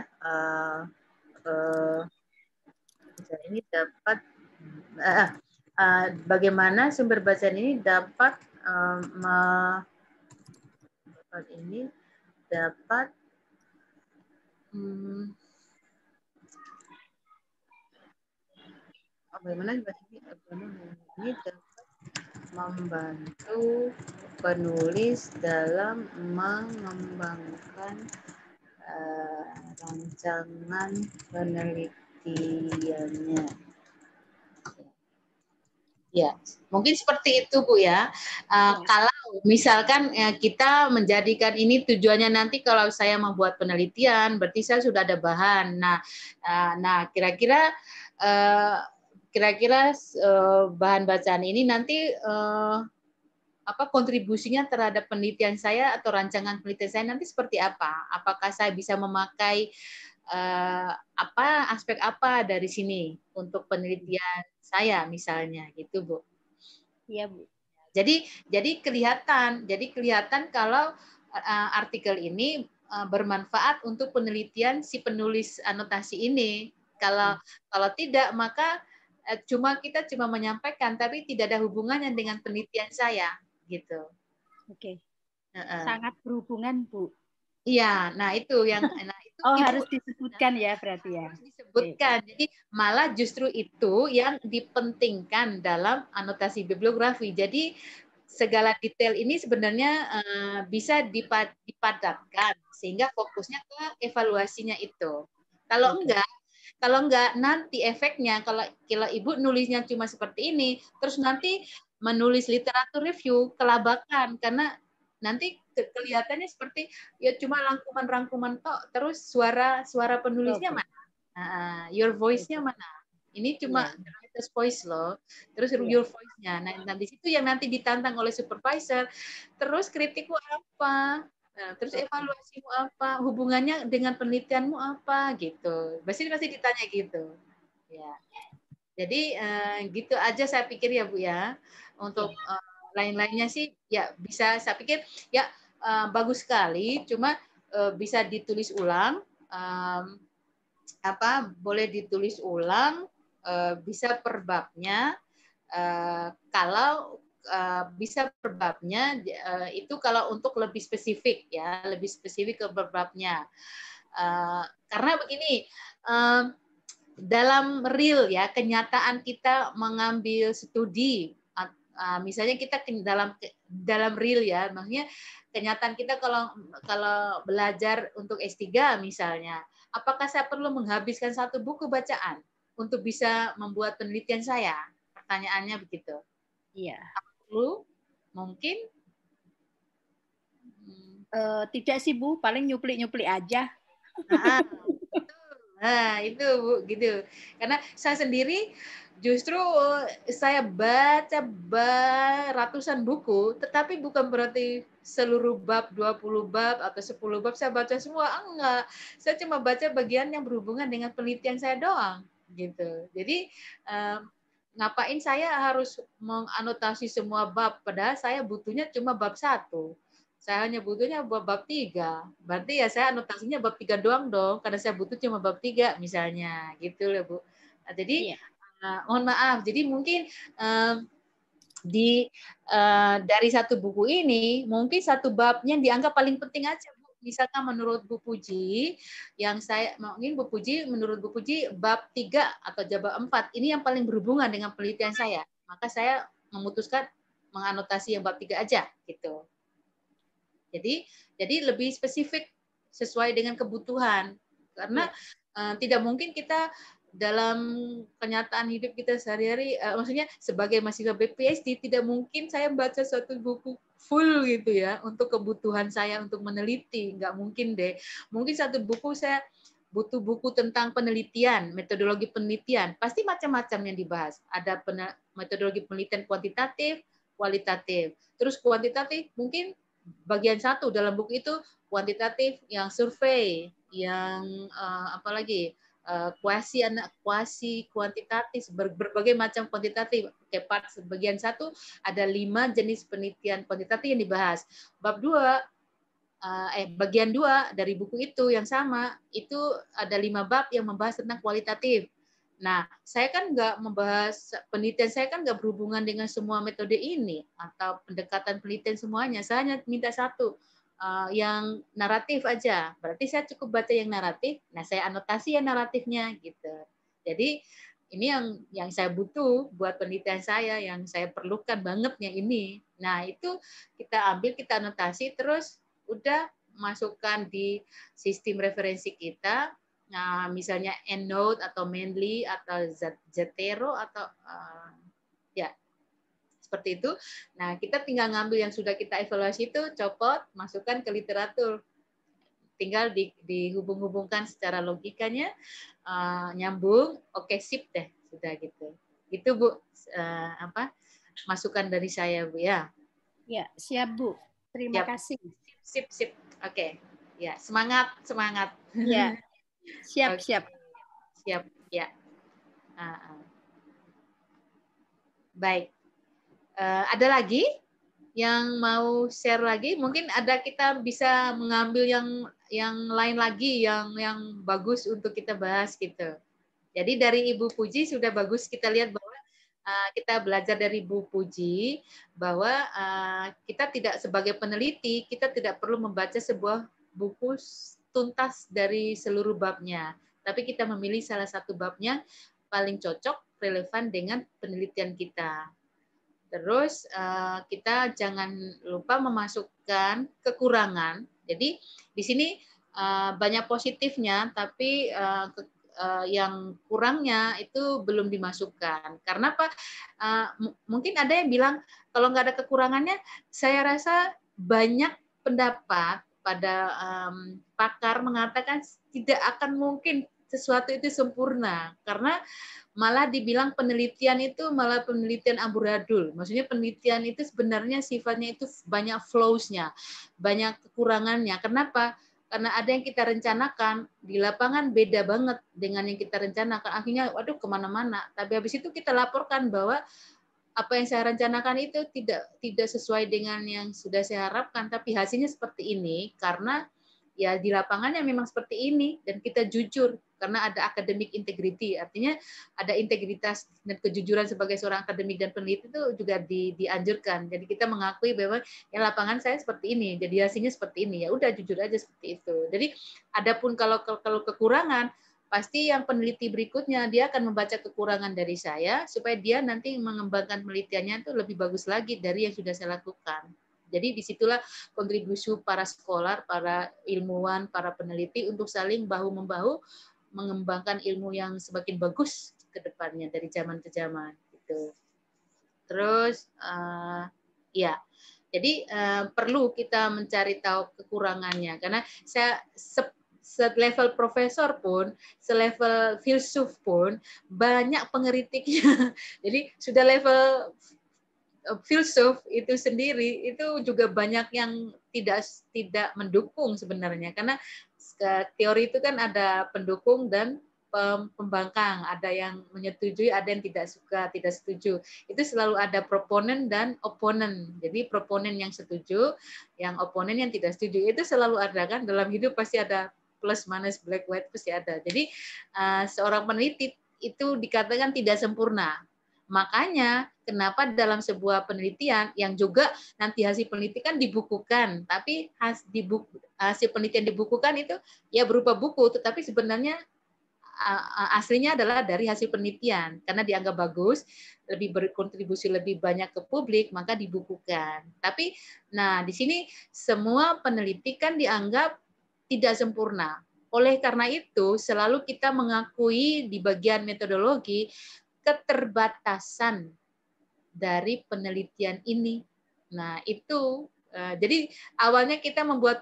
Ini dapat bagaimana sumber bacaan ini dapat bagaimana ini dapat membantu penulis dalam mengembangkan rancangan penelitiannya. Ya, mungkin seperti itu Bu ya. Kalau misalkan kita menjadikan ini tujuannya nanti kalau saya membuat penelitian, berarti saya sudah ada bahan. Nah kira-kira bahan bacaan ini nanti apa kontribusinya terhadap penelitian saya atau rancangan penelitian saya nanti seperti apa? Apakah saya bisa memakai aspek apa dari sini untuk penelitian saya misalnya gitu Bu. Iya Bu. Jadi kelihatan kalau artikel ini bermanfaat untuk penelitian si penulis anotasi ini. Kalau tidak maka kita cuma menyampaikan tapi tidak ada hubungannya dengan penelitian saya gitu. Oke. Sangat berhubungan Bu. Iya, nah itu yang harus disebutkan ya berarti ya. Harus disebutkan. Jadi malah justru itu yang dipentingkan dalam anotasi bibliografi. Jadi segala detail ini sebenarnya bisa dipadatkan sehingga fokusnya ke evaluasinya itu. Kalau enggak nanti efeknya kalau Ibu nulisnya cuma seperti ini, terus nanti menulis literatur review kelabakan karena nanti kelihatannya seperti ya cuma rangkuman-rangkuman tok, terus suara penulisnya mana? Your voice-nya mana? Ini cuma the writer's voice loh. Terus your voice-nya. Nah, di situ yang nanti ditantang oleh supervisor. Terus kritikmu apa? Nah, terus evaluasimu apa? Hubungannya dengan penelitianmu apa? Gitu. Pasti ditanya gitu. Ya. Jadi gitu aja saya pikir ya Bu ya. Untuk lain-lainnya sih ya bisa saya pikir ya bagus sekali, cuma bisa ditulis ulang, boleh ditulis ulang, bisa per babnya. Kalau bisa per babnya itu kalau untuk lebih spesifik ya, lebih spesifik ke per babnya. Karena begini, dalam real ya, kenyataan kita mengambil studi, misalnya kita dalam real ya, maksudnya kenyataan kita kalau belajar untuk S3 misalnya, apakah saya perlu menghabiskan satu buku bacaan untuk bisa membuat penelitian saya? Pertanyaannya begitu. Iya. Perlu? Mungkin? Tidak sih Bu, paling nyuplik-nyuplik aja. Nah, itu Bu, gitu. Karena saya sendiri justru saya baca ratusan buku, tetapi bukan berarti seluruh bab, 20 bab atau 10 bab saya baca semua. Enggak. Saya cuma baca bagian yang berhubungan dengan penelitian saya doang, gitu. Jadi ngapain saya harus menganotasi semua bab, padahal saya butuhnya cuma bab 1. Saya hanya butuhnya bab 3. Berarti ya saya anotasinya bab 3 doang dong, karena saya butuh cuma bab 3 misalnya, gitu loh Bu. Nah, jadi mohon maaf, jadi mungkin dari satu buku ini mungkin satu babnya dianggap paling penting aja Bu. Misalkan menurut Bu Puji, menurut Bu Puji bab 3 atau bab 4 ini yang paling berhubungan dengan penelitian saya. Maka saya memutuskan menganotasi yang bab 3 aja gitu. Jadi lebih spesifik sesuai dengan kebutuhan, karena tidak mungkin kita dalam kenyataan hidup kita sehari-hari, maksudnya sebagai mahasiswa PhD tidak mungkin saya baca satu buku full gitu ya untuk kebutuhan saya untuk meneliti, nggak mungkin deh. Mungkin satu buku saya butuh buku tentang penelitian, metodologi penelitian, pasti macam-macam yang dibahas. Ada metodologi penelitian kuantitatif, kualitatif. Terus kuantitatif mungkin bagian 1 dalam buku itu kuantitatif, yang survei, yang apalagi kuasi kuantitatif, berbagai macam kuantitatif. Part bagian 1 ada 5 jenis penelitian kuantitatif yang dibahas. Bab 2 bagian 2 dari buku itu yang sama, itu ada 5 bab yang membahas tentang kualitatif. Nah, saya kan nggak membahas, penelitian saya kan nggak berhubungan dengan semua metode ini atau pendekatan penelitian semuanya. Saya hanya minta satu, yang naratif aja. Berarti saya cukup baca yang naratif. Nah, saya anotasi yang naratifnya gitu. Jadi ini yang saya butuh buat penelitian saya, yang saya perlukan banget yang ini. Nah, itu kita ambil, kita anotasi, terus udah masukkan di sistem referensi kita. Nah, misalnya EndNote atau Mendeley atau Zotero atau ya seperti itu. Nah, kita tinggal ngambil yang sudah kita evaluasi itu, copot, masukkan ke literatur. Tinggal dihubung-hubungkan secara logikanya, nyambung, oke, sip deh, sudah gitu. Itu Bu, masukan dari saya Bu ya. Ya, siap Bu. Terima kasih. Sip. Oke. Ya, semangat. Ya. Siap. Ya. Baik. Ada lagi yang mau share lagi? Mungkin kita bisa mengambil yang lain lagi yang bagus untuk kita bahas gitu. Jadi dari Ibu Puji sudah bagus kita lihat bahwa kita belajar dari Bu Puji bahwa kita tidak sebagai peneliti, kita tidak perlu membaca sebuah buku tuntas dari seluruh babnya, tapi kita memilih salah satu babnya paling cocok, relevan dengan penelitian kita. Terus kita jangan lupa memasukkan kekurangan. Jadi di sini banyak positifnya, tapi yang kurangnya itu belum dimasukkan. Karena apa? Mungkin ada yang bilang kalau nggak ada kekurangannya, saya rasa banyak pendapat pada pakar mengatakan tidak akan mungkin sesuatu itu sempurna, karena malah dibilang penelitian itu malah penelitian amburadul. Maksudnya penelitian itu sebenarnya sifatnya itu banyak flaws-nya, banyak kekurangannya. Kenapa? Karena ada yang kita rencanakan di lapangan beda banget dengan yang kita rencanakan. Akhirnya, waduh, kemana-mana. Tapi habis itu kita laporkan bahwa apa yang saya rencanakan itu tidak sesuai dengan yang sudah saya harapkan, tapi hasilnya seperti ini karena ya di lapangannya memang seperti ini dan kita jujur karena ada academic integrity, artinya ada integritas dan kejujuran sebagai seorang akademik dan peneliti itu juga dianjurkan. Jadi kita mengakui bahwa ya lapangan saya seperti ini, jadi hasilnya seperti ini, ya udah jujur aja seperti itu. Jadi adapun kalau kekurangan, pasti yang peneliti berikutnya dia akan membaca kekurangan dari saya supaya dia nanti mengembangkan penelitiannya itu lebih bagus lagi dari yang sudah saya lakukan. Jadi disitulah kontribusi para scholar, para ilmuwan, para peneliti untuk saling bahu-membahu mengembangkan ilmu yang semakin bagus ke depannya dari zaman ke zaman. Gitu. Terus, ya, jadi perlu kita mencari tahu kekurangannya karena saya selevel profesor pun, selevel filsuf pun banyak pengkritiknya. Jadi sudah level filsuf itu sendiri itu juga banyak yang tidak mendukung sebenarnya karena teori itu kan ada pendukung dan pembangkang, ada yang menyetujui, ada yang tidak suka, tidak setuju. Itu selalu ada proponen dan oponen. Jadi proponen yang setuju, yang oponen yang tidak setuju. Itu selalu ada kan, dalam hidup pasti ada plus minus black white pasti ada. Jadi seorang peneliti itu dikatakan tidak sempurna. Makanya kenapa dalam sebuah penelitian yang juga nanti hasil penelitian dibukukan, tapi hasil penelitian dibukukan itu ya berupa buku, tetapi sebenarnya aslinya adalah dari hasil penelitian karena dianggap bagus, lebih berkontribusi lebih banyak ke publik, maka dibukukan. Tapi nah di sini semua peneliti kan dianggap tidak sempurna. Oleh karena itu selalu kita mengakui di bagian metodologi keterbatasan dari penelitian ini. Nah, itu jadi awalnya kita membuat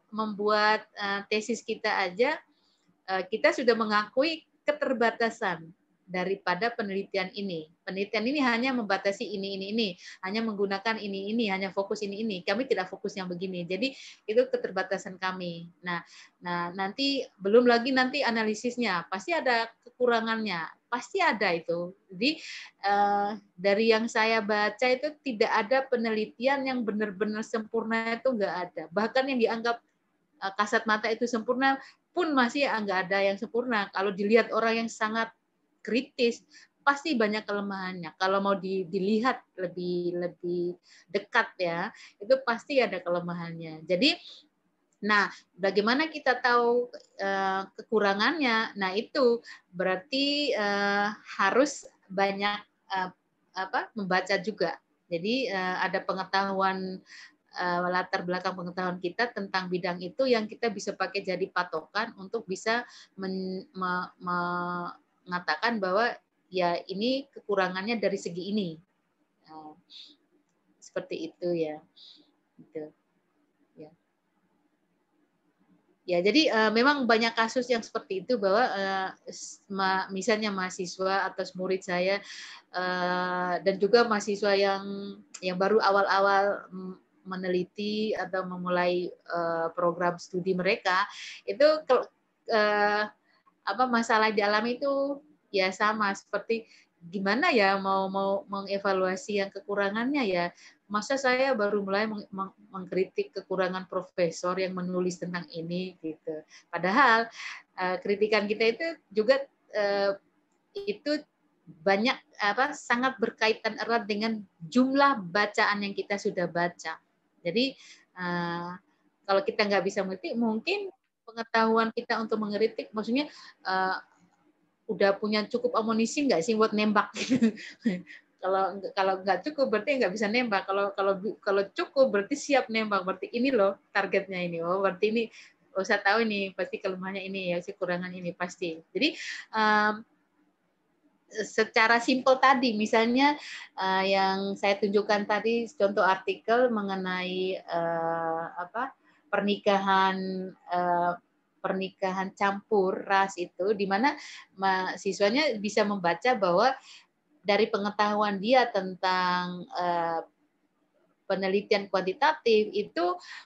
tesis kita aja kita sudah mengakui keterbatasan daripada penelitian ini. Penelitian ini hanya membatasi ini, hanya menggunakan ini, hanya fokus ini. Kami tidak fokus yang begini. Jadi itu keterbatasan kami. Nah nanti belum lagi nanti analisisnya pasti ada kekurangannya, pasti ada itu. Jadi dari yang saya baca itu tidak ada penelitian yang benar-benar sempurna itu nggak ada. Bahkan yang dianggap kasat mata itu sempurna pun masih nggak ada yang sempurna. Kalau dilihat orang yang sangat kritis, pasti banyak kelemahannya. Kalau mau dilihat lebih dekat ya, itu pasti ada kelemahannya. Jadi, nah bagaimana kita tahu kekurangannya? Nah itu berarti harus banyak membaca juga. Jadi ada pengetahuan latar belakang pengetahuan kita tentang bidang itu yang kita bisa pakai jadi patokan untuk bisa mengatakan bahwa ya ini kekurangannya dari segi ini. Seperti itu ya. Gitu. Ya, jadi memang banyak kasus yang seperti itu bahwa misalnya mahasiswa atau murid saya dan juga mahasiswa yang baru awal-awal meneliti atau memulai program studi mereka itu masalah di alam itu ya sama seperti gimana ya mau mengevaluasi yang kekurangannya ya. Masa saya baru mulai mengkritik kekurangan profesor yang menulis tentang ini gitu. Padahal kritikan kita itu juga itu banyak sangat berkaitan erat dengan jumlah bacaan yang kita sudah baca. Jadi kalau kita nggak bisa mengerti, mungkin pengetahuan kita untuk mengkritik, maksudnya udah punya cukup amunisi nggak sih buat nembak? Kalau nggak cukup berarti nggak bisa nembak. Kalau cukup berarti siap nembak. Berarti ini loh targetnya ini. Oh berarti ini saya tahu ini pasti kelemahannya ini ya, kekurangan ini pasti. Jadi secara simpel tadi, misalnya yang saya tunjukkan tadi contoh artikel mengenai pernikahan campur ras itu, di mana siswanya bisa membaca bahwa dari pengetahuan dia tentang penelitian kuantitatif itu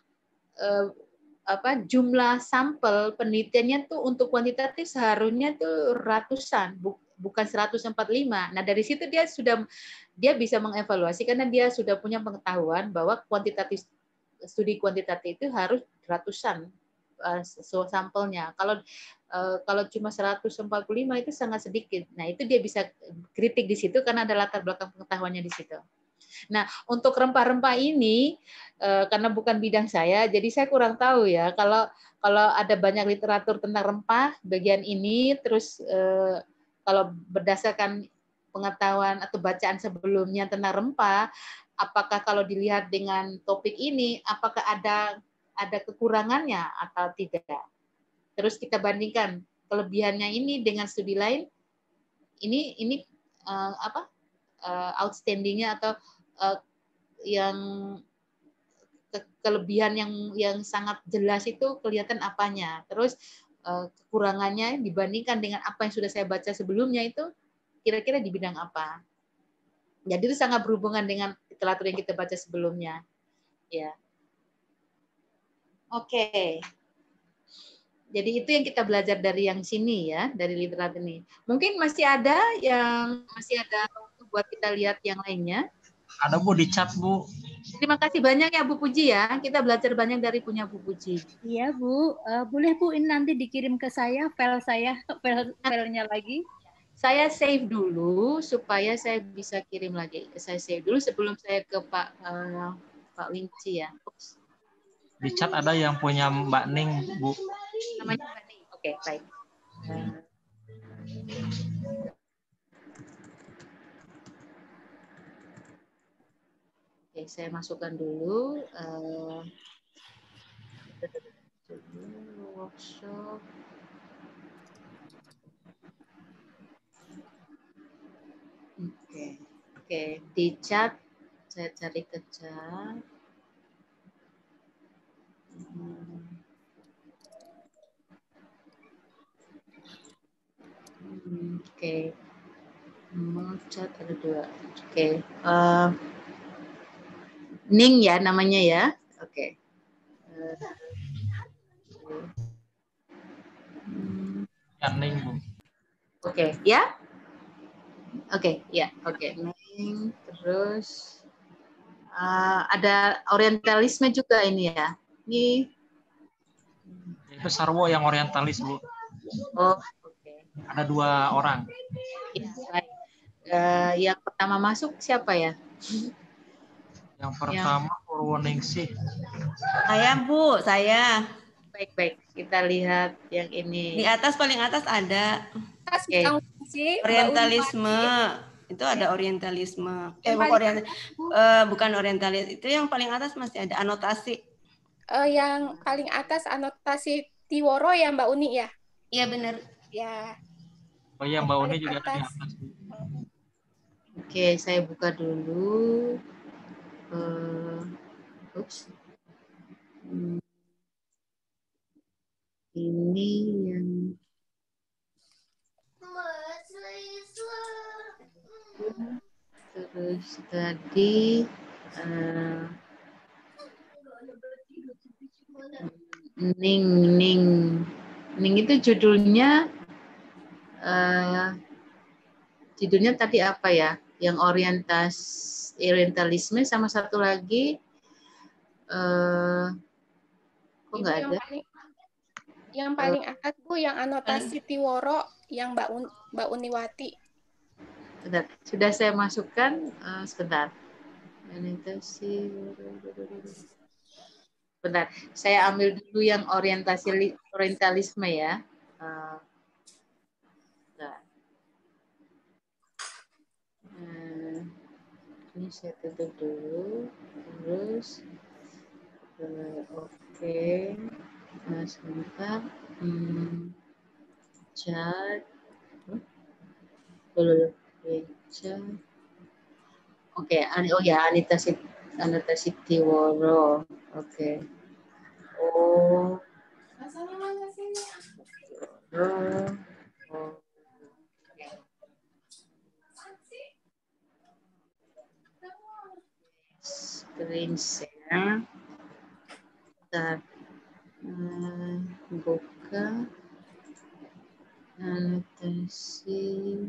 jumlah sampel penelitiannya tuh untuk kuantitatif seharusnya tuh ratusan, bukan 145. Nah dari situ dia bisa mengevaluasi karena dia sudah punya pengetahuan bahwa studi kuantitatif itu harus ratusan sampelnya. Kalau kalau cuma 145 itu sangat sedikit. Nah, itu dia bisa kritik di situ karena ada latar belakang pengetahuannya di situ. Nah, untuk rempah-rempah ini karena bukan bidang saya, jadi saya kurang tahu ya. Kalau ada banyak literatur tentang rempah bagian ini, terus kalau berdasarkan pengetahuan atau bacaan sebelumnya tentang rempah, apakah kalau dilihat dengan topik ini, apakah ada kekurangannya atau tidak? Terus kita bandingkan kelebihannya ini dengan studi lain, ini outstandingnya atau yang kelebihan yang sangat jelas itu kelihatan apanya. Terus kekurangannya dibandingkan dengan apa yang sudah saya baca sebelumnya itu kira-kira di bidang apa. Jadi itu sangat berhubungan dengan literatur yang kita baca sebelumnya. Ya. Oke. Jadi itu yang kita belajar dari yang sini ya, dari literatur ini. Mungkin masih ada buat kita lihat yang lainnya. Ada Bu di chat Bu. Terima kasih banyak ya Bu Puji ya. Kita belajar banyak dari punya Bu Puji. Iya Bu, boleh Bu ini nanti dikirim ke saya, filenya lagi. Saya save dulu supaya saya bisa kirim lagi. Saya save dulu sebelum saya ke Pak Linci ya. Oops. Di chat ada yang punya Mbak Ning Bu. Namanya Mbak Ning. Oke, baik. Oke, saya masukkan dulu workshop. Oke, di chat saya cari ke chat. Oke. Chat ada 2. Oke. Ning ya namanya ya. Oke. Ya, Ning Bu. Oke, ya. Oke, ya. Oke, Ning. Terus ada orientalisme juga ini ya. Ini itu Sarwo yang orientalis Bu. Oh, oke. Ada 2 orang. Ya, baik. Yang pertama masuk siapa ya? Yang pertama Purwoningsih. Saya Bu, saya. Baik. Kita lihat yang ini. Di atas, paling atas ada. Okay. Orientalisme. Itu ada orientalisme. Bukan orientalis. Itu yang paling atas masih ada anotasi. Yang paling atas anotasi Tiworo ya Mbak Uni ya? Iya benar. Ya. Oh iya Mbak Uni juga ada di atas. Oke, saya buka dulu. Ini yang terus tadi Ning itu judulnya tadi apa ya? Yang orientalisme sama satu lagi kok nggak ada? Yang paling atas Bu, yang anotasi Tiworo, yang Mbak Uniwati. Sebentar. Sudah saya masukkan. Sebentar. Anotasi. Bentar, saya ambil dulu yang orientalisme ya. Ini saya tutup dulu, terus oke. Sebentar, chat, chat. Oke, oh ya, anotasi Tiworo. Oke. Oh. Screen share. Bentar. Buka. Anotasi.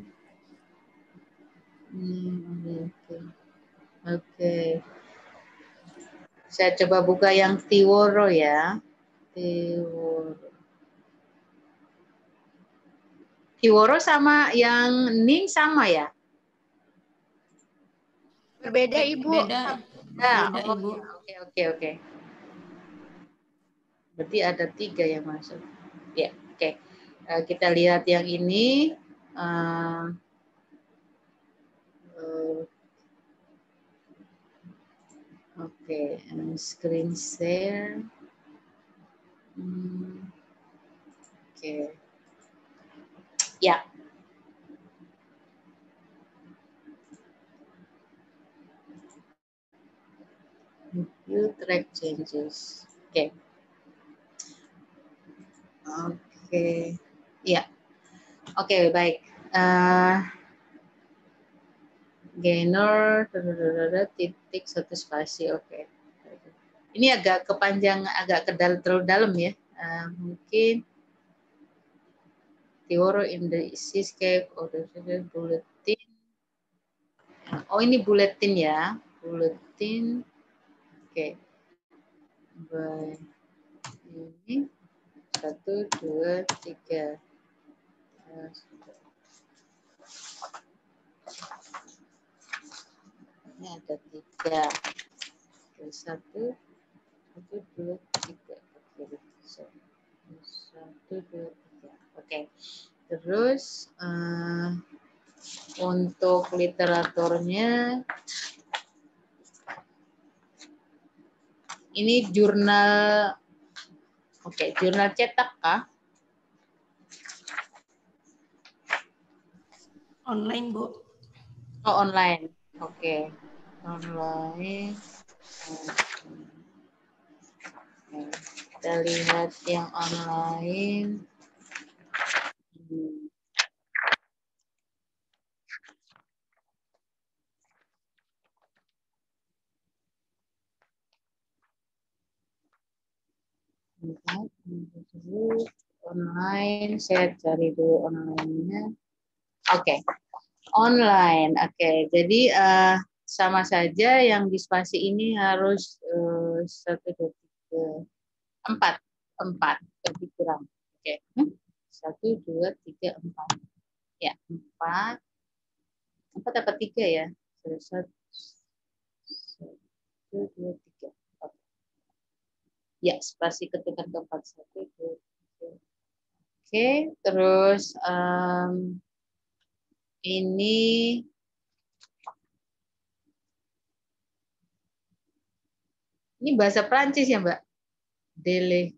Oke. Saya coba buka yang Tiworo ya. Tiworo. Tiworo sama yang Ning sama ya? Berbeda, Ibu. Beda. Nah, Beda, Ibu. Oke. Berarti ada 3 yang masuk. Ya, oke. Kita lihat yang ini. Oke, screen share. Oke. Ya. You track changes. Oke. Ya. Oke, baik. Gainer, titik, satu spasi. Oke. Ini agak kepanjang, agak terlalu dalam ya. Mungkin Tiworo in the seascape or the bulletin. Oh, ini bulletin ya. Bulletin. Oke. Baik. Ini 1, 2, 3. Ini ada 3. Oke, 1, 2, 3. Oke, 1, 2, 3. Oke. Terus untuk literaturnya ini jurnal. Oke, jurnal cetak kah? Online, Bu. Oh, online. Oke. Online. Kita lihat yang online. Online, saya cari dulu online-nya. Oke. Online. Oke. Jadi sama saja yang di spasi ini harus 1, 2, 3, 4. Lebih kurang. Oke. 1, 2, 3, 4. Ya, 4. 4 apa 3 ya? 1, 2, 3. Ya, spasi ketukan keempat. 1, 2, 3. Oke, terus ini bahasa Prancis ya, Mbak? Dele.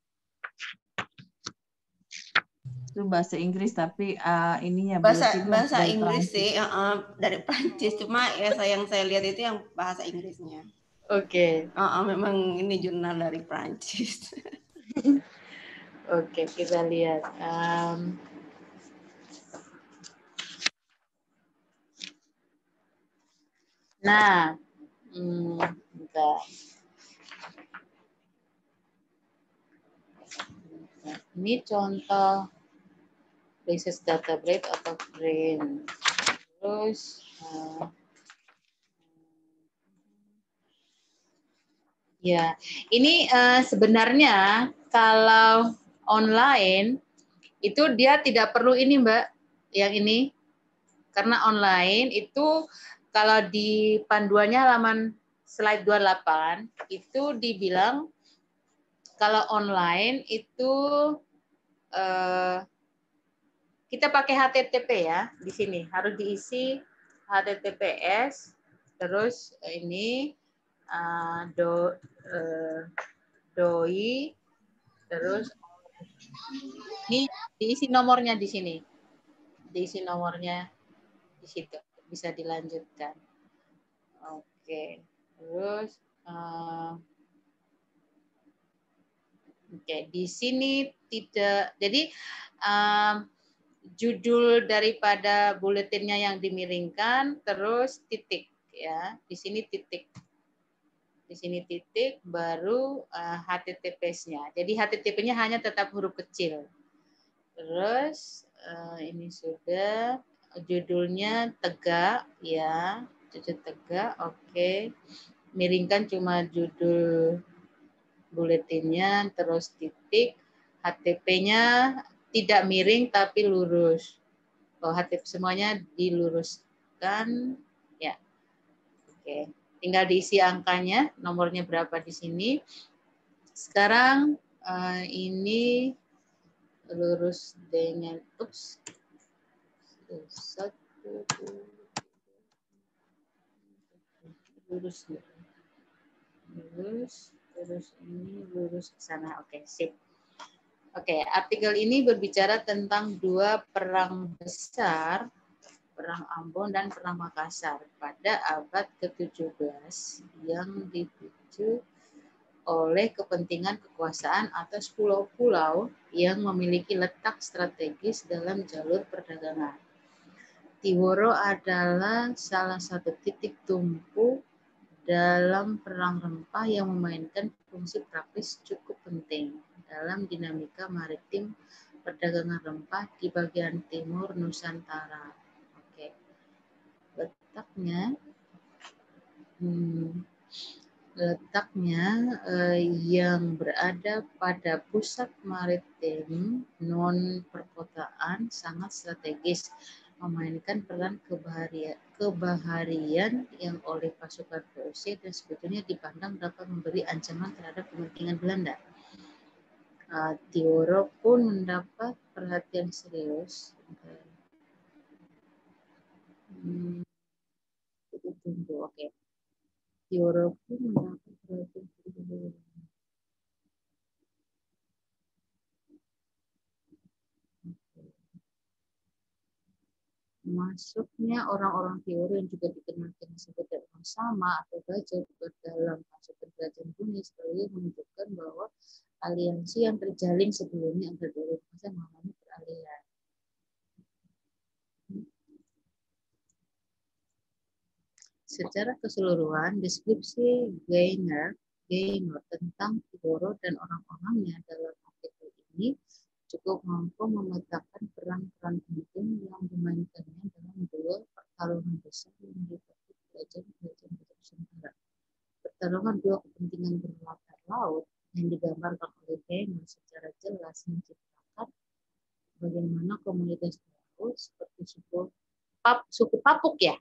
Itu bahasa Inggris tapi ininya bahasa Inggris sih dari Prancis, cuma ya yang saya lihat itu yang bahasa Inggrisnya. Oke. Memang ini jurnal dari Prancis. Oke, kita lihat. Nah, bentar. Ini contoh research data break atau print. Terus ya, ini sebenarnya kalau online itu dia tidak perlu ini, Mbak, yang ini. Karena online itu kalau di panduannya halaman slide 28 itu dibilang kalau online itu kita pakai HTTP ya, di sini harus diisi HTTPS, terus ini doi, terus ini diisi nomornya di sini, diisi nomornya di situ, bisa dilanjutkan. Oke, terus oke, di sini tidak, jadi judul daripada buletinnya yang dimiringkan, terus titik ya, di sini titik. Di sini titik, baru HTTPS-nya. Jadi HTTP-nya hanya tetap huruf kecil. Terus ini sudah, judulnya tegak ya, judul tegak, oke. Miringkan cuma judul buletinnya, terus titik, HTTP-nya tidak miring tapi lurus. Bawah hati semuanya diluruskan. Ya, oke. Tinggal diisi angkanya, nomornya berapa di sini. Sekarang ini lurus dengan lurus, terus ini lurus ke sana. Oke, sip. Oke, artikel ini berbicara tentang dua perang besar, Perang Ambon dan Perang Makassar pada abad ke-17 yang dipicu oleh kepentingan kekuasaan atas pulau-pulau yang memiliki letak strategis dalam jalur perdagangan. Tiworo adalah salah satu titik tumpu dalam perang rempah yang memainkan fungsi praktis cukup penting dalam dinamika maritim perdagangan rempah di bagian timur Nusantara. Oke, letaknya yang berada pada pusat maritim non perkotaan sangat strategis, memainkan peran kebaharian yang oleh pasukan VOC dan sebetulnya dipandang dapat memberi ancaman terhadap kepentingan Belanda. Tiworo pun mendapat perhatian serius. Oke. Tiworo pun mendapat perhatian serius. Masuknya orang-orang Tiworo yang juga dikenal sebagai orang sama atau Baja ke dalam pasukan kerajaan Buni sekaligus menunjukkan bahwa aliansi yang terjalin sebelumnya antara dua bangsa mengalami peralihan. Secara keseluruhan, deskripsi Gaynor tentang Tiworo dan orang-orangnya dalam artikel ini cukup mampu memetakan peran-peran penting yang dimainkannya dalam dua pertarungan besar yang melibatkan kerajaan-kerajaan Nusantara. Pertarungan dua kepentingan berlatar laut yang digambarkan oleh Gaynor secara jelas menciptakan bagaimana komunitas laut seperti suku Papuk ya,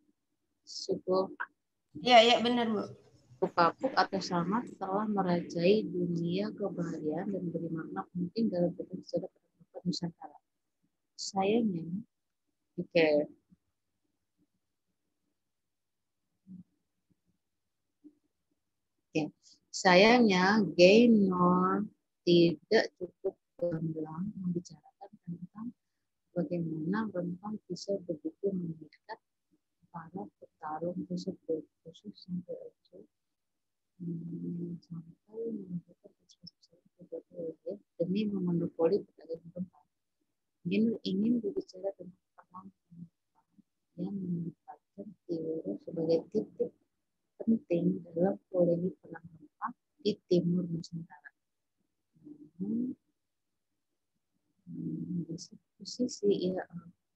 ya benar Bu. Suku Papuk atau Samat telah merajai dunia kebaharian dan beri makna penting dalam sejarah peradaban Nusantara. Sayangnya, sayangnya Gaynor tidak cukup gamblang membicarakan tentang bagaimana rempah bisa begitu mengikat para petarung tersebut, khusus sampai menentukan ekspresi demi memonopoli perdagangan rempah. Gaynor ingin berbicara tentang perang yang menempatkan Tiworo sebagai titik penting dalam polemik perang rempah di timur Nusantara. Di satu sisi ya,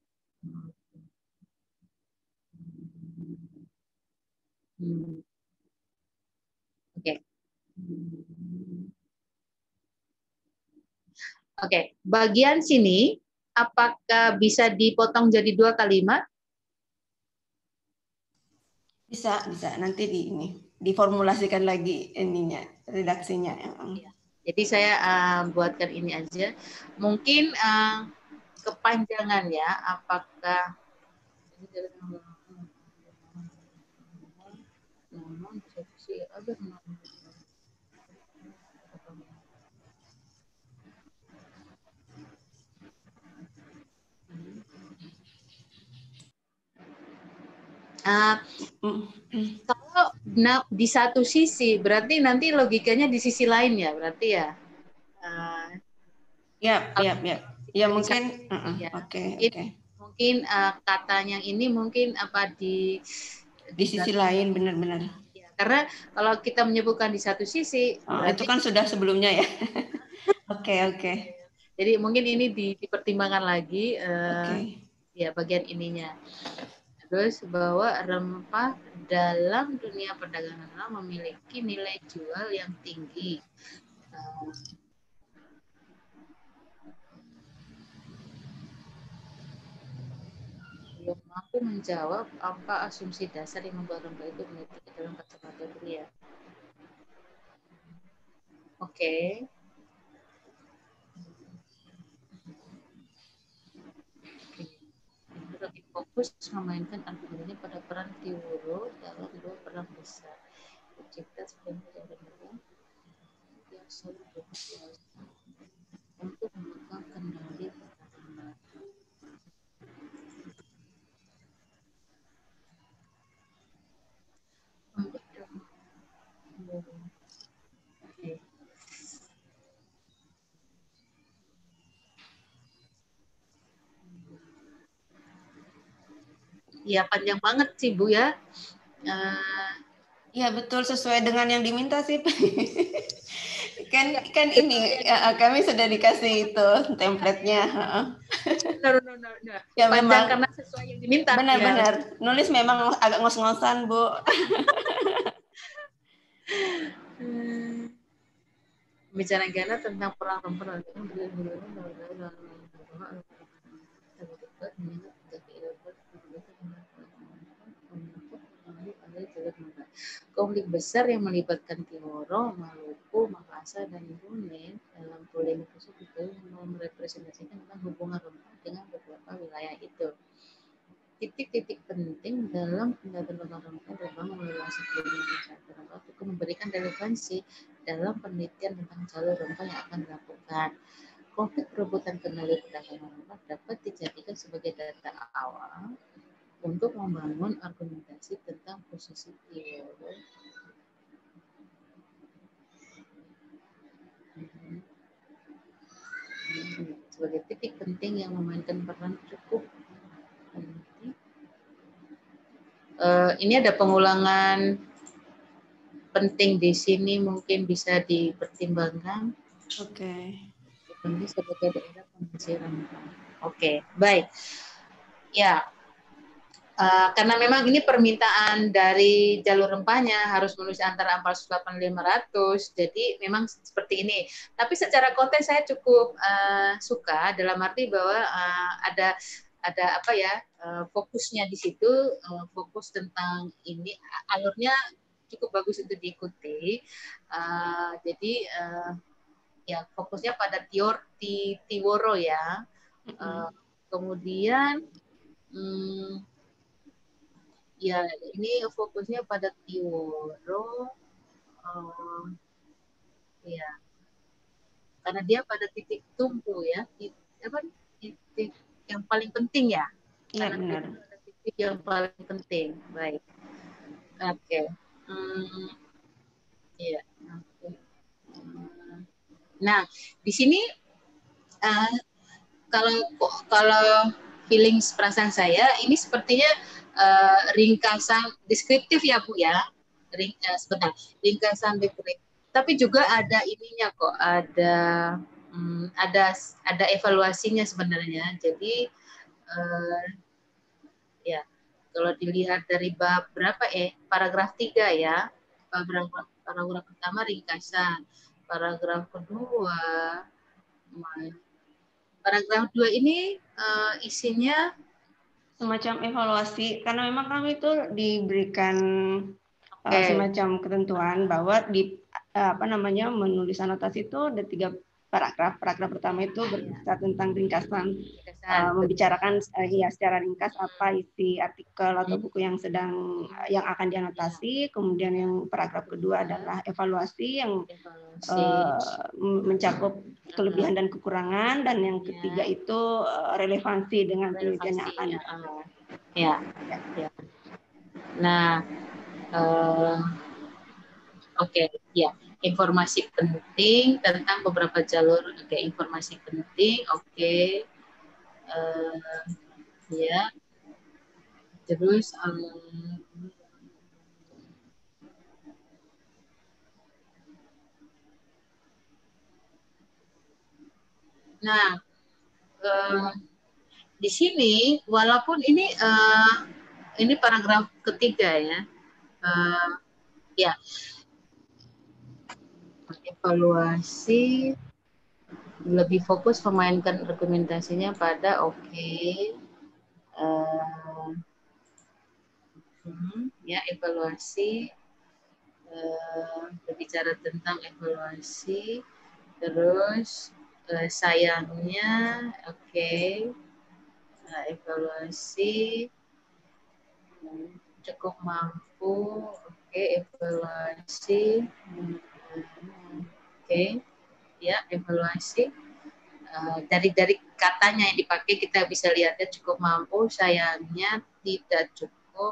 Oke, bagian sini apakah bisa dipotong jadi dua kalimat? Bisa nanti diformulasikan lagi ininya, redaksinya. Jadi saya buatkan ini aja. Mungkin kepanjangan ya, apakah kalau di satu sisi berarti nanti logikanya di sisi lain ya, berarti ya. Ya mungkin. Oke. Mungkin katanya ini mungkin apa di sisi lain, benar-benar. Ya, karena kalau kita menyebutkan di satu sisi, itu kan sudah sebelumnya ya. Oke. Jadi mungkin ini dipertimbangkan lagi ya bagian ininya. Terus bahwa rempah dalam dunia perdagangan memiliki nilai jual yang tinggi. belum mampu menjawab apa asumsi dasar yang membuat rongga itu meniti ke dalam kacamata pria. Oke. Lebih fokus memainkan argumennya pada peran Tiworo dalam dua perang besar. Cipta sebenarnya yang selalu berkuasa untuk memegang kendali pertahanan. Ya panjang banget sih Bu ya. Ya betul, sesuai dengan yang diminta sih. kan ini kami sudah dikasih itu template-nya. No. Ya, panjang memang karena sesuai yang diminta. Benar-benar. Ya. Nulis memang agak ngos-ngosan, Bu. Bicara Gana tentang perang perempuan konflik besar yang melibatkan Timoro, Maluku, Makassar, dan Brunei dalam polemik tersebut yang merepresentasikan tentang hubungan rempah dengan beberapa wilayah itu. Titik-titik penting dalam pendataan rempah terbang melalui sebelumnya masyarakat rempah untuk memberikan relevansi dalam penelitian tentang jalur rempah yang akan dilakukan. Konflik perebutan kendali perdagangan rempah dapat dijadikan sebagai data awal untuk membangun argumentasi tentang posisi Tiworo sebagai titik penting yang memainkan peran cukup penting. Ini ada pengulangan penting di sini, mungkin bisa dipertimbangkan. Oke. Sebagai daerah penghasil rempah. Oke, baik. Ya. Karena memang ini permintaan dari jalur rempahnya harus menulis antara 408-500, jadi memang seperti ini. Tapi secara konten saya cukup suka dalam arti bahwa ada apa ya fokusnya di situ, fokus tentang ini alurnya cukup bagus untuk diikuti. Jadi ya fokusnya pada Tiworo ya. Kemudian ya, ini fokusnya pada Tiworo, ya, karena dia pada titik tumpu ya, titik yang paling penting ya. Iya benar. Titik yang paling penting, baik. Oke, ya. Nah, di sini kalau feelings perasaan saya ini sepertinya ringkasan deskriptif ya Bu ya, sebentar, ringkasan deskriptif. Tapi juga ada ininya kok, ada evaluasinya sebenarnya. Jadi ya kalau dilihat dari bab berapa paragraf 3 ya, paragraf pertama ringkasan, paragraf kedua, paragraf 2 ini isinya semacam evaluasi, karena memang kami itu diberikan semacam ketentuan bahwa di menulis anotasi itu ada 3 paragraf. Paragraf pertama itu berbicara tentang ringkasan, membicarakan secara ringkas apa isi artikel atau buku yang akan dianotasi. Kemudian yang paragraf kedua adalah evaluasi yang mencakup kelebihan dan kekurangan, dan yang ketiga itu relevansi dengan penelitian yang akan ya. Nah, oke, ya, informasi penting tentang beberapa jalur, informasi penting, ya, terus nah, di sini walaupun ini paragraf ketiga ya, ya, evaluasi lebih fokus memainkan argumentasinya pada Ya, evaluasi, berbicara tentang evaluasi, terus sayangnya, oke. Evaluasi, cukup mampu, oke, evaluasi, oke, ya, evaluasi. Dari katanya yang dipakai kita bisa lihatnya cukup mampu, sayangnya tidak cukup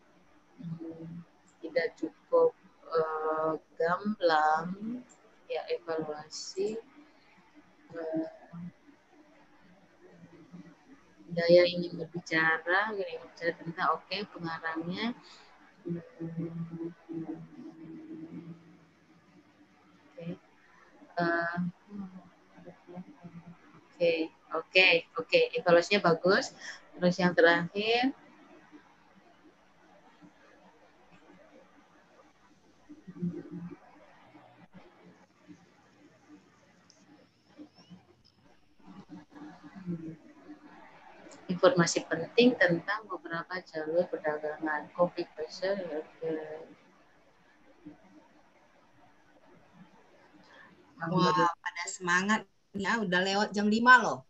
gamblang, ya, evaluasi, daya ingin berbicara tentang pengarangnya, oke, evaluasinya bagus. Terus yang terakhir, informasi penting tentang beberapa jalur perdagangan. Kopi pressure, Wah, pada semangat ya, udah lewat jam 5 loh.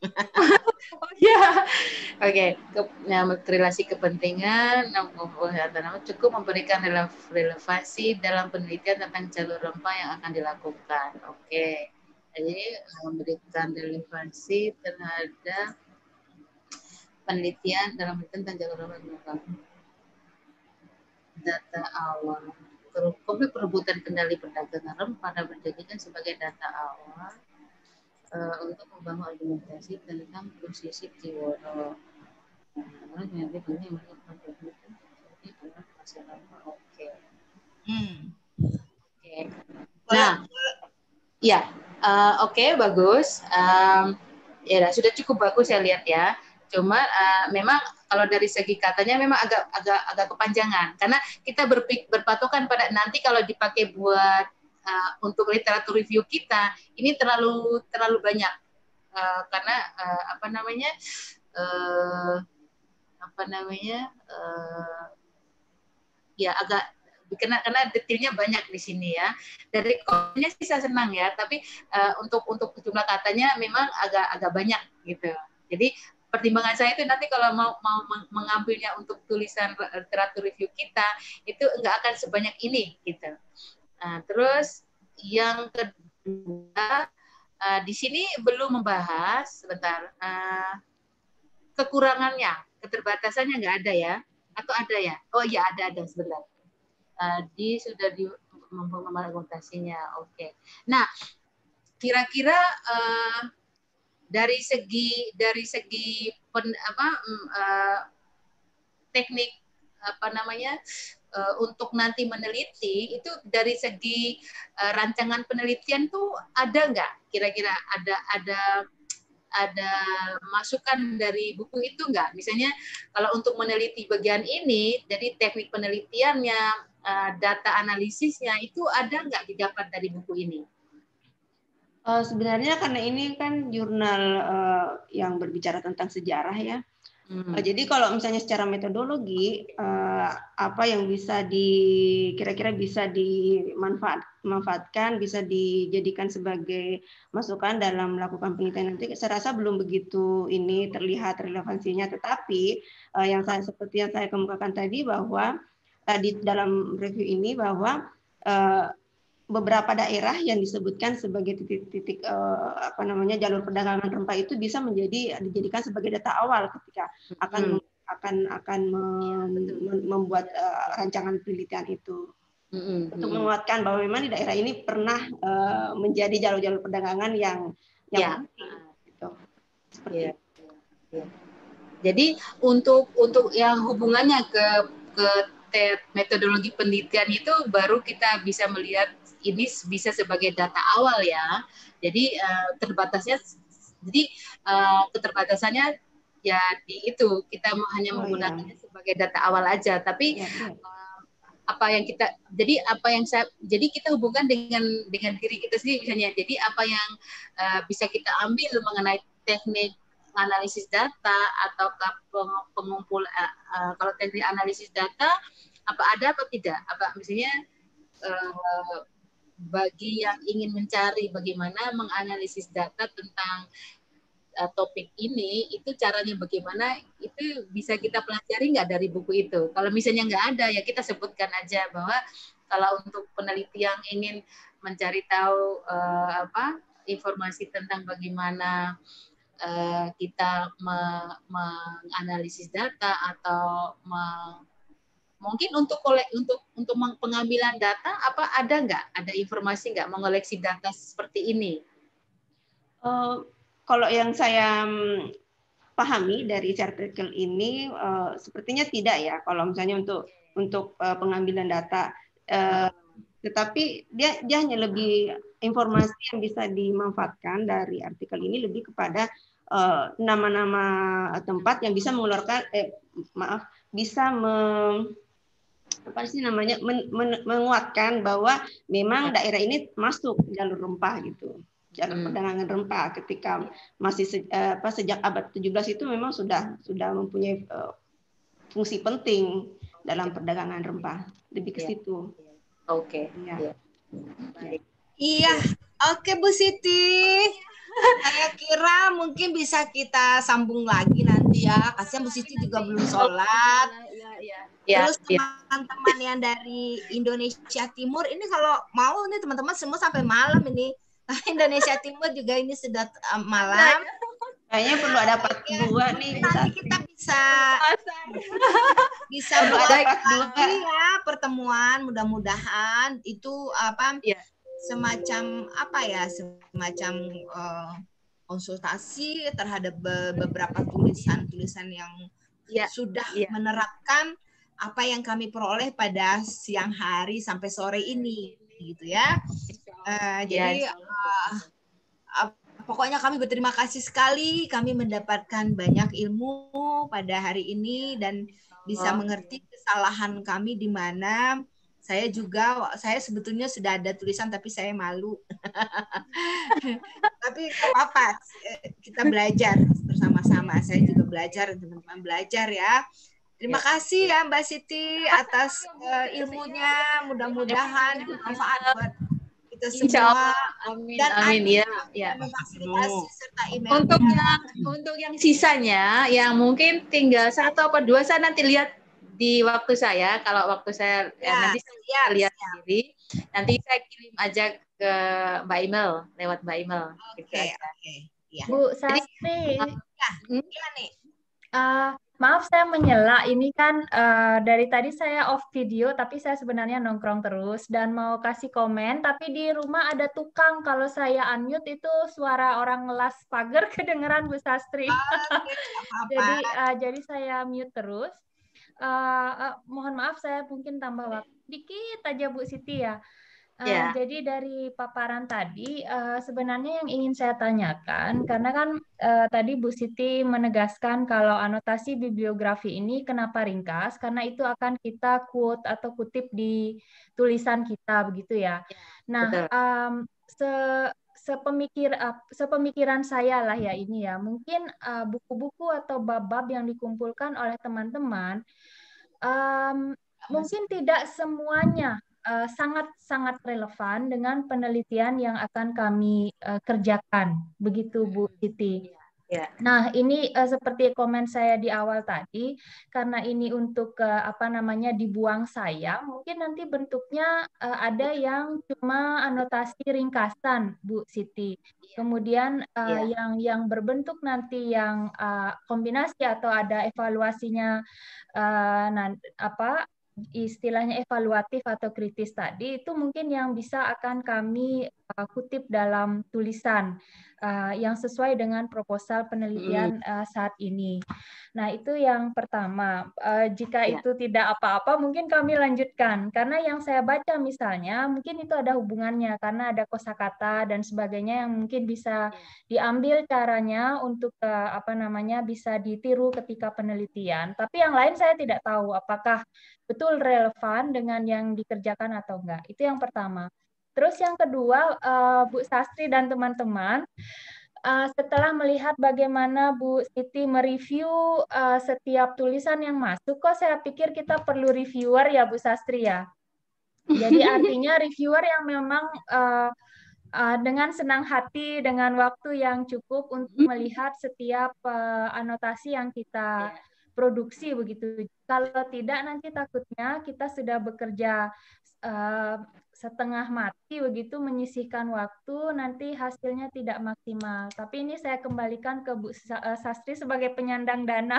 Ya, oke. Relasi kepentingan cukup memberikan relevansi dalam penelitian tentang jalur rempah yang akan dilakukan. Oke, jadi memberikan relevansi terhadap penelitian dalam tentang jalur rempah. Data awal. Konflik perebutan kendali perdagangan rempah dapat dijadikan sebagai data awal untuk membangun argumentasi tentang posisi Tiworo. Oke. Nah, ya, oke, bagus. Ya, sudah cukup bagus saya lihat ya. Cuma memang kalau dari segi katanya memang agak kepanjangan karena kita berpatokan pada nanti kalau dipakai buat untuk literatur review kita ini terlalu banyak karena ya agak karena detailnya banyak di sini ya. Dari kodenya sih saya senang ya, tapi untuk jumlah katanya memang agak banyak gitu. Jadi pertimbangan saya itu nanti kalau mau mengambilnya untuk tulisan literatur review kita itu enggak akan sebanyak ini gitu. Nah, terus yang kedua di sini belum membahas sebentar kekurangannya, keterbatasannya nggak ada ya atau ada ya? Oh iya ada sebentar. Sudah di argumentasinya. Oke. Nah, kira-kira dari segi teknik untuk nanti meneliti itu dari segi rancangan penelitian tuh ada nggak kira-kira ada masukan dari buku itu nggak? Misalnya kalau untuk meneliti bagian ini, jadi teknik penelitiannya, data analisisnya itu ada nggak didapat dari buku ini? Sebenarnya karena ini kan jurnal yang berbicara tentang sejarah ya. Jadi kalau misalnya secara metodologi apa yang bisa kira-kira bisa dimanfaatkan, bisa dijadikan sebagai masukan dalam melakukan penelitian nanti, saya rasa belum begitu ini terlihat relevansinya. Tetapi seperti yang saya kemukakan tadi bahwa tadi dalam review ini bahwa beberapa daerah yang disebutkan sebagai titik-titik jalur perdagangan rempah itu bisa dijadikan sebagai data awal ketika akan membuat rancangan penelitian itu untuk menguatkan bahwa memang di daerah ini pernah menjadi jalur-jalur perdagangan yang penting. Gitu. Seperti itu. Jadi untuk yang hubungannya ke metodologi penelitian itu baru kita bisa melihat ini bisa sebagai data awal ya. Jadi keterbatasannya ya di itu kita hanya menggunakannya sebagai data awal aja. Tapi jadi kita hubungkan dengan diri kita sendiri misalnya. Jadi apa yang bisa kita ambil mengenai teknik menganalisis data atau pengumpul kalau teknik analisis data ada apa tidak? Apa misalnya bagi yang ingin mencari bagaimana menganalisis data tentang topik ini, itu caranya bagaimana, itu bisa kita pelajari nggak dari buku itu? Kalau misalnya nggak ada, ya kita sebutkan aja bahwa kalau untuk peneliti yang ingin mencari tahu informasi tentang bagaimana kita menganalisis data atau mungkin untuk pengambilan data, ada nggak? Ada informasi nggak mengoleksi data seperti ini? Kalau yang saya pahami dari artikel ini, sepertinya tidak ya. Kalau misalnya untuk pengambilan data, tetapi dia hanya lebih informasi yang bisa dimanfaatkan dari artikel ini lebih kepada nama-nama tempat yang bisa mengeluarkan, bisa menguatkan bahwa memang daerah ini masuk jalur rempah gitu. Jalur perdagangan rempah ketika masih sejak abad 17 itu memang sudah mempunyai fungsi penting dalam perdagangan rempah, lebih ke situ. Oke. Iya, oke Bu Siti. Saya kira mungkin bisa kita sambung lagi nanti ya. Kasihan Bu Siti juga belum sholat. Terus teman-teman yang dari Indonesia Timur ini kalau mau nih teman-teman semua sampai malam ini. Indonesia Timur juga ini sudah malam. Kayaknya perlu ada part 2 nih. Nanti kita bisa buat lagi ya pertemuan. Mudah-mudahan itu semacam konsultasi terhadap beberapa tulisan-tulisan yang sudah menerapkan apa yang kami peroleh pada siang hari sampai sore ini, gitu ya. Jadi pokoknya kami berterima kasih sekali, kami mendapatkan banyak ilmu pada hari ini dan bisa mengerti kesalahan kami di mana saya sebetulnya sudah ada tulisan tapi saya malu. Tapi apa-apa, kita belajar bersama-sama. Saya juga belajar, teman-teman belajar ya. Terima kasih ya Mbak Siti atas ilmunya. Mudah-mudahan bermanfaat buat kita semua. Insya Allah. Amin. Dan amin ya. Fasilitasi serta email. Untuk yang sisanya, yang mungkin tinggal 1 atau 2 saya nanti lihat di waktu saya. Kalau waktu saya nanti saya lihat sendiri. Nanti saya kirim aja ke Mbak Email, lewat Mbak Email. Oke. Ya. Bu Sastri. Iya nih. Maaf saya menyela, ini kan dari tadi saya off video, tapi saya sebenarnya nongkrong terus dan mau kasih komen, tapi di rumah ada tukang, kalau saya unmute itu suara orang ngelas pagar kedengeran Bu Sastri. Jadi saya mute terus. Mohon maaf saya mungkin tambah waktu dikit aja Bu Siti ya. Jadi dari paparan tadi sebenarnya yang ingin saya tanyakan, karena kan tadi Bu Siti menegaskan kalau anotasi bibliografi ini kenapa ringkas, karena itu akan kita quote atau kutip di tulisan kita begitu ya. Nah, sepemikiran saya lah ya ini ya, mungkin buku-buku atau bab-bab yang dikumpulkan oleh teman-teman mungkin tidak semuanya sangat-sangat relevan dengan penelitian yang akan kami kerjakan, begitu Bu Siti. Nah, ini seperti komen saya di awal tadi, karena ini untuk dibuang saya, mungkin nanti bentuknya ada yang cuma anotasi ringkasan, Bu Siti. Kemudian yang berbentuk nanti yang kombinasi atau ada evaluasinya istilahnya evaluatif atau kritis tadi, itu mungkin yang bisa akan kami kutip dalam tulisan yang sesuai dengan proposal penelitian saat ini. Nah, itu yang pertama. Jika itu tidak apa-apa, mungkin kami lanjutkan. Karena yang saya baca misalnya, mungkin itu ada hubungannya, karena ada kosakata dan sebagainya yang mungkin bisa diambil caranya untuk bisa ditiru ketika penelitian. Tapi yang lain saya tidak tahu apakah betul relevan dengan yang dikerjakan atau enggak. Itu yang pertama. Terus yang kedua, Bu Sastri dan teman-teman, setelah melihat bagaimana Bu Siti mereview setiap tulisan yang masuk, kok saya pikir kita perlu reviewer ya Bu Sastri ya. Jadi artinya reviewer yang memang dengan senang hati, dengan waktu yang cukup untuk melihat setiap anotasi yang kita produksi begitu. Kalau tidak nanti takutnya kita sudah bekerja setengah mati begitu menyisihkan waktu, nanti hasilnya tidak maksimal. Tapi ini saya kembalikan ke Bu Sastri sebagai penyandang dana.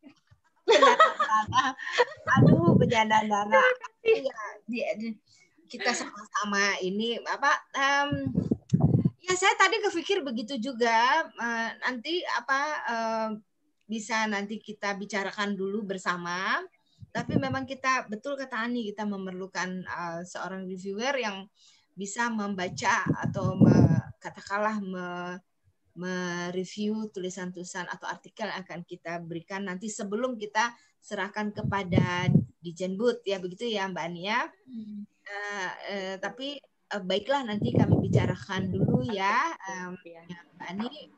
Aduh, penyandang dana. Ya, kita sama-sama ini apa? Ya saya tadi kepikir begitu juga. Nanti apa? Bisa nanti kita bicarakan dulu bersama. Tapi memang kita betul kata Ani, kita memerlukan seorang reviewer yang bisa membaca atau katakanlah mereview tulisan-tulisan atau artikel yang akan kita berikan nanti sebelum kita serahkan kepada Dijenbud ya, begitu ya Mbak Ani ya. Tapi baiklah nanti kami bicarakan dulu ya Mbak Ani.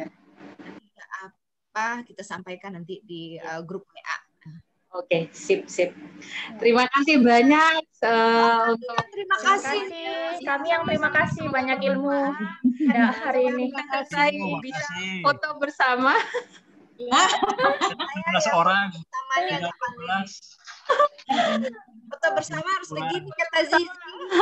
Apa kita sampaikan nanti di grup WA. Oke, sip. Terima kasih banyak untuk terima kasih. Kami yang terima kasih, banyak ilmu hari ini. Selesai bisa foto bersama. 15 orang. Foto bersama harus begini kata Zizi.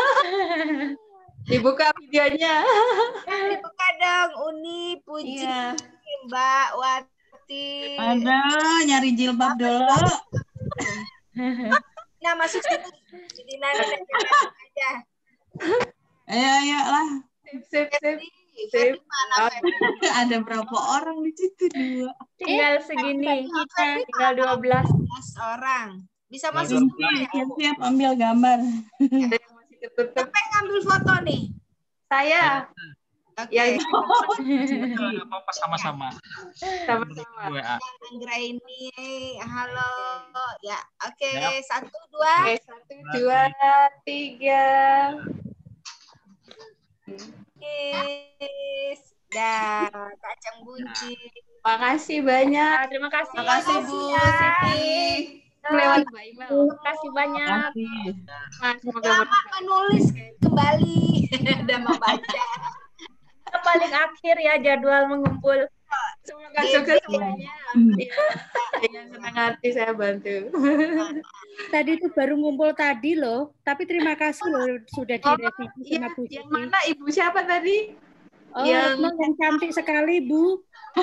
Dibuka videonya. Dibuka dong, Uni, Puji, Mbak Wati. Ada nyari jilbab dulu. Nah, masuk sini. Jadi nanti aja. Ayo lah. Sip. Ada berapa orang di situ? 2. Tinggal segini. Tinggal 12 orang. Bisa masuk semua ya? Siap ambil gambar. Ada yang masih ketutup. Siapa yang ngambil foto nih? Saya. Ya, apa sama-sama. Sama-sama. Anggra ini, halo. Ya, oke. 1, 2. 1, 2, 3. Dah, kacang bunci. Makasih banyak. Terima kasih. Terima kasih Bu Siti. Lewat Mbak Email. Terima kasih banyak. Selamat menulis kembali dan membaca. Paling akhir ya jadwal mengumpul. Semoga sukses semuanya. Dengan senang hati saya bantu. Tadi itu baru ngumpul tadi loh, tapi terima kasih loh sudah direvisi sama Bu Siti. Yang mana Ibu siapa tadi? Oh, yang cantik sekali Bu.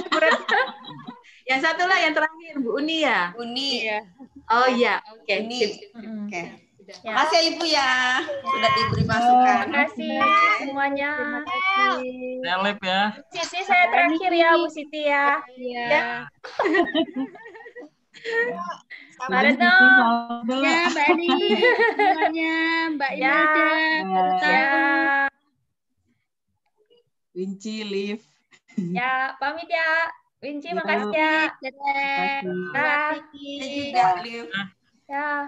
Yang satu lah yang terakhir Bu Uni ya. Uni. Iya. Oh iya, oke. Oke. Terima kasih Ibu ya sudah diberi masukan. Terima kasih semuanya. Seleb ya. Sisi saya terakhir ya Bu Siti ya. Iya. Pak Retno. Ya Mbak Ani. Semuanya Mbak Imelda. Ya. Winci live. Ya, pamit ya. Winci makasih ya. Dadah. Ya. Juga live. Ya.